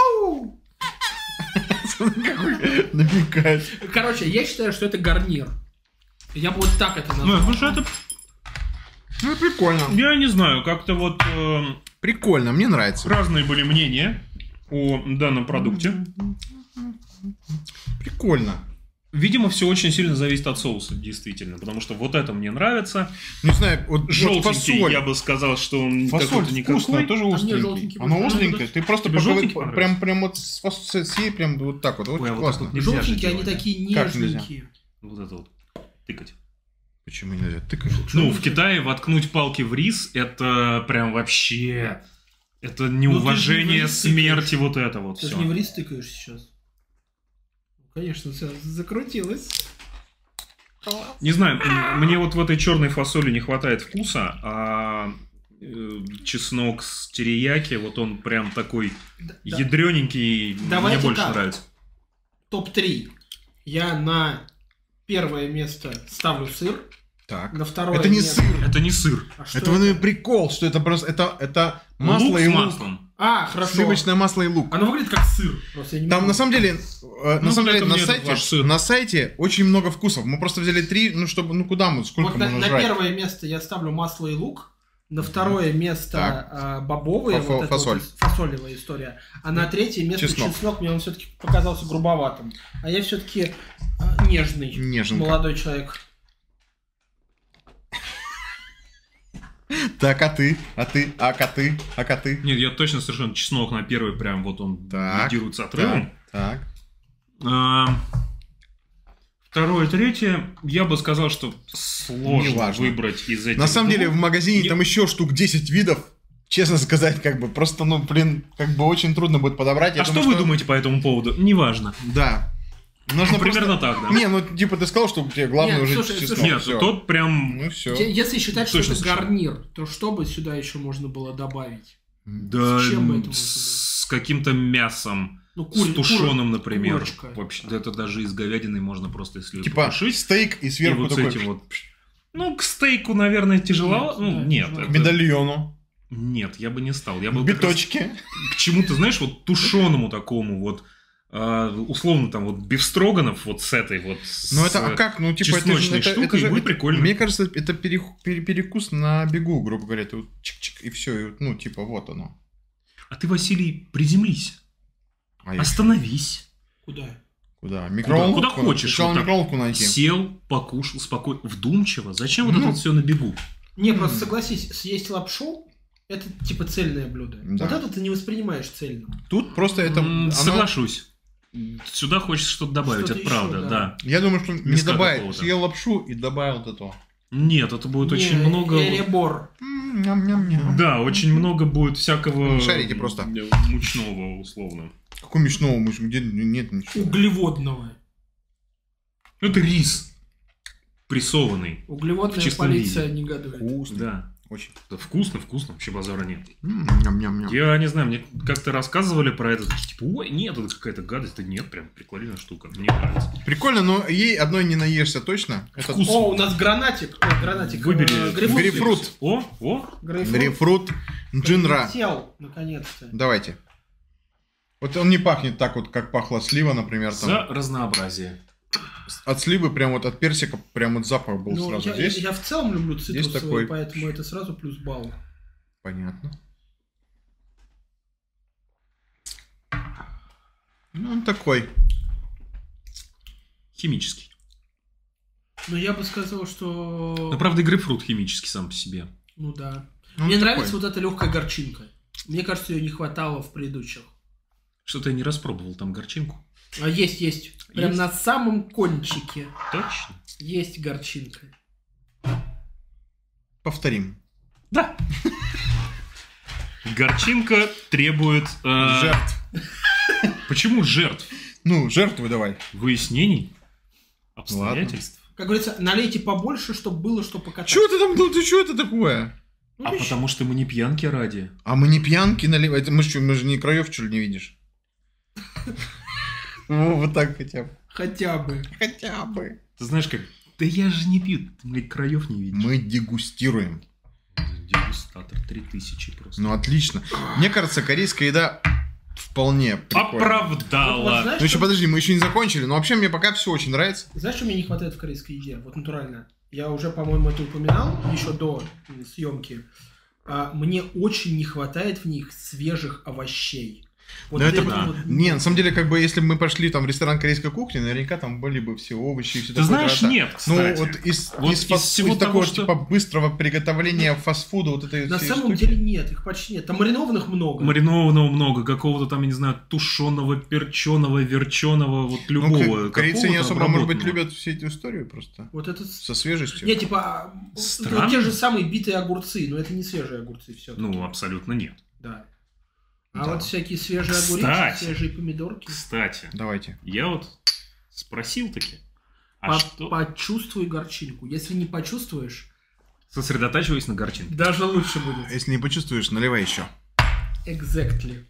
Намекает. Короче, я считаю, что это гарнир. Я бы вот так это Ну, назвал. потому что это, Ну прикольно. я не знаю, как-то вот э, Прикольно, мне нравится. разные были мнения о данном продукте. Прикольно. Видимо, все очень сильно зависит от соуса, действительно. Потому что вот это мне нравится. Не знаю, вот, вот Желтенький, фасоль. я бы сказал, что он Фасоль какой-то вкусная, никакой. тоже А мне остренький. желтенький Оно больше остренькое. нравится. Ты просто Тебе поковы- желтенький прям, понравился? прям вот с фас- съей прям вот так вот. Ой, Очень а вот классно. так вот нельзя же Желтенькие, они делать. такие Как нельзя? нежненькие. Вот это вот. Тыкать. Почему нельзя? Тыкай. Ну, в Китае воткнуть палки в рис, это прям вообще... Это неуважение Ну, ты же не в рис смерти, вот это вот Ты все. же не в рис тыкаешь сейчас. Конечно, все закрутилось. Не знаю, м, мне вот в этой черной фасоли не хватает вкуса, а э, чеснок с терияки, вот он прям такой Да- ядрененький, Давайте мне больше так. нравится. топ три. Я на первое место ставлю сыр. Так. На второе Это не место- сыр. Это не сыр. А что Это, ну, прикол, что это просто это, это масло Лук и с лук. маслом. А, хорошо. Сливочное масло и лук. Оно выглядит как сыр. Просто я не Там могу. на самом деле, э, Ну, на самом это деле на мне этот сайте, ваш сыр. на сайте очень много вкусов. Мы просто взяли три, ну чтобы, ну куда мы, сколько Вот на, можно на жрать? первое место я ставлю масло и лук. На второе место Так. а, бобовые, Фа- вот эта фасоль. вот фасолевая история. А на третье место Чеснок. чеснок. Мне он все-таки показался грубоватым. А я все-таки нежный Неженка. молодой человек. Так, а ты? А ты? А коты? А коты? Нет, я точно совершенно чеснок на первый, прям вот он Так, лидирует с отрывом. Так. А, Второе, третье, я бы сказал, что сложно Неважно. выбрать из этих На самом деле в двух. магазине Не- там еще штук десять видов. Честно сказать, как бы просто, ну, блин, как бы очень трудно будет подобрать. Я А что думаю, вы думаете по этому поводу? Неважно. Да. Нужно Ну, примерно просто- так, да. Не, ну типа ты сказал, что у тебя главное Нет, уже слушай, чеснок. слушай. Нет, Всё. тот прям... Ну все. Е- Если считать, что Точно это совершенно. гарнир, то что бы сюда еще можно было добавить? Да, С чем бы это м, можно с каким-то мясом, Ну, кури- с тушеным, например. курочка. Вообще, да это даже из говядины можно просто, если её Типа потушить. стейк и И сверху вот с такой этим вот... Ну, к стейку, наверное, тяжело. Нет, ну, да, нет. тяжело. к это- медальону, Нет, я бы не стал. Я бы к как раз биточке. к чему-то, знаешь, вот тушеному такому вот, а, условно там вот бифстроганов вот с этой вот. с- Ну это, а как? Ну типа это, же- чесночной это, штукой, это же, будет это- прикольно. Мне кажется, это пере- пере- перекус на бегу, грубо говоря. Ты вот чик-чик, и все, ну типа вот оно. А ты, Василий, приземлись. А я Остановись. Куда? куда? Микроволновку? Куда хочешь, Сначала вот так. микроволновку найти. Сел, покушал, спокойно, вдумчиво. Зачем вот Ну. это вот все на бегу? Не, просто М. согласись, съесть лапшу это типа цельное блюдо. Да. Вот это ты не воспринимаешь цельным. Тут просто это... М, оно- Соглашусь. Сюда хочется что-то добавить, Что-то это правда, еще, да. да. Я думаю, что не Миска добавить. какого-то. Съел лапшу и добавил вот это. Нет, это будет Не, очень много... Эребор. М, ням-ням-ням. Да, очень много будет всякого... Шарите просто. м, Мучного, условно. Какой мучного муч? Где нет ничего. Углеводного. Ну, это рис. Прессованный. Углеводная В чистом полиция виде. негодует. Вкусно. Да. Очень. Да вкусно, вкусно, вообще базара нет. М, ням-ням-ням. Я не знаю, мне как-то рассказывали про это, такие, типа, ой, нет, это какая-то гадость, да нет, прям прикольная штука, мне нравится. Прикольно, но ей одной не наешься точно. Это Вкус. О, у нас гранатик. О, гранатик. Выбери. э, грейпфрут. Грейпфрут. О, о, Грейпфрут. грейпфрут джинра. Прилетел, наконец-то. Давайте. Вот он не пахнет так вот, как пахла слива, например. Там. за разнообразие. От сливы, прям вот от персика, прям вот запах был Ну, сразу я, здесь. я в целом люблю цитрусовые, такой. поэтому это сразу плюс балл. Понятно. Ну, он такой. Химический. Но я бы сказал, что... Но, правда, и грейпфрут химический сам по себе. Ну да. Ну, Мне он нравится такой. вот эта легкая горчинка. Мне кажется, ее не хватало в предыдущих. Что-то я не распробовал там горчинку. А есть, есть. Прям Есть? на самом кончике Точно? есть горчинка. Повторим. Да. Горчинка требует... э, Жертв. Почему жертв? Ну, жертву давай. Выяснений? Обстоятельств? Как говорится, налейте побольше, чтобы было что покатать. Чего ты там, ну, ты что это такое? Ну, А ты потому что мы не пьянки ради. А мы не пьянки наливаем. Мы, что, мы же не краев, что ли, не видишь? Ну, вот так хотя бы. Хотя бы. Хотя бы. Ты знаешь как? Да я же не пью. Ты, блядь, краев не видишь. Мы дегустируем. Дегустатор три тысячи просто. Ну, отлично. Мне кажется, корейская еда вполне прикольная. Вот, вот Оправдала. знаешь, Ну, еще что- подожди, мы еще не закончили. Но вообще мне пока все очень нравится. Знаешь, что мне не хватает в корейской еде? Вот натурально. Я уже, по-моему, это упоминал еще до м, съемки. А, мне очень не хватает в них свежих овощей. Вот Да это... да. вот- Не, на самом деле, как бы, если бы мы пошли там в ресторан корейской кухни, наверняка там были бы все овощи и все Ты знаешь, нет, Ну, кстати. вот из, Вот из, из фас- всего из того, такого, что- типа, быстрого приготовления фастфуда, вот этой На всей самом штуки. деле нет, их почти нет. Там маринованных много. Маринованного много, какого-то там, я не знаю, тушеного, перченого, верченого, вот Ну, любого. к- корейцы не какого-то особо, может быть, обработанного. любят все эти истории просто. Вот это... с- Со свежестью. Не, типа, а, Странно. вот те же самые битые огурцы, но это не свежие огурцы все. Ну, абсолютно нет. Да. А Да. вот всякие свежие огурцы, Кстати. свежие помидорки. Кстати, Давайте. я вот спросил таки, а По- что... Почувствуй горчинку. Если не почувствуешь, Сосредотачиваясь на горчинке. даже лучше будет. Если не почувствуешь, наливай еще. Exactly.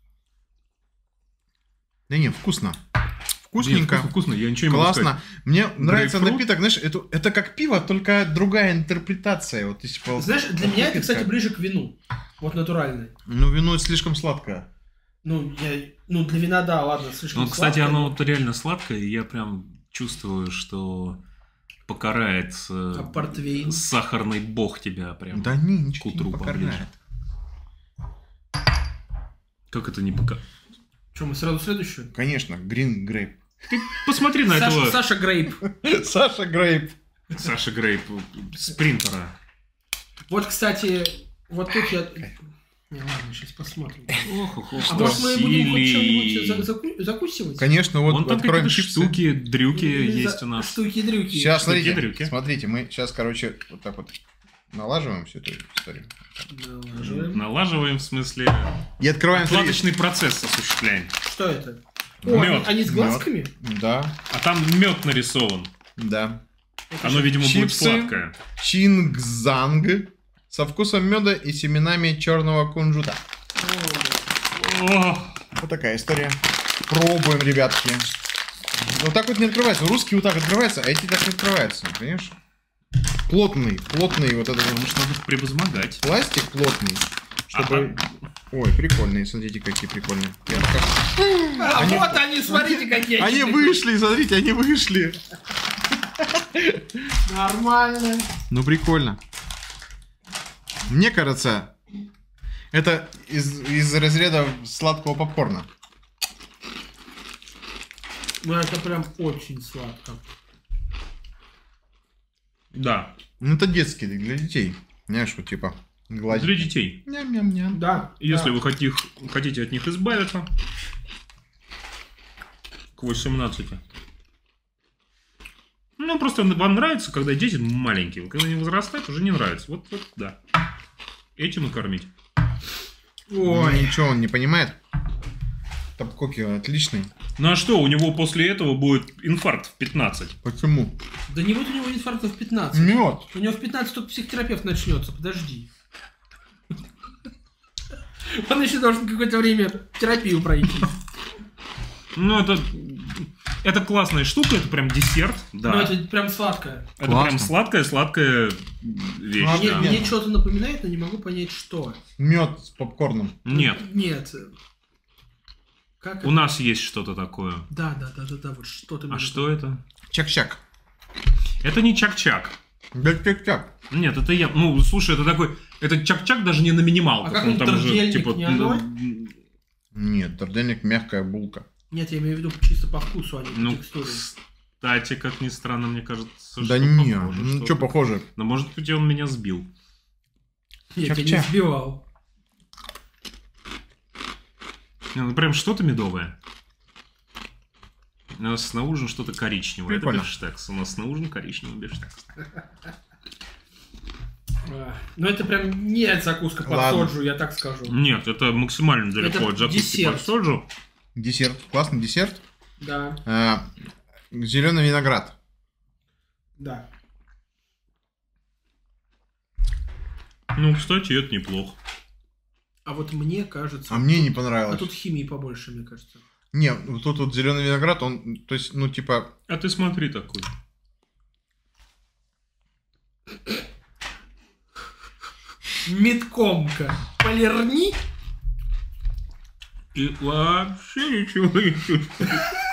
Да не, вкусно. Нет, Вкусненько. вкусно, вкусно, я ничего не могу сказать. Классно. Мне нравится Грейпфрут? напиток, знаешь, это, это как пиво, только другая интерпретация. Вот, типа, Знаешь, для вот меня это, напитка. кстати, ближе к вину. Вот натуральное. Ну, вино слишком сладкое. Ну, я, ну, для вина, да, ладно, слишком Ну, кстати, сладкое. оно вот реально сладкое, и я прям чувствую, что покарает э, А портвейн? сахарный бог тебя прям. Да не, ничего к утру не покорняет. Как это не пока... Что, мы сразу следующую? Конечно, Green Grape. Ты посмотри на Саша, этого Саша Грейп. Саша Грейп. Саша Грейп, спринтера. Вот, кстати, вот тут я... Не, ладно, сейчас посмотрим. Ох, ох, ох, А может мы будем хоть Василий. что-нибудь за- заку- закусивать? Конечно, вот Вон там откроем какие-то чипсы. штуки, дрюки Или есть за- у нас. Штуки-дрюки. Сейчас, смотрите, Штуки-дрюки. смотрите, мы сейчас, короче, вот так вот налаживаем всю эту историю. Налаживаем. Налаживаем, в смысле, И открываем... смотри. отладочный процесс осуществляем. Что это? О, они, Мед. они с Мед. глазками? Да, А там мед нарисован. да. Это Оно, что? видимо, будет Чипсы. сладкое. Чингзанг со вкусом меда и семенами черного кунжута. Ох, Вот такая история. Пробуем, ребятки. Вот так вот не открывается. Русский вот так открывается, а эти так не открываются. Понимаешь? Плотный, плотный вот этот вот может, надо превозмогать. пластик плотный. Чтобы... Ой, прикольные, смотрите, какие прикольные. Я пока- А Они- вот они, смотрите, какие Они вышли, смотрите, они вышли. Нормально. Ну, прикольно. Мне кажется, это из, из разряда сладкого попкорна. Ну, это прям очень сладко. Да, Ну, это детский, для детей. Знаешь, вот типа гладить. для детей. Ням-ням-ням. Да. Если да. вы хотите, хотите от них избавиться к восемнадцати. Ну, просто вам нравится, когда дети маленькие. Когда они возрастают, уже не нравится. Вот, вот, да. Этим и кормить. Ой, ничего он не понимает. Топкоки отличный. Ну а что, у него после этого будет инфаркт в пятнадцать? Почему? Да не будет у него инфаркта в пятнадцать. Мед. У него в пятнадцать только психотерапевт начнется, подожди. Он еще должен какое-то время терапию пройти. Ну, это, это классная штука, это прям десерт. Да. Но это прям сладкое. Это Классно. прям сладкая-сладкая вещь. Ну, а Мне, да. мне что-то напоминает, но не могу понять, что. Мед с попкорном. Нет, Нет. Как у это? нас есть что-то такое. Да, да, да, да, да, вот что-то. А между- что это? Чак-чак. Это не чак-чак. Да чак-чак. Нет, это я. Ну, слушай, это такой Это чак-чак даже не на минималках. А как он он, там уже, тордельник, типа, не оно? м, Нет, тордельник мягкая булка. Нет, я имею в виду чисто по вкусу, а не по ну, текстуре. кстати, как ни странно, мне кажется, Да что не, похоже, ну что- что похоже? Но может быть он меня сбил. Я тебя не чак-чак. сбивал. Не, ну прям что-то медовое. У нас на ужин что-то коричневое. Прикольно. Это бифштекс. У нас на ужин коричневый бифштекс. А, Ну это прям не закуска под Ладно. соджу, я так скажу. Нет, это максимально далеко Это от закуски десерт. под соджу. Десерт, классный десерт. Да, Зеленый виноград. да. Ну, кстати, это неплохо. А вот мне кажется... А мне не А понравилось. тут химии побольше, мне кажется. Не, вот тут вот зеленый виноград, он, то есть, ну типа, А ты смотри такой. Медкомка. Полирни. И вообще ничего не чувствую.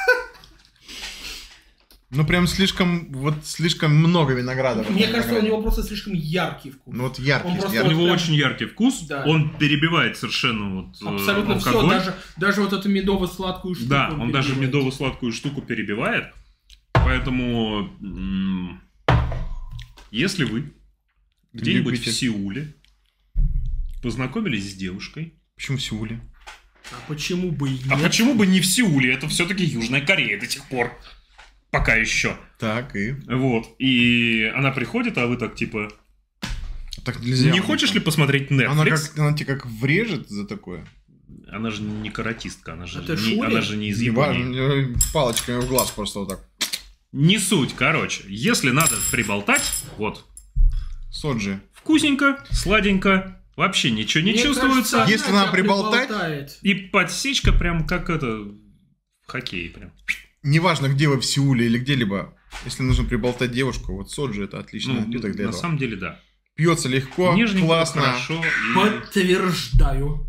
ну прям слишком, вот слишком много винограда. в этом Мне кажется, у винограде. него просто слишком яркий вкус. Ну вот яркий, Он просто У яркий. него прям- очень яркий вкус. Да. Он перебивает совершенно вот э, Абсолютно все, алкоголь. даже, даже вот эту медово-сладкую штуку. Да, он даже перебивает. медово-сладкую штуку перебивает. Поэтому, м, если вы где-нибудь Любите. в Сеуле познакомились с девушкой. Почему в Сеуле? А почему бы и А нет? почему бы не в Сеуле? Это все-таки Южная Корея до сих пор. Пока еще. Так, и? Вот. И она приходит, а вы так типа... Так нельзя. Не хочешь ли посмотреть Netflix? Она, как, она тебе как врежет за такое? Она же не каратистка, она же, Это не, Шули? она же не из Не Японии. важно, палочками в глаз просто вот так. Не суть, короче. Если надо приболтать, вот, Соджи. вкусненько, сладенько, вообще ничего не Мне чувствуется. кажется, Если она нам тебя приболтать- приболтает. И подсечка прям как это в хоккее прям. Неважно, где вы в Сеуле или где-либо, если нужно приболтать девушку, вот соджи это отличный Ну, напиток для на этого. самом деле, да. Пьется легко, Нежненько, классно. хорошо. и Подтверждаю.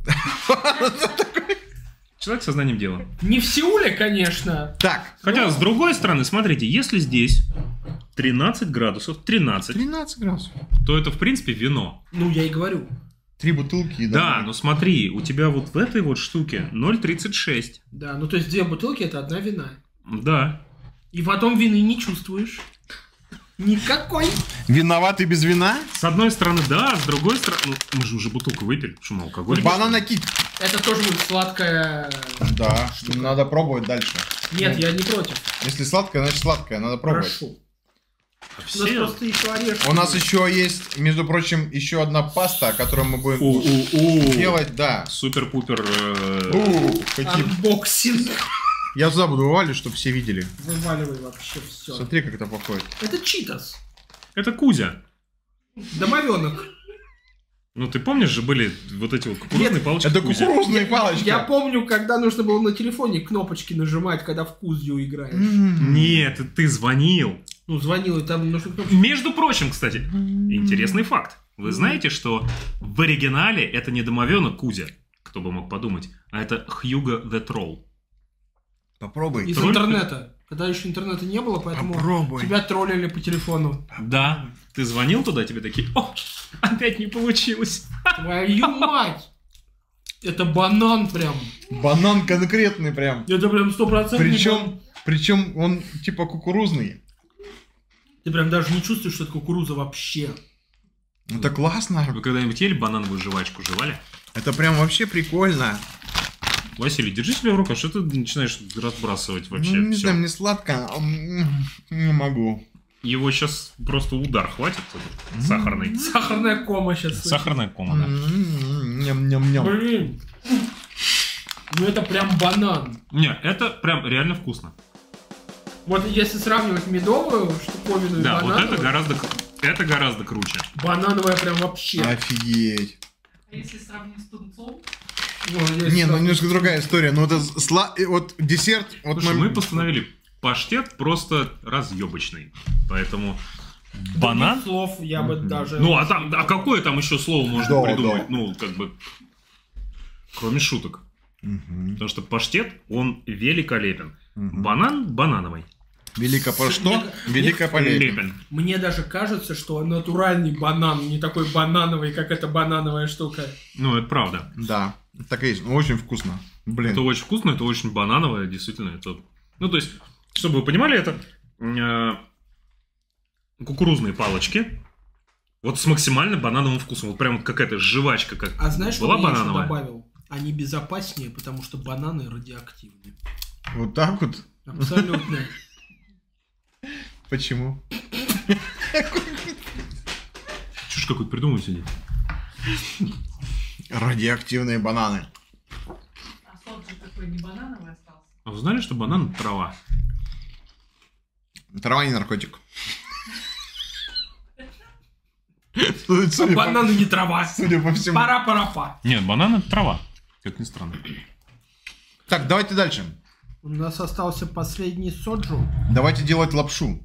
Человек со знанием дела. Не в Сеуле, конечно. Так, Хотя, Ну. с другой стороны, смотрите, если здесь тринадцать градусов, тринадцать, тринадцать градусов. то это, в принципе, вино. Ну, я и говорю. Три бутылки и Да, домой. но смотри, у тебя вот в этой вот штуке ноль тридцать шесть. Да, ну то есть две бутылки это одна вина. Да. И потом вины не чувствуешь. Никакой. Виноватый без вина? С одной стороны, да, с другой стороны... Ну, мы же уже бутылку выпили. Почему алкоголь? Банана кит. Это тоже будет сладкое. Да, надо пробовать дальше. Нет, я не против. Если сладкое, значит сладкое, надо пробовать. Прошу. У нас Все... просто еще орешки. У нас еще есть, между прочим, еще одна паста, которую мы будем У-у-у. делать, да. Супер-пупер... э, У, какие- Анбоксинг. Я туда буду вываливать, чтобы все видели. Вываливай вообще все. Смотри, как это походит. Это читас. Это Кузя. Домовенок. Ну, ты помнишь же, были вот эти вот кукурузные Нет, палочки Это Кузя? кукурузные палочки. Я помню, когда нужно было на телефоне кнопочки нажимать, когда в Кузью играешь. М. Нет, ты звонил. Ну, звонил, и там нужно кнопочки. Между прочим, кстати, интересный факт. Вы знаете, что в оригинале это не домовенок Кузя, кто бы мог подумать, а это Хьюго the Troll. Попробуй. Из Тролль? интернета. Когда еще интернета не было, поэтому Попробуй. тебя троллили по телефону. Да. Ты звонил туда, тебе такие, о, опять не получилось. Твою мать! Это банан прям. Банан конкретный прям. Это прям стопроцентный банан. Причем, причем он типа кукурузный. Ты прям даже не чувствуешь, что это кукуруза вообще. Это классно. Вы когда-нибудь ели банановую жвачку, жевали? Это прям вообще прикольно. Василий, держи себя в руках, что ты начинаешь разбрасывать вообще Ну, не всё? знаю, мне сладко. М, Не могу. Его сейчас просто удар хватит сахарный. Сахарная кома сейчас. Сахарная кома, да. М, Ням-ням-ням. Блин. Ну это прям банан. Не, это прям реально вкусно. Вот если сравнивать медовую штуковину и Да, вот банановую, это гораздо, это гораздо круче. банановая прям вообще. Офигеть. А если сравнить с тунцом? Ну, есть Не, ну сразу- немножко другая история. Но это сла... э, вот десерт. Вот Слушай, мы- мы постановили паштет просто разъебочный. Поэтому Других банан. слов я бы даже... Ну, а там, а какое там еще слово можно Да, придумать? да. Ну, как бы. Кроме шуток. Мгм, Потому что паштет, он великолепен. мгм. Банан банановый. Великое С- что? мне- Великое полепин. Лепин. Мне даже кажется, что натуральный банан, не такой банановый, как эта банановая штука. Ну, это правда. Да, так и есть. Ну, очень вкусно. Блин. Это очень вкусно, это очень банановое, действительно. Это... Ну, то есть, чтобы вы понимали, это э, кукурузные палочки. Вот с максимально банановым вкусом. Вот прям вот какая-то жвачка, как А знаешь, что была я еще банановая. добавил? Они безопаснее, потому что бананы радиоактивны. Вот так вот? Абсолютно. Почему? Что ж какой-то придумал сегодня? Радиоактивные бананы. А сок же такой не банановый остался. А вы знали, что банан это трава? Трава не наркотик. Судя по- Бананы не трава. Судя по всему. Пара-пара-па. Нет, банан это трава. Как ни странно. Так, давайте дальше. У нас остался последний соджу. Давайте делать лапшу.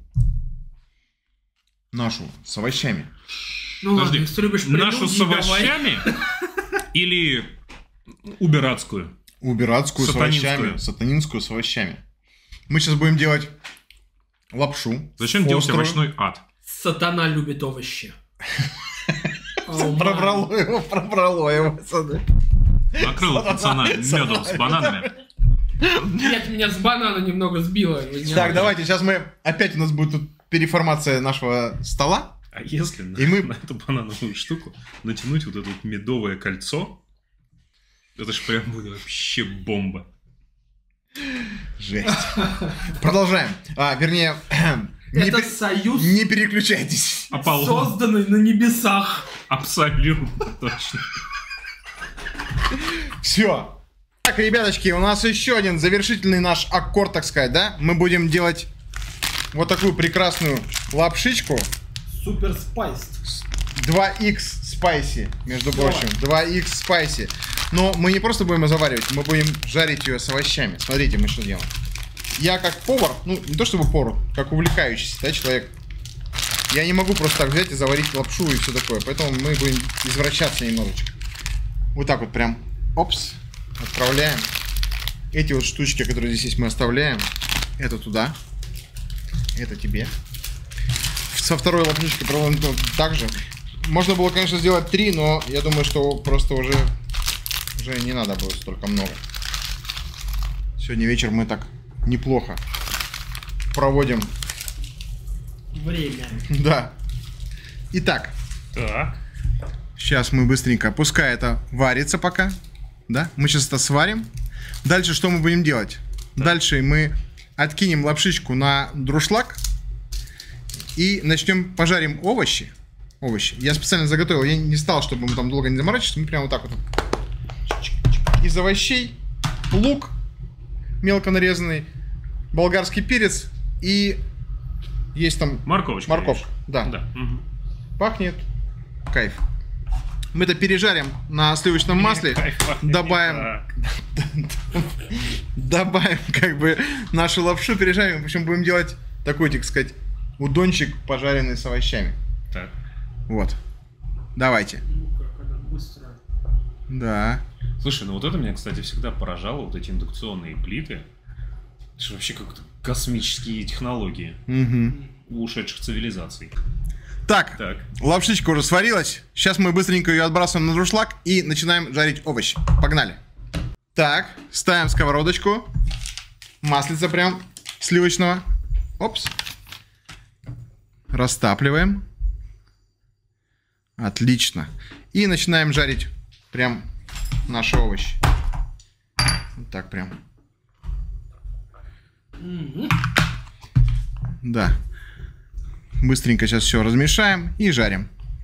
Нашу, с овощами. Ну Подожди, ладно, если любишь нашу с прелюдии, давай. овощами или убиратскую? Убиратскую с Сатанинскую. овощами. Сатанинскую с овощами. Мы сейчас будем делать лапшу. Зачем делать острую. овощной ад? Сатана любит овощи. О, Пробрало его, пробрало его, пацаны. Накрыло пацана медом с бананами. Нет, меня с банана немного сбило. Не Так, надо. давайте, сейчас мы... Опять у нас будет тут переформация нашего стола. А если на, И мы- на эту банановую штуку натянуть вот это вот медовое кольцо, это ж прям будет вообще бомба. Жесть. Продолжаем. А, вернее, не, Это пер- союз, не переключайтесь. Аполлон. созданный на небесах. Абсолютно точно. Все. Так, ребяточки, у нас еще один завершительный наш аккорд, так сказать, да? Мы будем делать вот такую прекрасную лапшичку. Супер спайс. два икс spicy, между Давай. прочим. два икс spicy. Но мы не просто будем ее заваривать, мы будем жарить ее с овощами. Смотрите, мы что делаем. Я как повар, ну не то чтобы повар, как увлекающийся, да, человек. Я не могу просто так взять и заварить лапшу и все такое. Поэтому мы будем извращаться немножечко. Вот так вот прям, опс, отправляем. Эти вот штучки, которые здесь есть, мы оставляем. Это туда. Это тебе. Со второй лапшичкой пробуем так же. Можно было, конечно, сделать три, но я думаю, что просто уже, уже не надо будет столько много. Сегодня вечер мы так неплохо проводим. Время. Да. Итак, Так. сейчас мы быстренько, пускай это варится пока. Да? Мы сейчас это сварим. Дальше что мы будем делать? Дальше мы откинем лапшичку на друшлаг и начнем пожарим овощи. Овощи. Я специально заготовил, я не стал, чтобы мы там долго не заморачиваться. Мы прямо вот так вот. Из овощей лук мелко нарезанный, болгарский перец и есть там Морковочка. морковка. Да. Да. Мгм. Пахнет кайф. Мы это пережарим на сливочном масле. Кайф пахнет Добавим. не так. Добавим как бы нашу лапшу, пережарим. В общем, будем делать такой, так сказать, удончик, пожаренный с овощами. Так. Вот. Давайте. Ну, как она быстро. Да. Слушай, ну вот это меня, кстати, всегда поражало, вот эти индукционные плиты. Это же вообще как-то космические технологии Мгм. у ушедших цивилизаций. Так, Так. лапшичка уже сварилась. Сейчас мы быстренько ее отбрасываем на друшлаг и начинаем жарить овощи. Погнали. Так, ставим сковородочку. Маслица прям сливочного. Опс. Растапливаем. Отлично. И начинаем жарить прям наши овощи. Вот так прям. Мгм. Да. Быстренько сейчас все размешаем и жарим.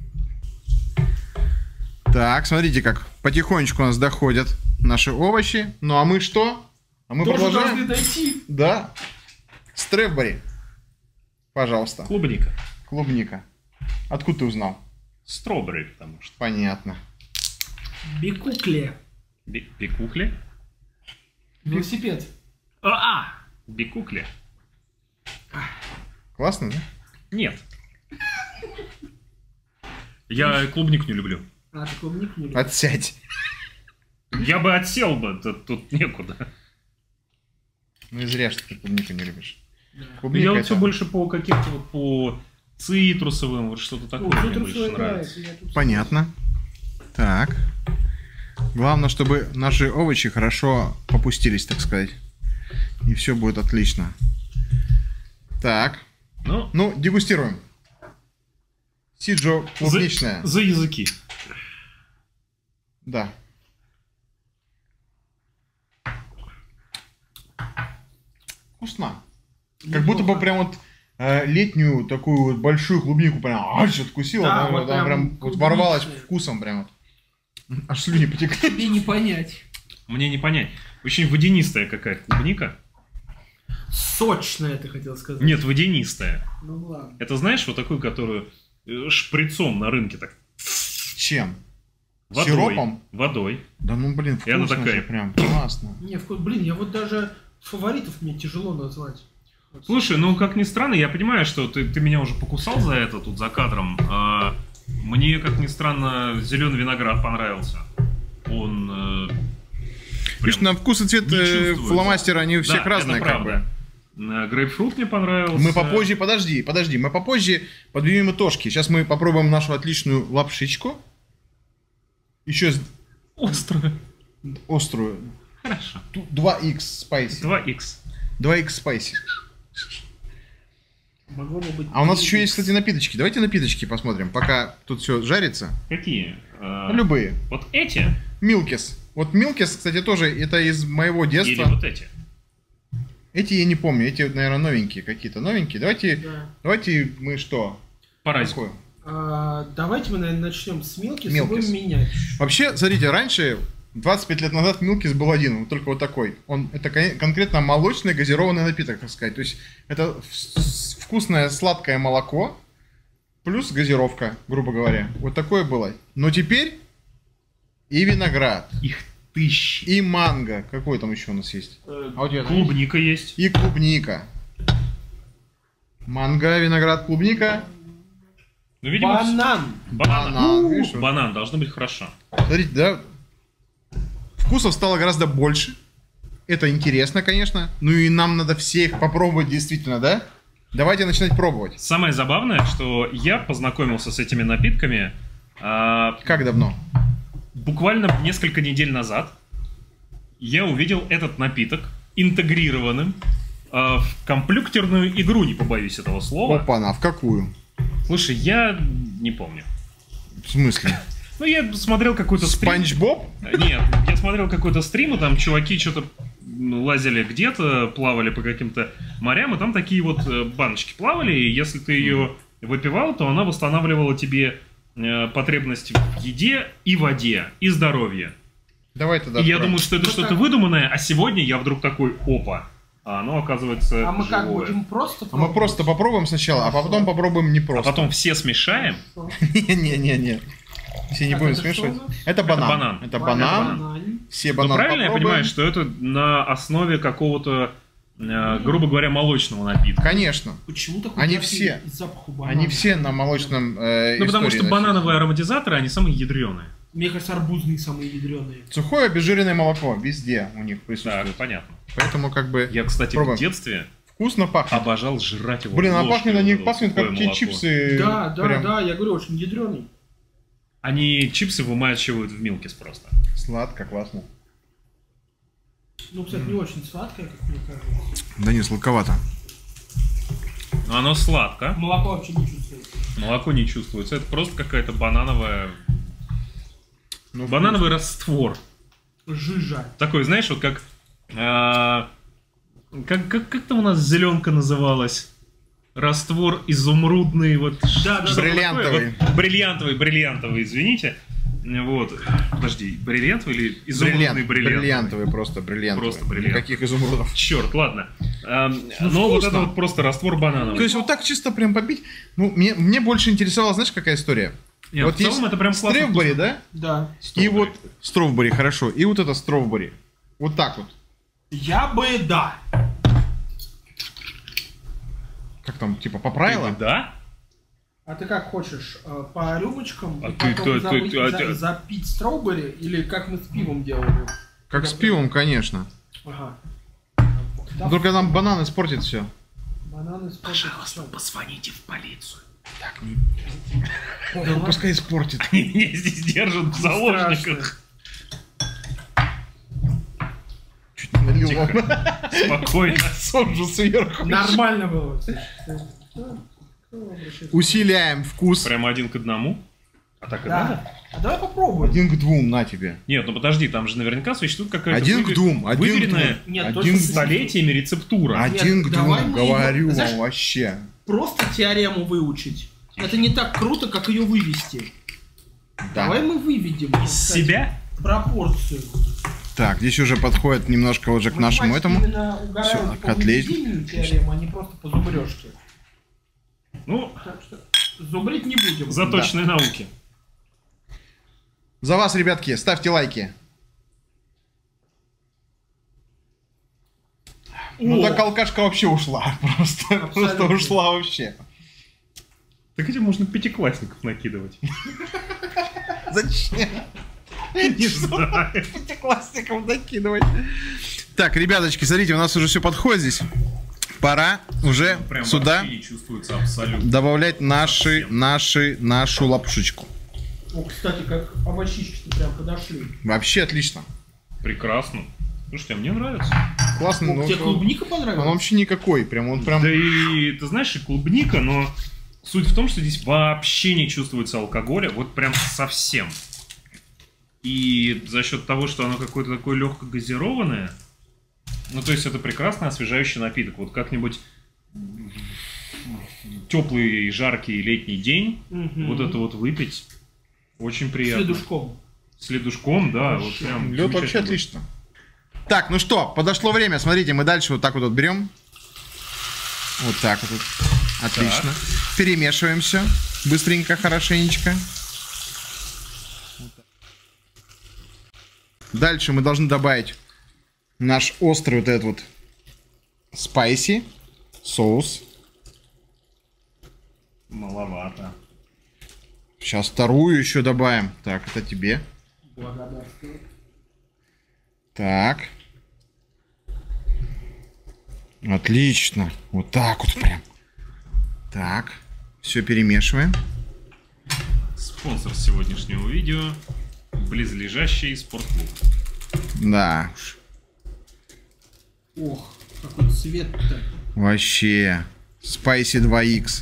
Так, смотрите, как потихонечку у нас доходят наши овощи. Ну а мы что? А мы Тоже продолжаем. должны дойти. Да. Стреббери. Пожалуйста. Клубника. Клубника. Откуда ты узнал? Стробери, потому что. Понятно. Бикукле. Би- Бикукли? Велосипед. А! Бикукли? Классно, да? Нет. Я клубнику не люблю. А, ты клубнику не любишь? Отсядь. Я бы отсел бы, тут, тут некуда. Ну и зря, что ты клубнику не любишь. Клубника Я вот это- все больше по каким-то вот по цитрусовым, вот что-то такое Ну, мне цитрусовый больше нравится. нравится, я тут- Понятно. Так. Главное, чтобы наши овощи хорошо попустились, так сказать. И все будет отлично. Так. Ну, Ну, дегустируем. Сиджо клубничная. за, за языки. Да. Вкусно. Как будто бы Неплохо. прям вот э, летнюю такую вот большую клубнику прям аж откусила, Да, да, вот вот она прям прям вот клубничная. ворвалась вкусом прям вот. Аж слюни потекли. Тебе не понять. Мне не понять. Очень водянистая какая-то клубника. Сочная, ты хотел сказать. Нет, водянистая. Ну ладно. Это знаешь, вот такую, которую э, шприцом на рынке так Чем? водой. Сиропом? Водой. Да ну блин, И она вкусно такая. же прям, классно. Не, вкус, блин, я вот даже фаворитов мне тяжело назвать. Вот. Слушай, ну как ни странно, я понимаю, что ты, ты меня уже покусал за это тут за кадром. А, мне, как ни странно, зеленый виноград понравился. Он... Э, Видишь, прям на вкус и цвет не э, чувствуется. фломастера, они у Да, всех это разные, как правда. бы. Э, Грейпфрут мне понравился. Мы попозже, подожди, подожди, мы попозже подвинем итожки. Сейчас мы попробуем нашу отличную лапшичку. Еще Острое. острую. Хорошо. Ту- два икс spicy. два икс. два икс spicy. Могло бы быть... А у нас еще есть, кстати, напиточки. Давайте напиточки посмотрим, пока тут все жарится. Какие? Э, Любые. Вот эти? Милкис. Вот Милкис, кстати, тоже это из моего Или детства. вот эти? Эти я не помню, эти, наверное, новенькие какие-то. Новенькие. Давайте, Да. давайте мы что? Паразит. Какое? А, давайте мы, наверное, начнем с Милкис и Милкис. будем менять. Вообще, смотрите, раньше, двадцать пять лет назад, Милкис был один, вот только вот такой. Он, это кон- конкретно молочный газированный напиток, так сказать. То есть, это в- с- вкусное сладкое молоко, плюс газировка, грубо говоря. Вот такое было. Но теперь и виноград, Их тысячи. и манго. Какой там еще у нас есть? Э, А у тебя там есть? Клубника есть. И клубника. Манго, виноград, клубника. Ну, видимо, Банан. банан. Банан, У, видишь, вот. банан, должно быть хорошо. Смотрите, да, вкусов стало гораздо больше. Это интересно, конечно. Ну и нам надо все их попробовать действительно, да? Давайте начинать пробовать. Самое забавное, что я познакомился с этими напитками а, Как давно? буквально несколько недель назад. Я увидел этот напиток интегрированным а, в компьютерную игру, не побоюсь этого слова. Опа-на, в какую? Слушай, я не помню. В смысле? Ну, я смотрел какой-то стрим. Спанч Боб? Нет, я смотрел какой-то стрим, и там чуваки что-то лазили где-то, плавали по каким-то морям, и там такие вот э, баночки плавали, и если ты ее выпивал, то она восстанавливала тебе э, потребность в еде и воде, и здоровье. Давай тогда. И я откроем. думаю, что это Ну что-то как? выдуманное, а сегодня я вдруг такой, опа, а оно оказывается А мы как живое. будем просто А мы просто попробуем сначала, а потом попробуем не А просто. потом все смешаем. Не-не-не-не. Все не Так, будем это что смешивать. у нас? Это банан. банан. Это Банан. банан. Все Ну, бананы правильно я понимаю, что это на основе какого-то, э, грубо говоря, молочного напитка? Конечно. Почему такой Они яркий все. запах у банана? Они все на молочном э, Ну, потому истории что начались. банановые ароматизаторы, они самые ядреные. Мне кажется, арбузные самые ядреные. Сухое обезжиренное молоко везде у них Так, присутствует. понятно. Поэтому как бы Я, кстати, Пробуем. в детстве вкусно пахнет. обожал жрать его Блин, она ложкой, пахнет, вот они это вот пахнет как сухое те молоко. чипсы. Да, да, прям да, я говорю, очень ядреный. Они чипсы вымачивают в Милкис просто. Сладко, классно. Ну, кстати, не очень сладкое, как мне кажется. Да не, сладковато. Но оно сладко, Молоко вообще не чувствуется. молоко не чувствуется. Это просто какая-то банановая... Ну, Банановый раствор. Жижа. Такой, знаешь, вот как... а, как, как, как там у нас зеленка называлась? Раствор изумрудный, вот... Да, да, что-то бриллиантовый. такое. Вот, бриллиантовый, бриллиантовый, извините. Вот. Подожди, бриллиантовый или изумрудный бриллиант, бриллиантовый? бриллиантовый, просто бриллиантовый. Просто бриллиантовый. Никаких изумрудов. Черт, ладно. А, Ну, но вот вкусно. это вот просто раствор банановый. То есть вот так чисто прям попить. Ну, мне, мне больше интересовала, знаешь, какая история? Нет, вот в целом есть это прям классно стrawberry, вкусно. да? Да. И Стrawberry. вот стrawberry, хорошо. И вот это стrawberry. Вот так вот. Я бы да. Как там, типа, по Ты правилам? бы да? А ты как хочешь, э, по рюмочкам А и ты- потом ты- забыть- ты- а за- ты- запить строубери, или как мы с пивом делали? Как с пивом, конечно. Ага. Но только нам банан испортит все. Бананы с Пожалуйста, позвоните в полицию. Так, не... Ой, пускай испортит. Они меня здесь держат в заложниках. Чуть не налил Тихо. вам. Спокойно. Сон же сверху. Нормально было. Усиляем вкус. Прямо один к одному. А так и Да. надо? А давай попробуем. Один к двум, на тебе. Нет, ну подожди, там же наверняка существует какая-то Один к выве- двум, один к выверенная двум. Нет, Один точно к столетиями рецептура. Один к давай двум, мы его- говорю знаешь- вам вообще. Просто теорему выучить. Это не так круто, как ее вывести. Давай Да. мы выведем. так Из сказать, себя? пропорцию. Так, здесь уже подходит немножко уже к нашему Математики этому. именно угорают Всё, по котлет. выведению теоремы, а не просто по зубрежке. Ну, Так что зубрить не будем. заточенные науки. За вас, ребятки, ставьте лайки. Ну О! так алкашка вообще ушла. Просто, просто Абсолютно. ушла вообще. Так этим можно пятиклассников накидывать. Зачем? Не знаю. Пятиклассников накидывать. Так, ребяточки, смотрите, у нас уже все подходит здесь. Пора уже Прям сюда вообще не чувствуется абсолютно. добавлять наши, наши, нашу лапшечку. О, кстати, как овощички прям подошли. Вообще отлично. Прекрасно. Слушайте, а мне нравится. Классно, О, но тебе клубника он понравилась? вообще никакой. Прям он прям. Да и, ты знаешь, и клубника, но суть в том, что здесь вообще не чувствуется алкоголя. Вот прям совсем. И за счет того, что оно какое-то такое легко газированное, ну, то есть это прекрасный освежающий напиток. Вот как-нибудь теплый, жаркий летний день, Мгм. вот это вот выпить очень С приятно. ледушком. С ледушком, да, вот Вообще. прям. Лед вообще замечательно. отлично. Так, ну что, подошло время. Смотрите, мы дальше вот так вот, вот берем. Вот так вот. Отлично. Перемешиваем все. Быстренько, хорошенечко. Дальше мы должны добавить наш острый вот этот вот спайси соус. Маловато. Сейчас вторую еще добавим. Так, это тебе. Благодарствую. Так. Отлично. Вот так вот прям. Так. Все перемешиваем. Спонсор сегодняшнего видео — близлежащий спортклуб. Да уж. Ох, какой цвет-то. Вообще. Spicy два икс.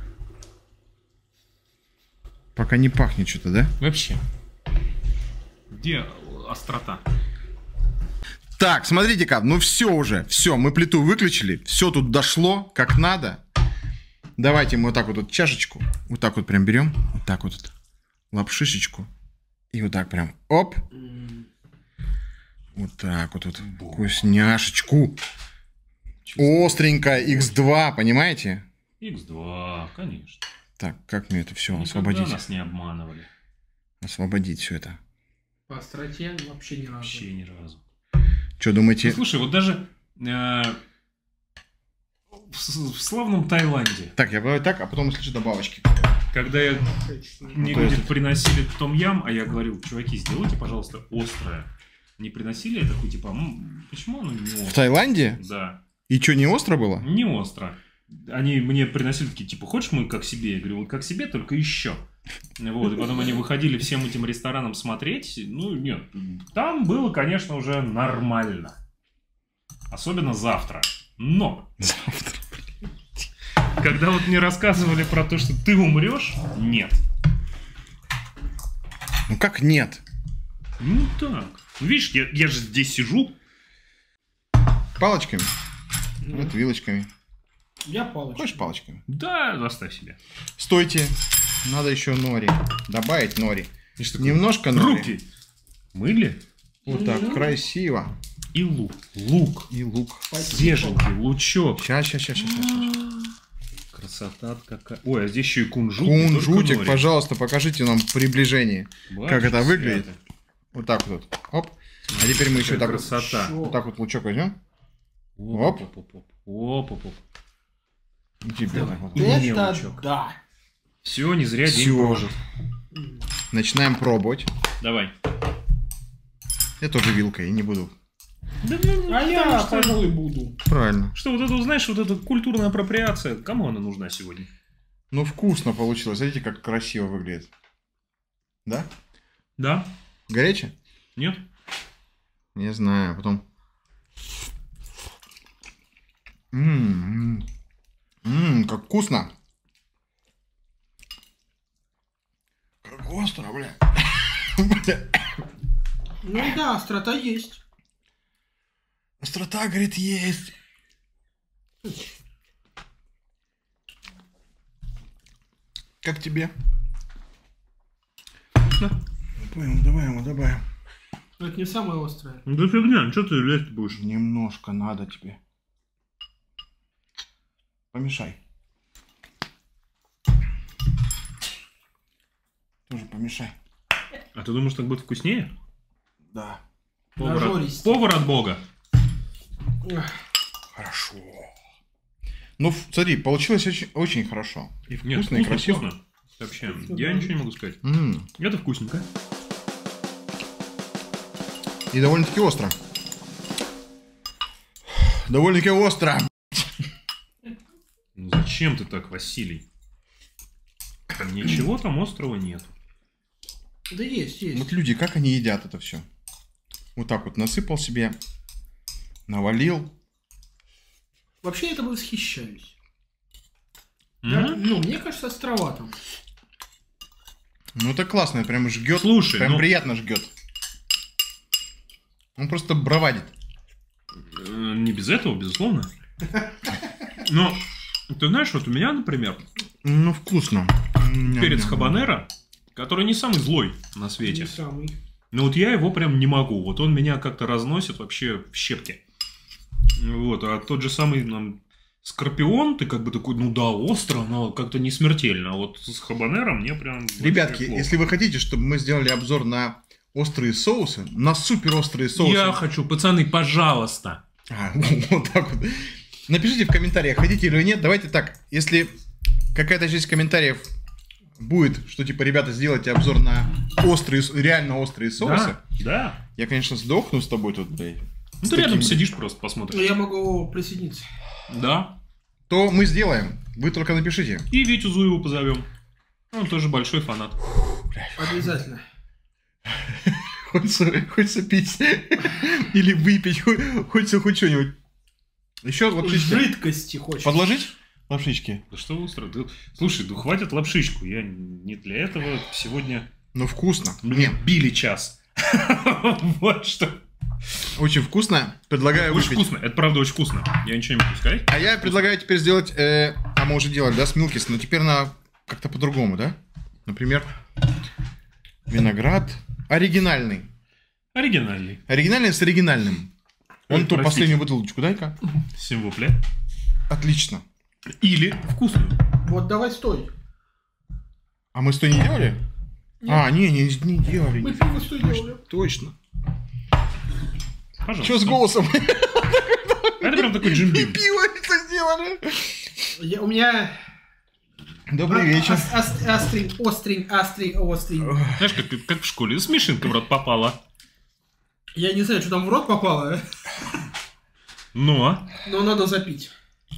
Пока не пахнет что-то, да? Вообще. Где острота? Так, смотрите-ка, ну все уже, все, мы плиту выключили, все тут дошло, как надо. Давайте мы вот так вот, вот чашечку, вот так вот прям берем, вот так вот, вот лапшишечку, и вот так прям, оп, вот так вот, вот вкусняшечку, остренькая икс два, понимаете? икс два, конечно. Так, как мне это все Никогда освободить? нас не обманывали. Освободить все это. По остроте вообще ни разу. Вообще ни разу. Что думаете? Ну, слушай, вот даже э, в, с- в славном Таиланде, Так, я говорю так, а потом если что, добавочки. когда я, мне то есть- люди приносили том-ям, а я говорил, чуваки, сделайте, пожалуйста, острое. Не приносили, я такой, типа, «М, почему оно не В остро? Таиланде? Да, И что, не остро было? не остро. Они мне приносили такие, типа, хочешь мы как себе? Я говорю, вот как себе, только еще. Вот, и потом они выходили всем этим ресторанам смотреть. Ну, нет, там было, конечно, уже нормально. Особенно завтра. Но, Завтра. когда вот мне рассказывали про то, что ты умрешь, нет. Ну как нет? Ну так. Ну, видишь, я, я же здесь сижу. Палочками? Вот вилочками. Я палочку. Хочешь палочками? Да, оставь себе. Стойте. Надо еще нори. Добавить нори. Видишь, такой, Немножко нори. руки мыли Вот так, красиво. и лук. Лук. И лук. Свеженький лучок. Сейчас, сейчас, сейчас, сейчас, сейчас. Красота какая. Ой, а здесь еще и кунжут. не только Кунжутик, нори. пожалуйста, покажите нам приближение. Как это Батюшки выглядит? святы. Вот так вот. Оп. А теперь мы еще Какая так вот, красота. вот так вот лучок возьмем. Оп, оп, оп, оп, оп, оп, оп. И тебе Давай. так вот. И мне Это лучок. да. Все, не зря день Всё. прожит. Начинаем пробовать. Давай. Я тоже вилкой, я не буду Да, ну, А я, потому что- пожалуй, буду. Правильно. Что вот это, знаешь, вот эта культурная апроприация, кому она нужна сегодня? Ну, вкусно получилось. Смотрите, как красиво выглядит. Да? Да? Горячее? Нет? Не знаю. Потом... Ммм, ммм, как вкусно. Как остро, бля. Ну да, острота есть. Острота, говорит, есть. Как тебе? Вкусно. Понял, давай ему добавим. Но это не самое острое. Да фигня, что ты лезть будешь? Немножко надо тебе. Помешай. Тоже помешай. А ты думаешь, так будет вкуснее? Да. Повар от, Нажористее. повар от бога. Эх, Хорошо. Ну, ф- смотри, получилось очень, очень хорошо. И вкусно, Нет, и вкусно, красиво. вкусно. Вообще, Вкусно, я да. ничего не могу сказать. М, Это вкусненько. И довольно-таки остро. Довольно-таки остро. Ну зачем ты так, Василий? Ничего там острого нет. Да есть, есть. Вот люди, как они едят это все? Вот так вот насыпал себе, навалил. Вообще я тобой восхищаюсь. М? Я- ну, мне кажется, островато. Ну, это классно, это прям жгет. Слушай, Прям ну- приятно жгет. Он просто бравадит. Э, Не без этого, безусловно. Но, ты знаешь, вот у меня, например, Ну, вкусно. перец Ням-ням-ням. хабанеро, который не самый злой на свете. Не самый. Но вот я его прям не могу. Вот он меня как-то разносит вообще в щепки. Вот, а тот же самый нам скорпион, ты как бы такой, ну да, остро, но как-то не смертельно. А вот с хабанеро мне прям... вообще Ребятки, плохо. если вы хотите, чтобы мы сделали обзор на острые соусы, на супер острые соусы. Я хочу, пацаны, пожалуйста. А, вот так вот. Напишите в комментариях, хотите или нет. Давайте так, если какая-то часть комментариев будет, что типа, ребята, сделайте обзор на острые, реально острые соусы, Да, да. я, конечно, сдохну с тобой тут, блядь. Ну С ты рядом таким- сидишь просто, Ну, посмотришь. я могу присоединиться. Да. То мы сделаем. Вы только напишите. И Витю Зуеву позовем. Он тоже большой фанат. Обязательно. Хочется, хочется пить. Или выпить. хо- Хочется хоть что-нибудь. Еще лапшички. Жидкости хочешь. Подложить? Лапшички. Да что устро? Да- Слушай, ну хватит лапшичку. Я не для этого сегодня... Ну, вкусно. Мне Мне били час. Вот что. очень вкусно. Предлагаю Очень выпить. вкусно. Это правда очень вкусно. Я ничего не могу сказать. А я предлагаю теперь сделать... э, а мы уже делали, да, с Милкис, но теперь на как-то по-другому, да? Например, виноград оригинальный. Оригинальный. Оригинальный с оригинальным. Вон Ой, ту простите. последнюю бутылочку дай-ка. Симвупле. Отлично. Или вкусную. Вот давай стой. А мы стой не делали? Нет. А, не, не, не делали. Мы пиво стой делали. Точно. Пожалуйста. Что с голосом? Это прям такой джимбим. Пиво это сделали. Я- у меня... Добрый вечер. Ос- ос- Острый, острый, острый, острый. Знаешь, как, как в школе. Смешинка в рот попала. Я не знаю, что там в рот попало, Но. но надо запить.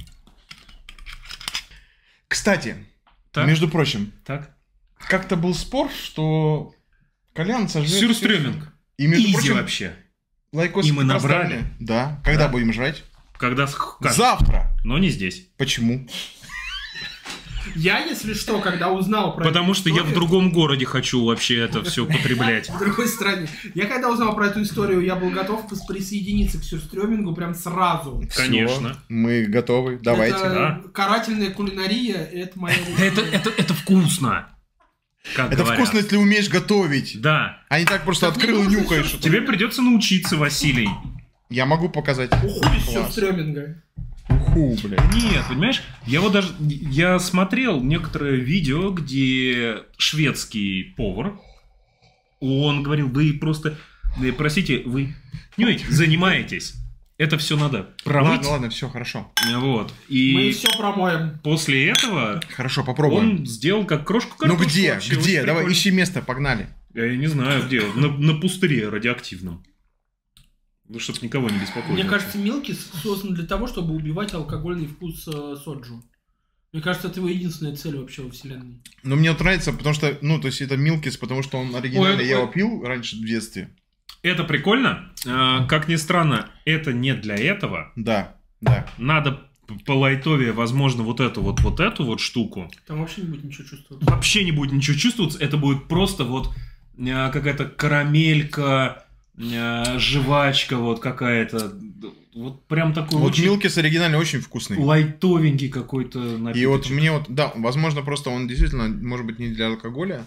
Кстати, Так. между прочим, Так. как-то был спор, что Колян сожрет... Сюрстрёминг. И между Изи прочим, вообще. лайкос И мы набрали. поставили. Да. Когда Да. будем жрать? Когда... с- как? Завтра. Но не здесь. Почему? Я, если что, когда узнал про Потому эту что я в историю- другом городе хочу вообще это все употреблять. В другой стране. Я когда узнал про эту историю, я был готов пос- присоединиться к сюрстрёмингу прям сразу. Конечно. Всё, мы готовы. Давайте. Это да. карательная кулинария, это моя... Это, это, это вкусно. Как Это говорят. вкусно, если умеешь готовить. Да. А не так просто Так не открыл и нужно нюхаешь. всё, Тебе придется научиться, Василий. Я могу показать. Уходи с Класс. сюрстрёминга. Уху, блядь. Нет, понимаешь, я вот даже, я смотрел некоторое видео, где шведский повар, он говорил, вы просто, э, простите, вы не занимаетесь, это все надо промыть, Ладно, ладно, все, хорошо. вот, Мы и все промоем. после этого Хорошо, попробуем. он сделал как крошку Ну картошку. где? вообще, Где? очень Давай, прикольно. ищи место, погнали. Я не знаю где, на, на пустыре радиоактивном. Ну, чтобы никого не беспокоить. Мне кажется, милкис создан для того, чтобы убивать алкогольный вкус э, соджу. Мне кажется, это его единственная цель вообще во вселенной. Но мне вот нравится, потому что, ну, то есть это Милкис, потому что он оригинальный, Ой, я ой. его пил раньше в детстве. Это прикольно. А, как ни странно, это не для этого. Да, да. Надо п- по лайтове, возможно, вот эту вот, вот эту вот штуку. Там вообще не будет ничего чувствовать. Вообще не будет ничего чувствоваться. Это будет просто вот а, какая-то карамелька, а, жвачка вот какая-то. Вот прям такой Вот очень Милкис оригинальный очень вкусный. лайтовенький какой-то напиток. И вот мне вот, да, возможно, просто он действительно, может быть, не для алкоголя.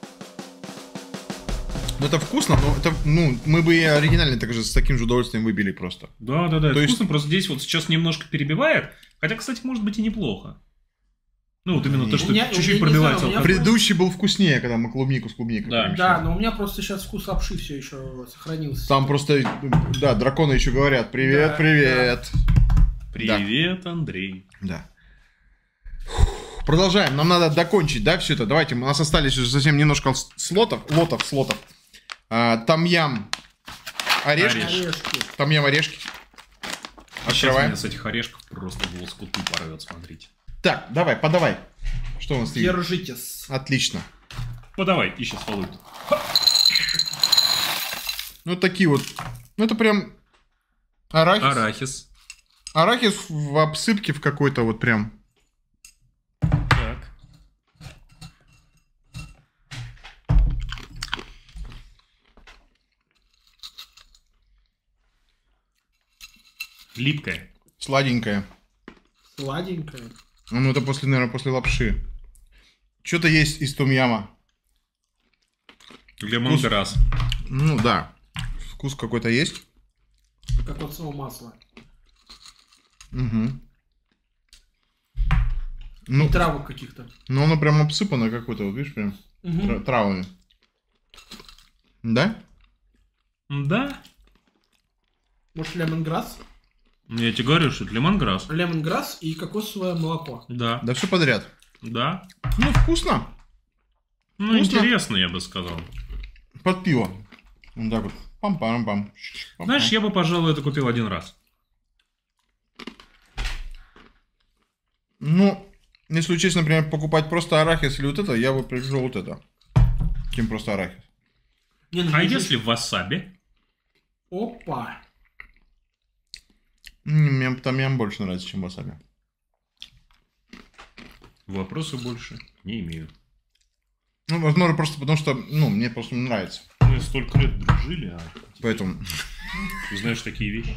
Но это вкусно, но это, ну, мы бы и оригинально так же с таким же удовольствием выбили просто. Да, да, да, это То есть- вкусно, просто здесь вот сейчас немножко перебивает. Хотя, кстати, может быть и неплохо. Ну, вот именно то, что У меня- у чуть-чуть меня не пробивается. знаю, у меня алкоголь. Предыдущий был вкуснее, когда мы клубнику с клубникой. Да. перемешали. Да, но у меня просто сейчас вкус лапши все еще сохранился. Там просто, да, драконы еще говорят, привет, Да, привет. Привет, Андрей. Да. Продолжаем. Нам надо докончить, да, все это. Давайте, у нас остались уже совсем немножко с- слотов, лотов, слотов. А, там-ям орешки. Орешки. Орешки. Там-ям орешки. А сейчас Открываем. меня с этих орешков просто в лоскуты порвет, смотрите. Так, давай, подавай. Что у нас есть? Держитесь. Отлично. Подавай, и сейчас полует. Ну, такие вот. Ну, это прям арахис. Арахис. Арахис в обсыпке в какой-то вот прям. Так. Липкая. Сладенькая. Сладенькая. Ну, это после, наверное, после лапши. Что-то есть из том-яма. Лемонграсс. Ну, да. Вкус какой-то есть. Как от самого масла. Угу. Ну, И травок каких-то. ну, оно прям обсыпано какой-то, вот видишь, прям Мгм. тра- травами. Да? Да. Может, лемонграсс? Я тебе говорю, что это лемонграсс. Лемонграсс и кокосовое молоко. Да. Да все подряд. Да. Ну, вкусно. Ну, Вкусно. интересно, я бы сказал. Под пиво. Вот так вот. Пам-пам-пам. Знаешь, я бы, пожалуй, это купил один раз. Ну, если учесть, например, покупать просто арахис или вот это, я бы предложил вот это. Чем просто арахис. Не, ну, А держи- если в васаби? Опа. М, Мне там ям больше нравится, чем васаби. Вопросы больше не имею. Ну, возможно, просто потому что, ну, мне просто нравится. Мы столько лет дружили, а Поэтому, ты знаешь такие вещи.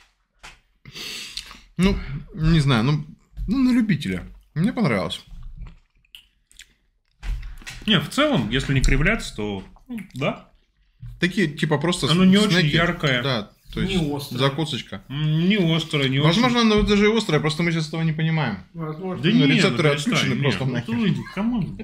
ну, не знаю, ну, ну на любителя. Мне понравилось. Не, в целом, если не кривляться, то ну, да. Такие, типа, просто Оно не очень снеки. яркое. Да, то есть Не острое. закусочка. М, Не острое, не Возможно, оно даже и острое, просто мы сейчас этого не понимаем. Возможно. очень... ну, не, рецепторы ну, отключены перестань, просто нет, нахер. ну, иди, камон.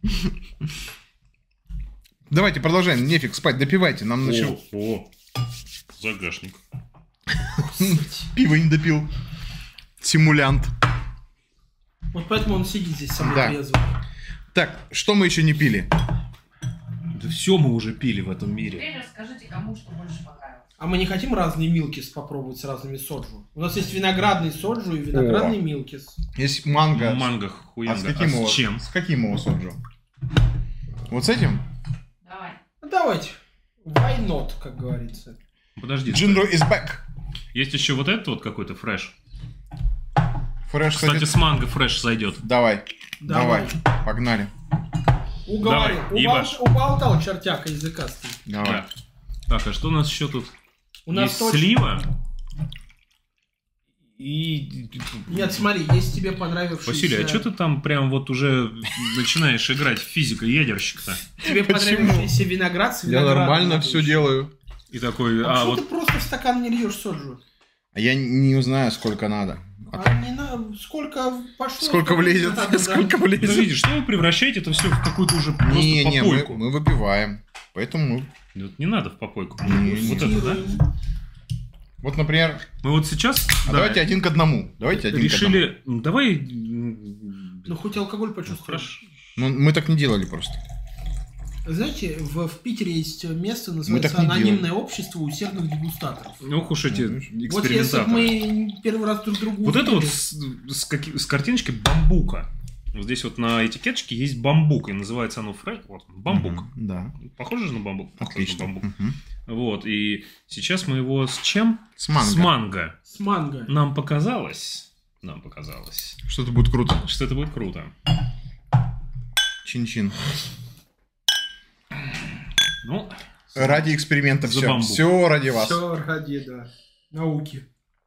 Давайте продолжаем. Нефиг спать, допивайте. Нам еще О, о, загашник. пиво не допил. Симулянт. Вот поэтому он сидит здесь самый Да. трезвый. Так, что мы еще не пили? Да все мы уже пили в этом мире. Теперь расскажите, кому что больше понравилось. А мы не хотим разные милкис попробовать с разными соджу? У нас есть виноградный соджу и виноградный милкис. Есть манго. Манго А хуянга. с каким А его? с чем? С каким его соджу? Вот с этим? Давай. Ну, давайте. Why not, как говорится. Подожди. Джинро is back. Есть еще вот этот вот какой-то фреш. Фреш, Кстати, кстати, с манго фреш зайдет. давай. Давай. Давай. Погнали. Уговорил. Давай, ебашь. Убол- Уболтал чертяка языкастый. Давай. Да. Так, а что у нас еще тут? У нас Есть точно- слива. И... Нет, смотри, есть тебе понравившийся... Василий, а что ты там прям вот уже начинаешь играть в физика-ядерщик-то? Тебе Почему? понравившийся виноград с Я виноградом нормально надо все еще. делаю. И такой, А, а что вот... ты просто в стакан не льешь соджу? А я не знаю, сколько надо. А А не на... Сколько пошло? сколько влезет? надо, да. Сколько Ну, влезет? видишь, что вы превращаете это все в какую-то уже просто Не, не, мы, попойку. мы выпиваем. Поэтому мы... Вот не надо в попойку. Не, Вот не. это, да? Вот, например... Мы вот сейчас А да, давайте один к одному. Давайте один к одному. решили... ну, Давай... м, Ну, хоть алкоголь ну, почувствуешь. хорошо. Ну, мы так не делали просто. Знаете, в, в Питере есть место, называется так не «Анонимное делаем. общество усердных дегустаторов». Ох уж эти Вот если бы экспериментаторы. мы первый раз друг другу Вот это вот увидели- с, с, каки- с картиночкой бамбука. Вот здесь вот на этикеточке есть бамбук, и называется оно фреш. Вот, бамбук. Мгм, Да. Похоже же на бамбук? Похоже на Отлично. бамбук. Мгм. Вот, и сейчас мы его с чем? С манго. С манго. С манго. Нам показалось, нам показалось, Что-то будет круто. что это будет круто. Чин-чин. Ну, Ради эксперимента За все. бамбук. Все ради вас. Все ради, да, науки.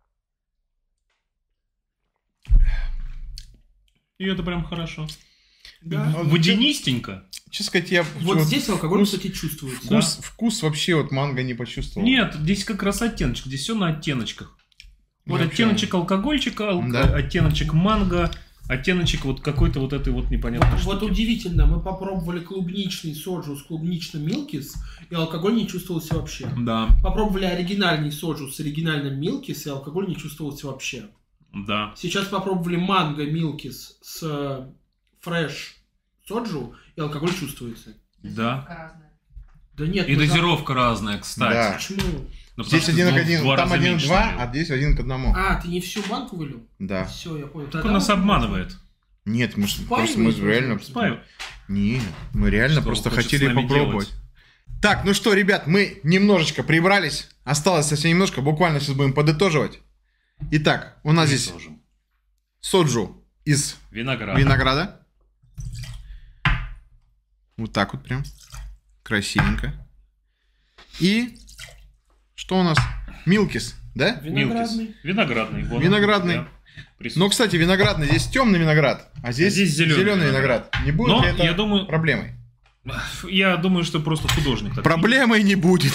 и это прям хорошо. Да. А Водянистенько. Честно сказать, я Вот вот здесь алкоголь, вкус- кстати, чувствуется. вкус, вкус вообще вот манго не почувствовал. Нет, здесь как раз оттеночек, здесь все на оттеночках. Вот Ну, оттеночек алкогольчика, ал- Да. оттеночек манго, оттеночек вот какой-то вот этой вот непонятной Вот, вот штуки. удивительно, мы попробовали клубничный соджу с клубничным милкис, и алкоголь не чувствовался вообще. Да, Попробовали оригинальный соджу с оригинальным милкис, и алкоголь не чувствовался вообще. да. Сейчас попробовали манго милкис с э, фреш соджу, и алкоголь чувствуется. Да. Разная. Да нет, И мы дозировка разная, кстати. Да. за- Почему? Ну, Здесь потому что, один к ну, в один, два там раза один к меньше два, налил. а здесь один к одному. А, ты не всю банку вылил? Да. Все, я понял. Так он нас обманывает. Нет, мы ж- Спаивает, просто мы же реально... может быть. Спаю. Нет, мы реально Что просто он хочет хотели с нами попробовать. делать? Так, ну что, ребят, мы немножечко прибрались. Осталось совсем немножко, буквально сейчас будем подытоживать. Итак, у нас здесь Тоже. соджу из Виноград. винограда. Вот так вот прям. Красивенько. И что у нас? Милкис, да? Виноградный. Милкис. Виноградный. Вот он, Виноградный. да, присутствует. Но, кстати, виноградный, здесь темный виноград, а здесь, А здесь зелёный зеленый виноград. виноград. Не будет Но ли это я думаю- проблемой? Я думаю, что просто художник. так Проблемой не будет.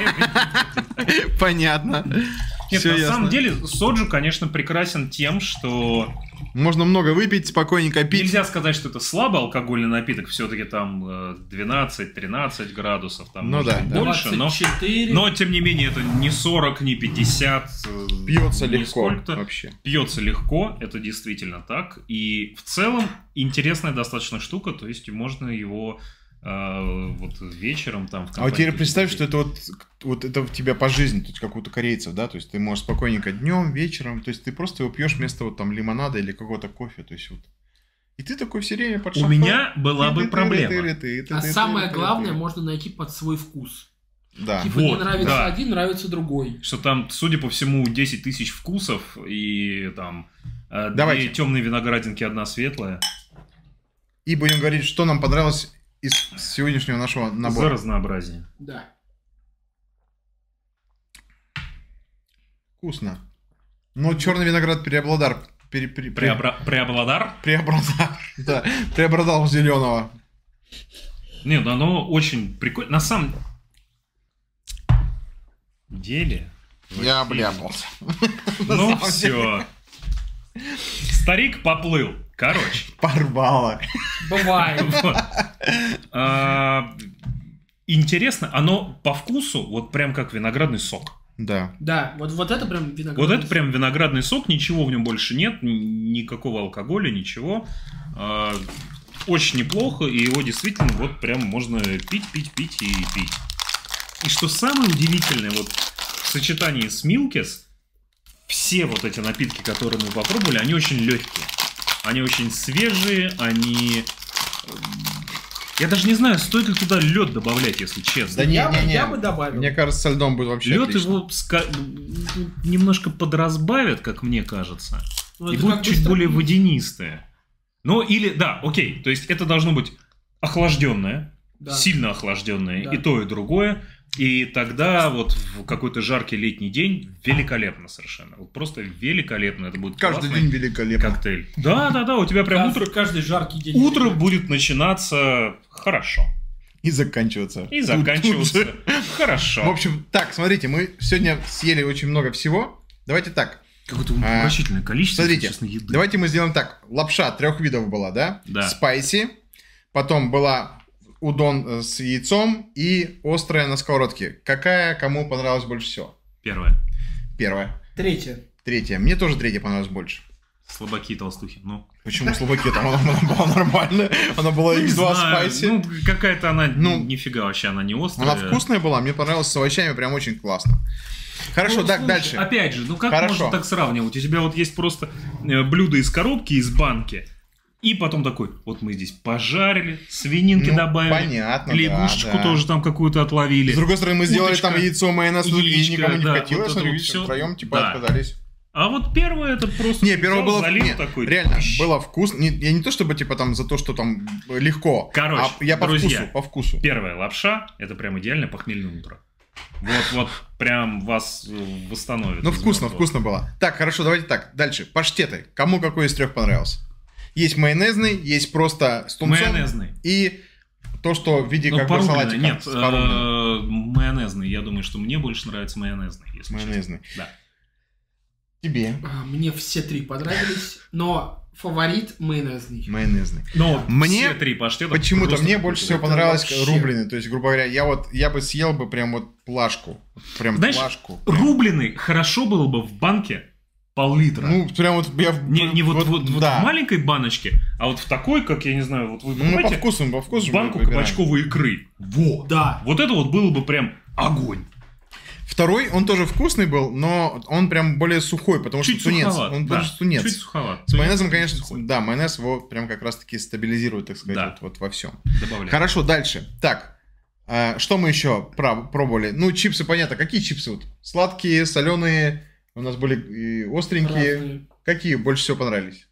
Понятно. Нет, Всё на ясно. самом деле, соджу, конечно, прекрасен тем, что Можно много выпить, спокойненько пить. нельзя сказать, что это слабый алкогольный напиток, все-таки там э, двенадцать-тринадцать градусов, там Ну может да, быть да. больше, но, двадцать четыре. но тем не менее это не сорок, не пятьдесят. э, Пьется не легко сколько-то. вообще. Пьется легко, это действительно так. И в целом интересная достаточно штука, то есть можно его э, вот вечером там в А вот компании теперь представь, людей. что это вот, вот это в тебя по жизни, то есть как у корейцев, да, то есть ты можешь спокойненько днем, вечером, то есть ты просто его пьешь вместо вот там лимонада или какого-то кофе, то есть вот. И ты такой все время под У шофе. меня была бы проблема. А самое главное, можно найти под свой вкус. Да. Типа не Вот, нравится да. один, нравится другой. Что там, судя по всему, десять тысяч вкусов и там э, Давайте. две темные виноградинки, одна светлая. И будем говорить, что нам понравилось из сегодняшнего нашего За набора. разнообразие. Да. Вкусно. Но черный виноград преобладар. Пере, пере- пре- Преобра... Преобладар? преобладар. Да, преобладал зеленого. Нет, оно очень прикольно. На самом деле... Я Василий, обляпался. Ну самом все. Старик поплыл. Короче. Порвало. Бывает. Вот. А, Интересно, оно по вкусу вот прям как виноградный сок. Да. Да, вот, вот это прям виноград. Вот это прям виноградный сок, ничего в нем больше нет, н- никакого алкоголя, ничего. А, Очень неплохо, и его действительно вот прям можно пить, пить, пить и пить. И что самое удивительное, вот в сочетании с Милкис, все вот эти напитки, которые мы попробовали, они очень легкие. Они очень свежие, они... э, Я даже не знаю, стоит ли туда лед добавлять, если честно. Да не, я, бы- не, не. я бы добавил. Мне кажется, со льдом будет вообще Лед отлично. его ска- немножко подразбавит, как мне кажется. Ну, И это будет как чуть быстро более пить. водянистое. Ну, или, да, окей, то есть это должно быть охлажденное, Да. сильно охлажденное, Да. и то, и другое. И тогда вот в какой-то жаркий летний день великолепно совершенно. Вот просто великолепно. Это будет Каждый классный день великолепно. коктейль. Да, да, да, у тебя прям Каждый, утро, каждый жаркий день. утро будет начинаться хорошо. И заканчиваться. И Тут- заканчиваться тут же. хорошо. В общем, так, смотрите, мы сегодня съели очень много всего. Давайте так. какое-то а, умопомрачительное количество, Смотрите, если честно, еды. давайте мы сделаем так. Лапша трех видов была, да? Да. Спайси. Потом была удон э, с яйцом и острая на сковородке. Какая кому понравилась больше всего? Первое. Первая. Третье. Третья. Мне тоже третья понравилась больше. Слабаки и толстухи, ну. Почему слабаки? Там она, она была нормальная. Она была икс два спайси. Ну, какая-то она, Ну, ну, нифига вообще, она не острая. Она вкусная была, мне понравилась с овощами, прям очень классно. Хорошо, Ну, так, слушай, дальше. Опять же, ну как Хорошо. можно так сравнивать? У тебя вот есть просто э, блюдо из коробки, из банки, и потом такой, вот мы здесь пожарили, свининки Ну, добавили, понятно, лягушечку да, да. тоже там какую-то отловили. С другой стороны, мы сделали Уточка, там яйцо, майонез, и яичко, никому не да, хотелось. вот это Смотри, вот видите, всё. втроем типа Да. отказались. А вот первое это просто Не, первое взял, было залил не, такой. реально, тыщ. было вкусно. Не, я не то чтобы типа там за то, что там легко. Короче, а я по друзья, вкусу, по вкусу. Первая лапша, это прям идеальное похмельное утро. Вот, вот, прям вас э, восстановит. Ну, из вкусно, мертвого. вкусно было. Так, хорошо, давайте так. Дальше. Паштеты. Кому какой из трех понравился? Есть майонезный, есть просто с тунцом. Майонезный. И то, что в виде Ну, как бы порубленный, салатика. нет, с порубленным. э, майонезный. Я думаю, что мне больше нравится майонезный. Если Майонезный. честно. Да. Тебе. А, Мне все три понравились, но фаворит майонезный. Майонезный. Но Мне все три паштета Почему-то просто мне какой-то больше всего это понравилось вообще. рубленый. То есть, грубо говоря, я вот я бы съел бы прям вот плашку. Прям Знаешь, плашку. рубленый хорошо было бы в банке пол-литра. Ну, прям вот я... в- не не вот, вот, вот да. в маленькой баночке, а вот в такой, как я не знаю, вот вы Ну, мы по покупаете вкусу, по вкусу банку выбираем. кабачковой икры. Во! Да. Вот это вот было бы прям огонь. Второй, он тоже вкусный был, но он прям более сухой, потому Чуть что тунец. суховат. Он да. даже тунец. Чуть суховат. С майонезом, Тунец конечно, сухой. да, майонез его прям как раз-таки стабилизирует, так сказать, Да. вот, вот во всем. Добавляю. Хорошо, дальше. Так, а, что мы еще про- пробовали? Ну, чипсы, понятно. Какие чипсы? Вот? Сладкие, соленые, у нас были и остренькие. Разные. Какие больше всего понравились?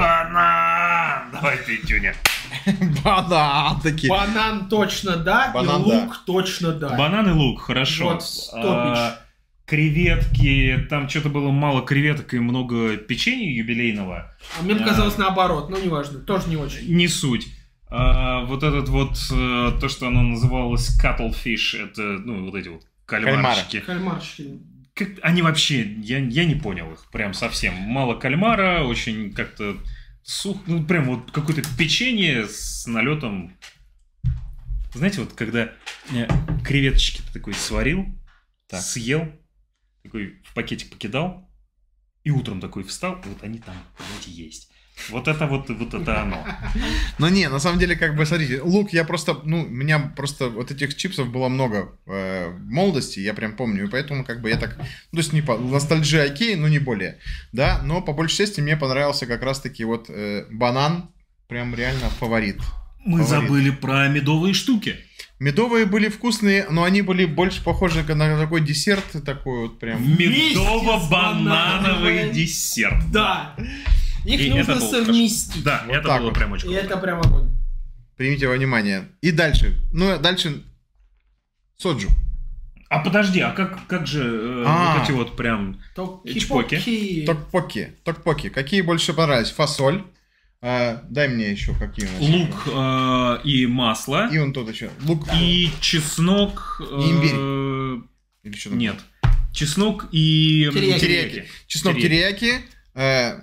Банан! Давай ты, Тюня. Банан такие. Банан точно да, Банан, и лук точно да. Банан и лук, хорошо. Вот, стопич. А, креветки, там что-то было мало креветок и много печенья юбилейного. А мне показалось наоборот, но неважно, тоже не очень. Не суть. А, вот этот вот, э, то, что оно называлось cuttlefish, это, ну, вот эти вот кальмарчики. Кальмарчики. Как, они вообще, я, я не понял их, прям совсем. Мало кальмара, очень как-то сух, ну, прям вот какое-то печенье с налетом. Знаете, вот когда э, креветочки ты такой сварил, Так. съел, такой в пакетик покидал, и утром такой встал, и вот они там, понимаете, есть. Вот это вот, вот это оно. Но не, на самом деле, как бы, смотрите, лук я просто, ну, у меня просто вот этих чипсов было много э, в молодости, я прям помню, и поэтому, как бы, я так, ну, то есть, не по, ностальжия окей, но не более, да, но по большей части мне понравился как раз-таки вот э, банан, прям реально фаворит. Мы Фаворит. забыли про медовые штуки. Медовые были вкусные, но они были больше похожи на такой десерт, такой вот прям. Медово-банановый банановой. десерт. Да. Их И нужно это было совместить. Да, Вот это так было вот. прям очень И круто. это прям огонь. Примите во внимание. И дальше. Ну, дальше соджу. А подожди, а как, как же э, А. вот эти вот прям... Чпоки. Токи-поки. Токпоки. Токпоки. Какие больше понравились? Фасоль. А, дай мне еще какие у нас. Лук э, и масло, И он тут еще. Лук. и чеснок... э, Имбирь. Или что там? Нет. Чеснок и... Терияки. Терияки. Чеснок Терияки. терияки. э,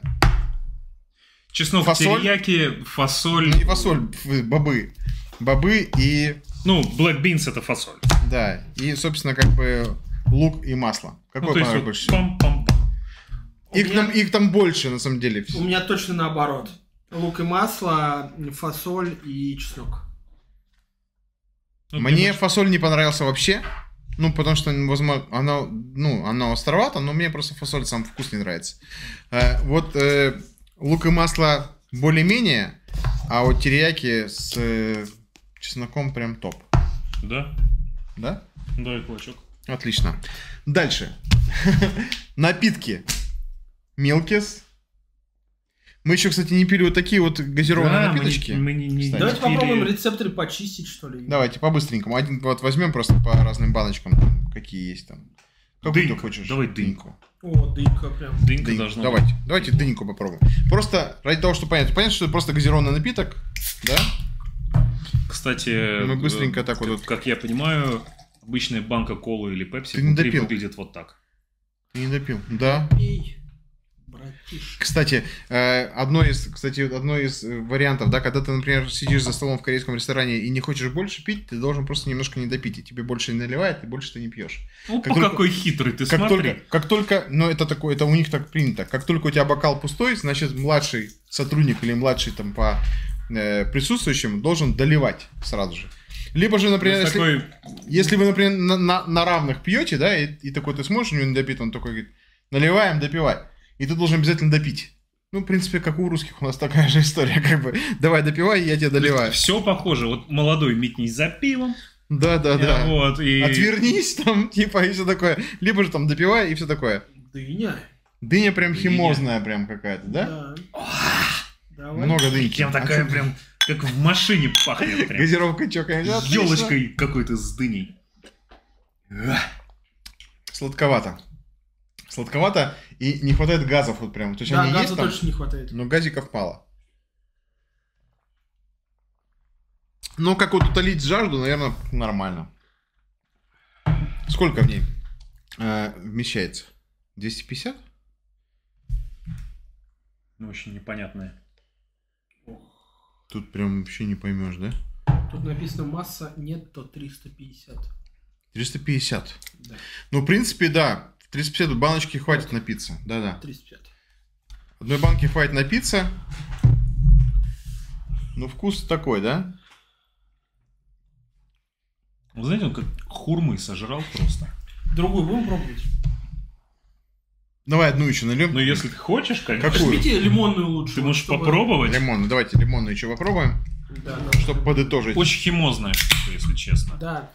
Чеснок, Фасоль. терияки, фасоль... ну, не фасоль, ф- бобы. Бобы и... Ну, black beans это фасоль. Да. И, собственно, как бы лук и масло. Какой Ну, то есть понравился вот больше всего? пам-пам-пам. Их, У меня- там, их там больше, на самом деле. У меня точно наоборот. Лук и масло, фасоль и чеснок. Ну, Мне мне фасоль не понравился вообще. Ну, потому что, возможно, она, ну, она островата, но мне просто фасоль сам вкус не нравится. Э, вот э, лук и масло более-менее, а вот терияки с э, чесноком прям топ. Да, Да? дай кулачок. Отлично. Дальше. Напитки. Милкис. Мы еще, кстати, не пили вот такие вот газированные Да, мы не- напиточки. мы не- не- Кстати. Давайте пили- попробуем рецепторы почистить, что ли. Давайте по-быстренькому. Один вот возьмем просто по разным баночкам, там, какие есть там. Какую ты Дыньку. хочешь? Давай дыньку. О, дынька прям. Дынька Дыньку. должна Давайте, давайте дыньку попробуем. Просто ради того, чтобы понять. Понятно, что это просто газированный напиток, да? быть. Кстати, Мы быстренько э, так вот как, тут- как я понимаю, обычная банка колы или пепси Ты не внутри допил. выглядит вот так. Ты не допил. Да. Пей. Братишка. Кстати, э, одно из, кстати, одно из вариантов, да, когда ты, например, сидишь за столом в корейском ресторане и не хочешь больше пить, ты должен просто немножко не допить, и тебе больше не наливает, и больше ты не пьешь. Опа, Как только- какой хитрый, ты Как смотри. только, как только, но это такое, это у них так принято. Как только у тебя бокал пустой, значит младший сотрудник или младший там по э, присутствующим должен доливать сразу же. Либо же, например, Ну, если, такой... если вы, например, на, на- на равных пьете, да, и, и такой ты смотришь, у него не допит, он такой говорит, наливаем, допивай. И ты должен обязательно допить. Ну, в принципе, как у русских у нас такая же история, как бы, давай допивай, я тебе доливаю. Все похоже. Вот молодой метнись за пивом. Да, да, э, да. Вот, и... Отвернись там, типа, и все такое. Либо же там допивай, и все такое. Дыня. Дыня прям Дыня. химозная прям какая-то, да? Давай. Много дыньки. Прям такая А чё- прям, как в машине пахнет. Прям. Газировка чокаем. Елочкой какой-то с дыней. Сладковато. Сладковато и не хватает газов вот прям. То есть Да, они газа есть там, точно не хватает. но газиков мало. Ну, как вот утолить жажду, наверное, нормально. Сколько в ней э, вмещается? двести пятьдесят? Ну, очень непонятное. Тут прям вообще не поймешь, да? Тут написано масса нет, то триста пятьдесят. триста пятьдесят. Да, Ну, в принципе, да. триста пятьдесят баночки хватит напиться. Да-да. триста пятьдесят. Одной банки хватит напиться. Ну, вкус такой, да? Вы знаете, он как хурмы сожрал просто. Другую будем пробовать? Давай одну еще нальем. Но если ты хочешь, конечно, Какую? Возьмите лимонную лучше. ты можешь чтобы- попробовать. Лимон. Давайте лимонную еще попробуем, Да, да. чтобы подытожить. Очень химозная штука, если честно. Да.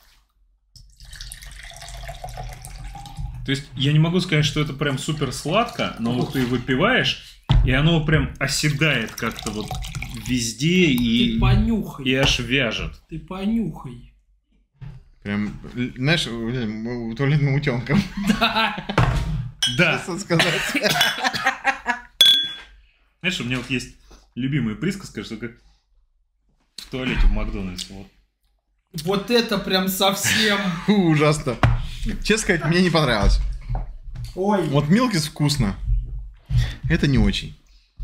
То есть я не могу сказать, что это прям супер сладко, но вот ты выпиваешь, и оно прям оседает как-то вот везде и, Ты понюхай. и аж вяжет. Ты понюхай. Прям, л- знаешь, блин, туалетным утенком. Да. Честно сказать. Знаешь, у меня вот есть любимая присказка, что как в туалете в Макдональдсе. Вот. Вот это прям совсем... Фу, ужасно. Честно сказать, мне не понравилось. Ой. Вот Милкис вкусно. Это не очень.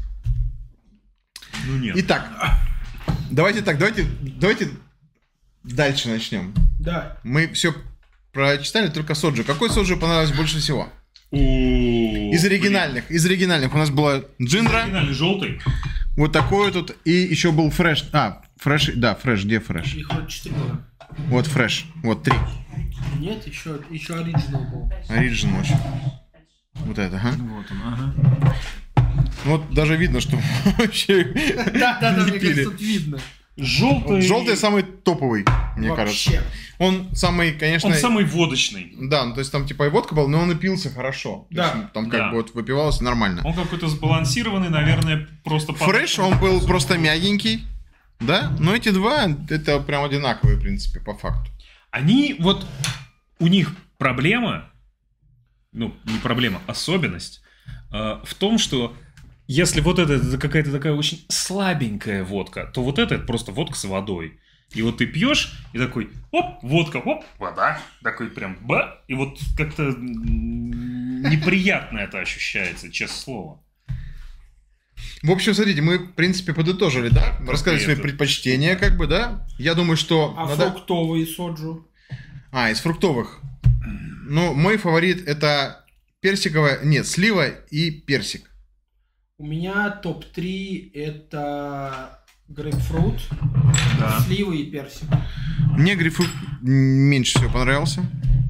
Ну нет. Итак, давайте так, давайте, давайте дальше начнем. Да. Мы все прочитали, только соджу. Какой соджу понравилось больше всего? О, Из оригинальных. Из оригинальных у нас была Джиндра. Оригинальный желтый. Вот такой тут. И еще был фреш. А, фреш. Да, фреш. Где фреш? Их вот четыре было. Вот фреш. Вот три. Нет, еще, еще оригинал был. Оригинал еще. Вот это, ага. Вот он, ага. Вот даже видно, что вообще Да, да, да, не мне пили. кажется, тут видно. Желтый. Желтый самый топовый, мне кажется. Вообще. Он самый, конечно... Он самый водочный. Да, ну то есть там типа и водка была, но он и пился хорошо. То Да. есть, там как Да. бы вот выпивалось нормально. Он какой-то сбалансированный, наверное, просто... по- Фреш, он был просто мягенький, да? Но эти два, это прям одинаковые, в принципе, по факту. Они вот... У них проблема, ну, не проблема, особенность э, в том, что если вот это, это какая-то такая очень слабенькая водка, то вот это, это просто водка с водой. И вот ты пьешь, и такой, оп, водка, оп, вода. Такой прям, ба. И вот как-то м, неприятно это ощущается, честное слово. В общем, смотрите, мы, в принципе, подытожили, да? Рассказали свои это. предпочтения, как бы, да? Я думаю, что... А надо- фруктовый соджу? А, из фруктовых. Ну, мой фаворит это персиковая... Нет, слива и персик. У меня топ три это грейпфрут, Да. сливы и персик. Мне грейпфрут меньше всего понравился.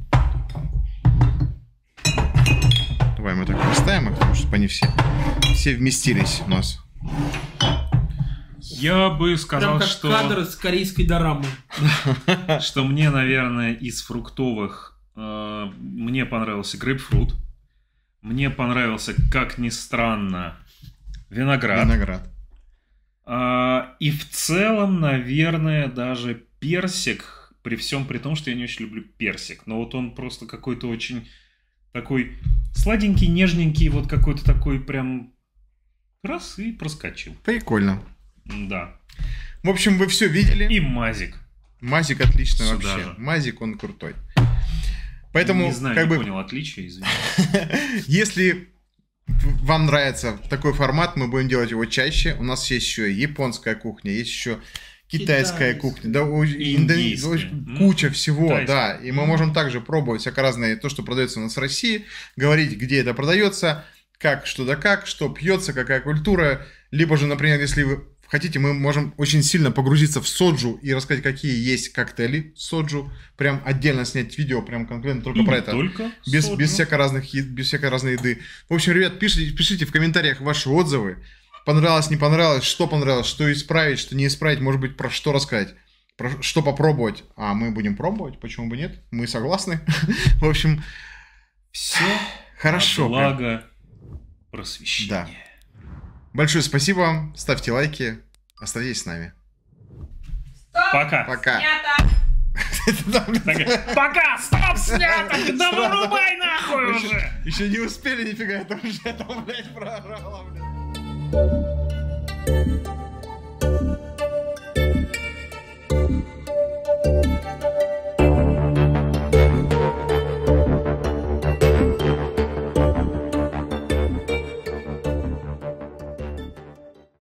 Давай мы так поставим их, потому что они все, все вместились у нас. Я бы Прям сказал, как что... кадр из корейской дорамы. что мне, наверное, из фруктовых э, мне понравился грейпфрут. Мне понравился, как ни странно, виноград. Виноград. А, и в целом, наверное, даже персик, при всем при том, что я не очень люблю персик. Но вот он просто какой-то очень такой сладенький, нежненький, вот какой-то такой прям раз и проскочил. Прикольно. Да. В общем, вы все видели. И мазик. Мазик отличный Сюда вообще. же. Мазик, он крутой. Поэтому, не знаю, как не бы, понял отличия, извини. если вам нравится такой формат, мы будем делать его чаще. У нас есть еще японская кухня, есть еще китайская Китайская. кухня, да, о- Индийская. индо- куча всего, Тайская. да. И мы можем также пробовать всяко разные, то, что продается у нас в России, говорить, где это продается, как, что да как, что пьется, какая культура. Либо же, например, если вы хотите, мы можем очень сильно погрузиться в соджу и рассказать, какие есть коктейли соджу. Прям отдельно снять видео, прям конкретно только И про не это. только Без, соджу. без всякой разных е- без всякой разной еды. В общем, ребят, пишите, пишите в комментариях ваши отзывы. Понравилось, не понравилось, что понравилось, что исправить, что не исправить, может быть, про что рассказать, про что попробовать. А мы будем пробовать, почему бы нет? Мы согласны. В общем, Все хорошо. благо просвещения. Да. Большое спасибо вам. Ставьте лайки. Оставайтесь с нами. Пока. Пока. Снято! Такая, Пока! Стоп, снято! Да вырубай нахуй уже! Еще не успели нифига, это уже там, блядь, проорало, блядь.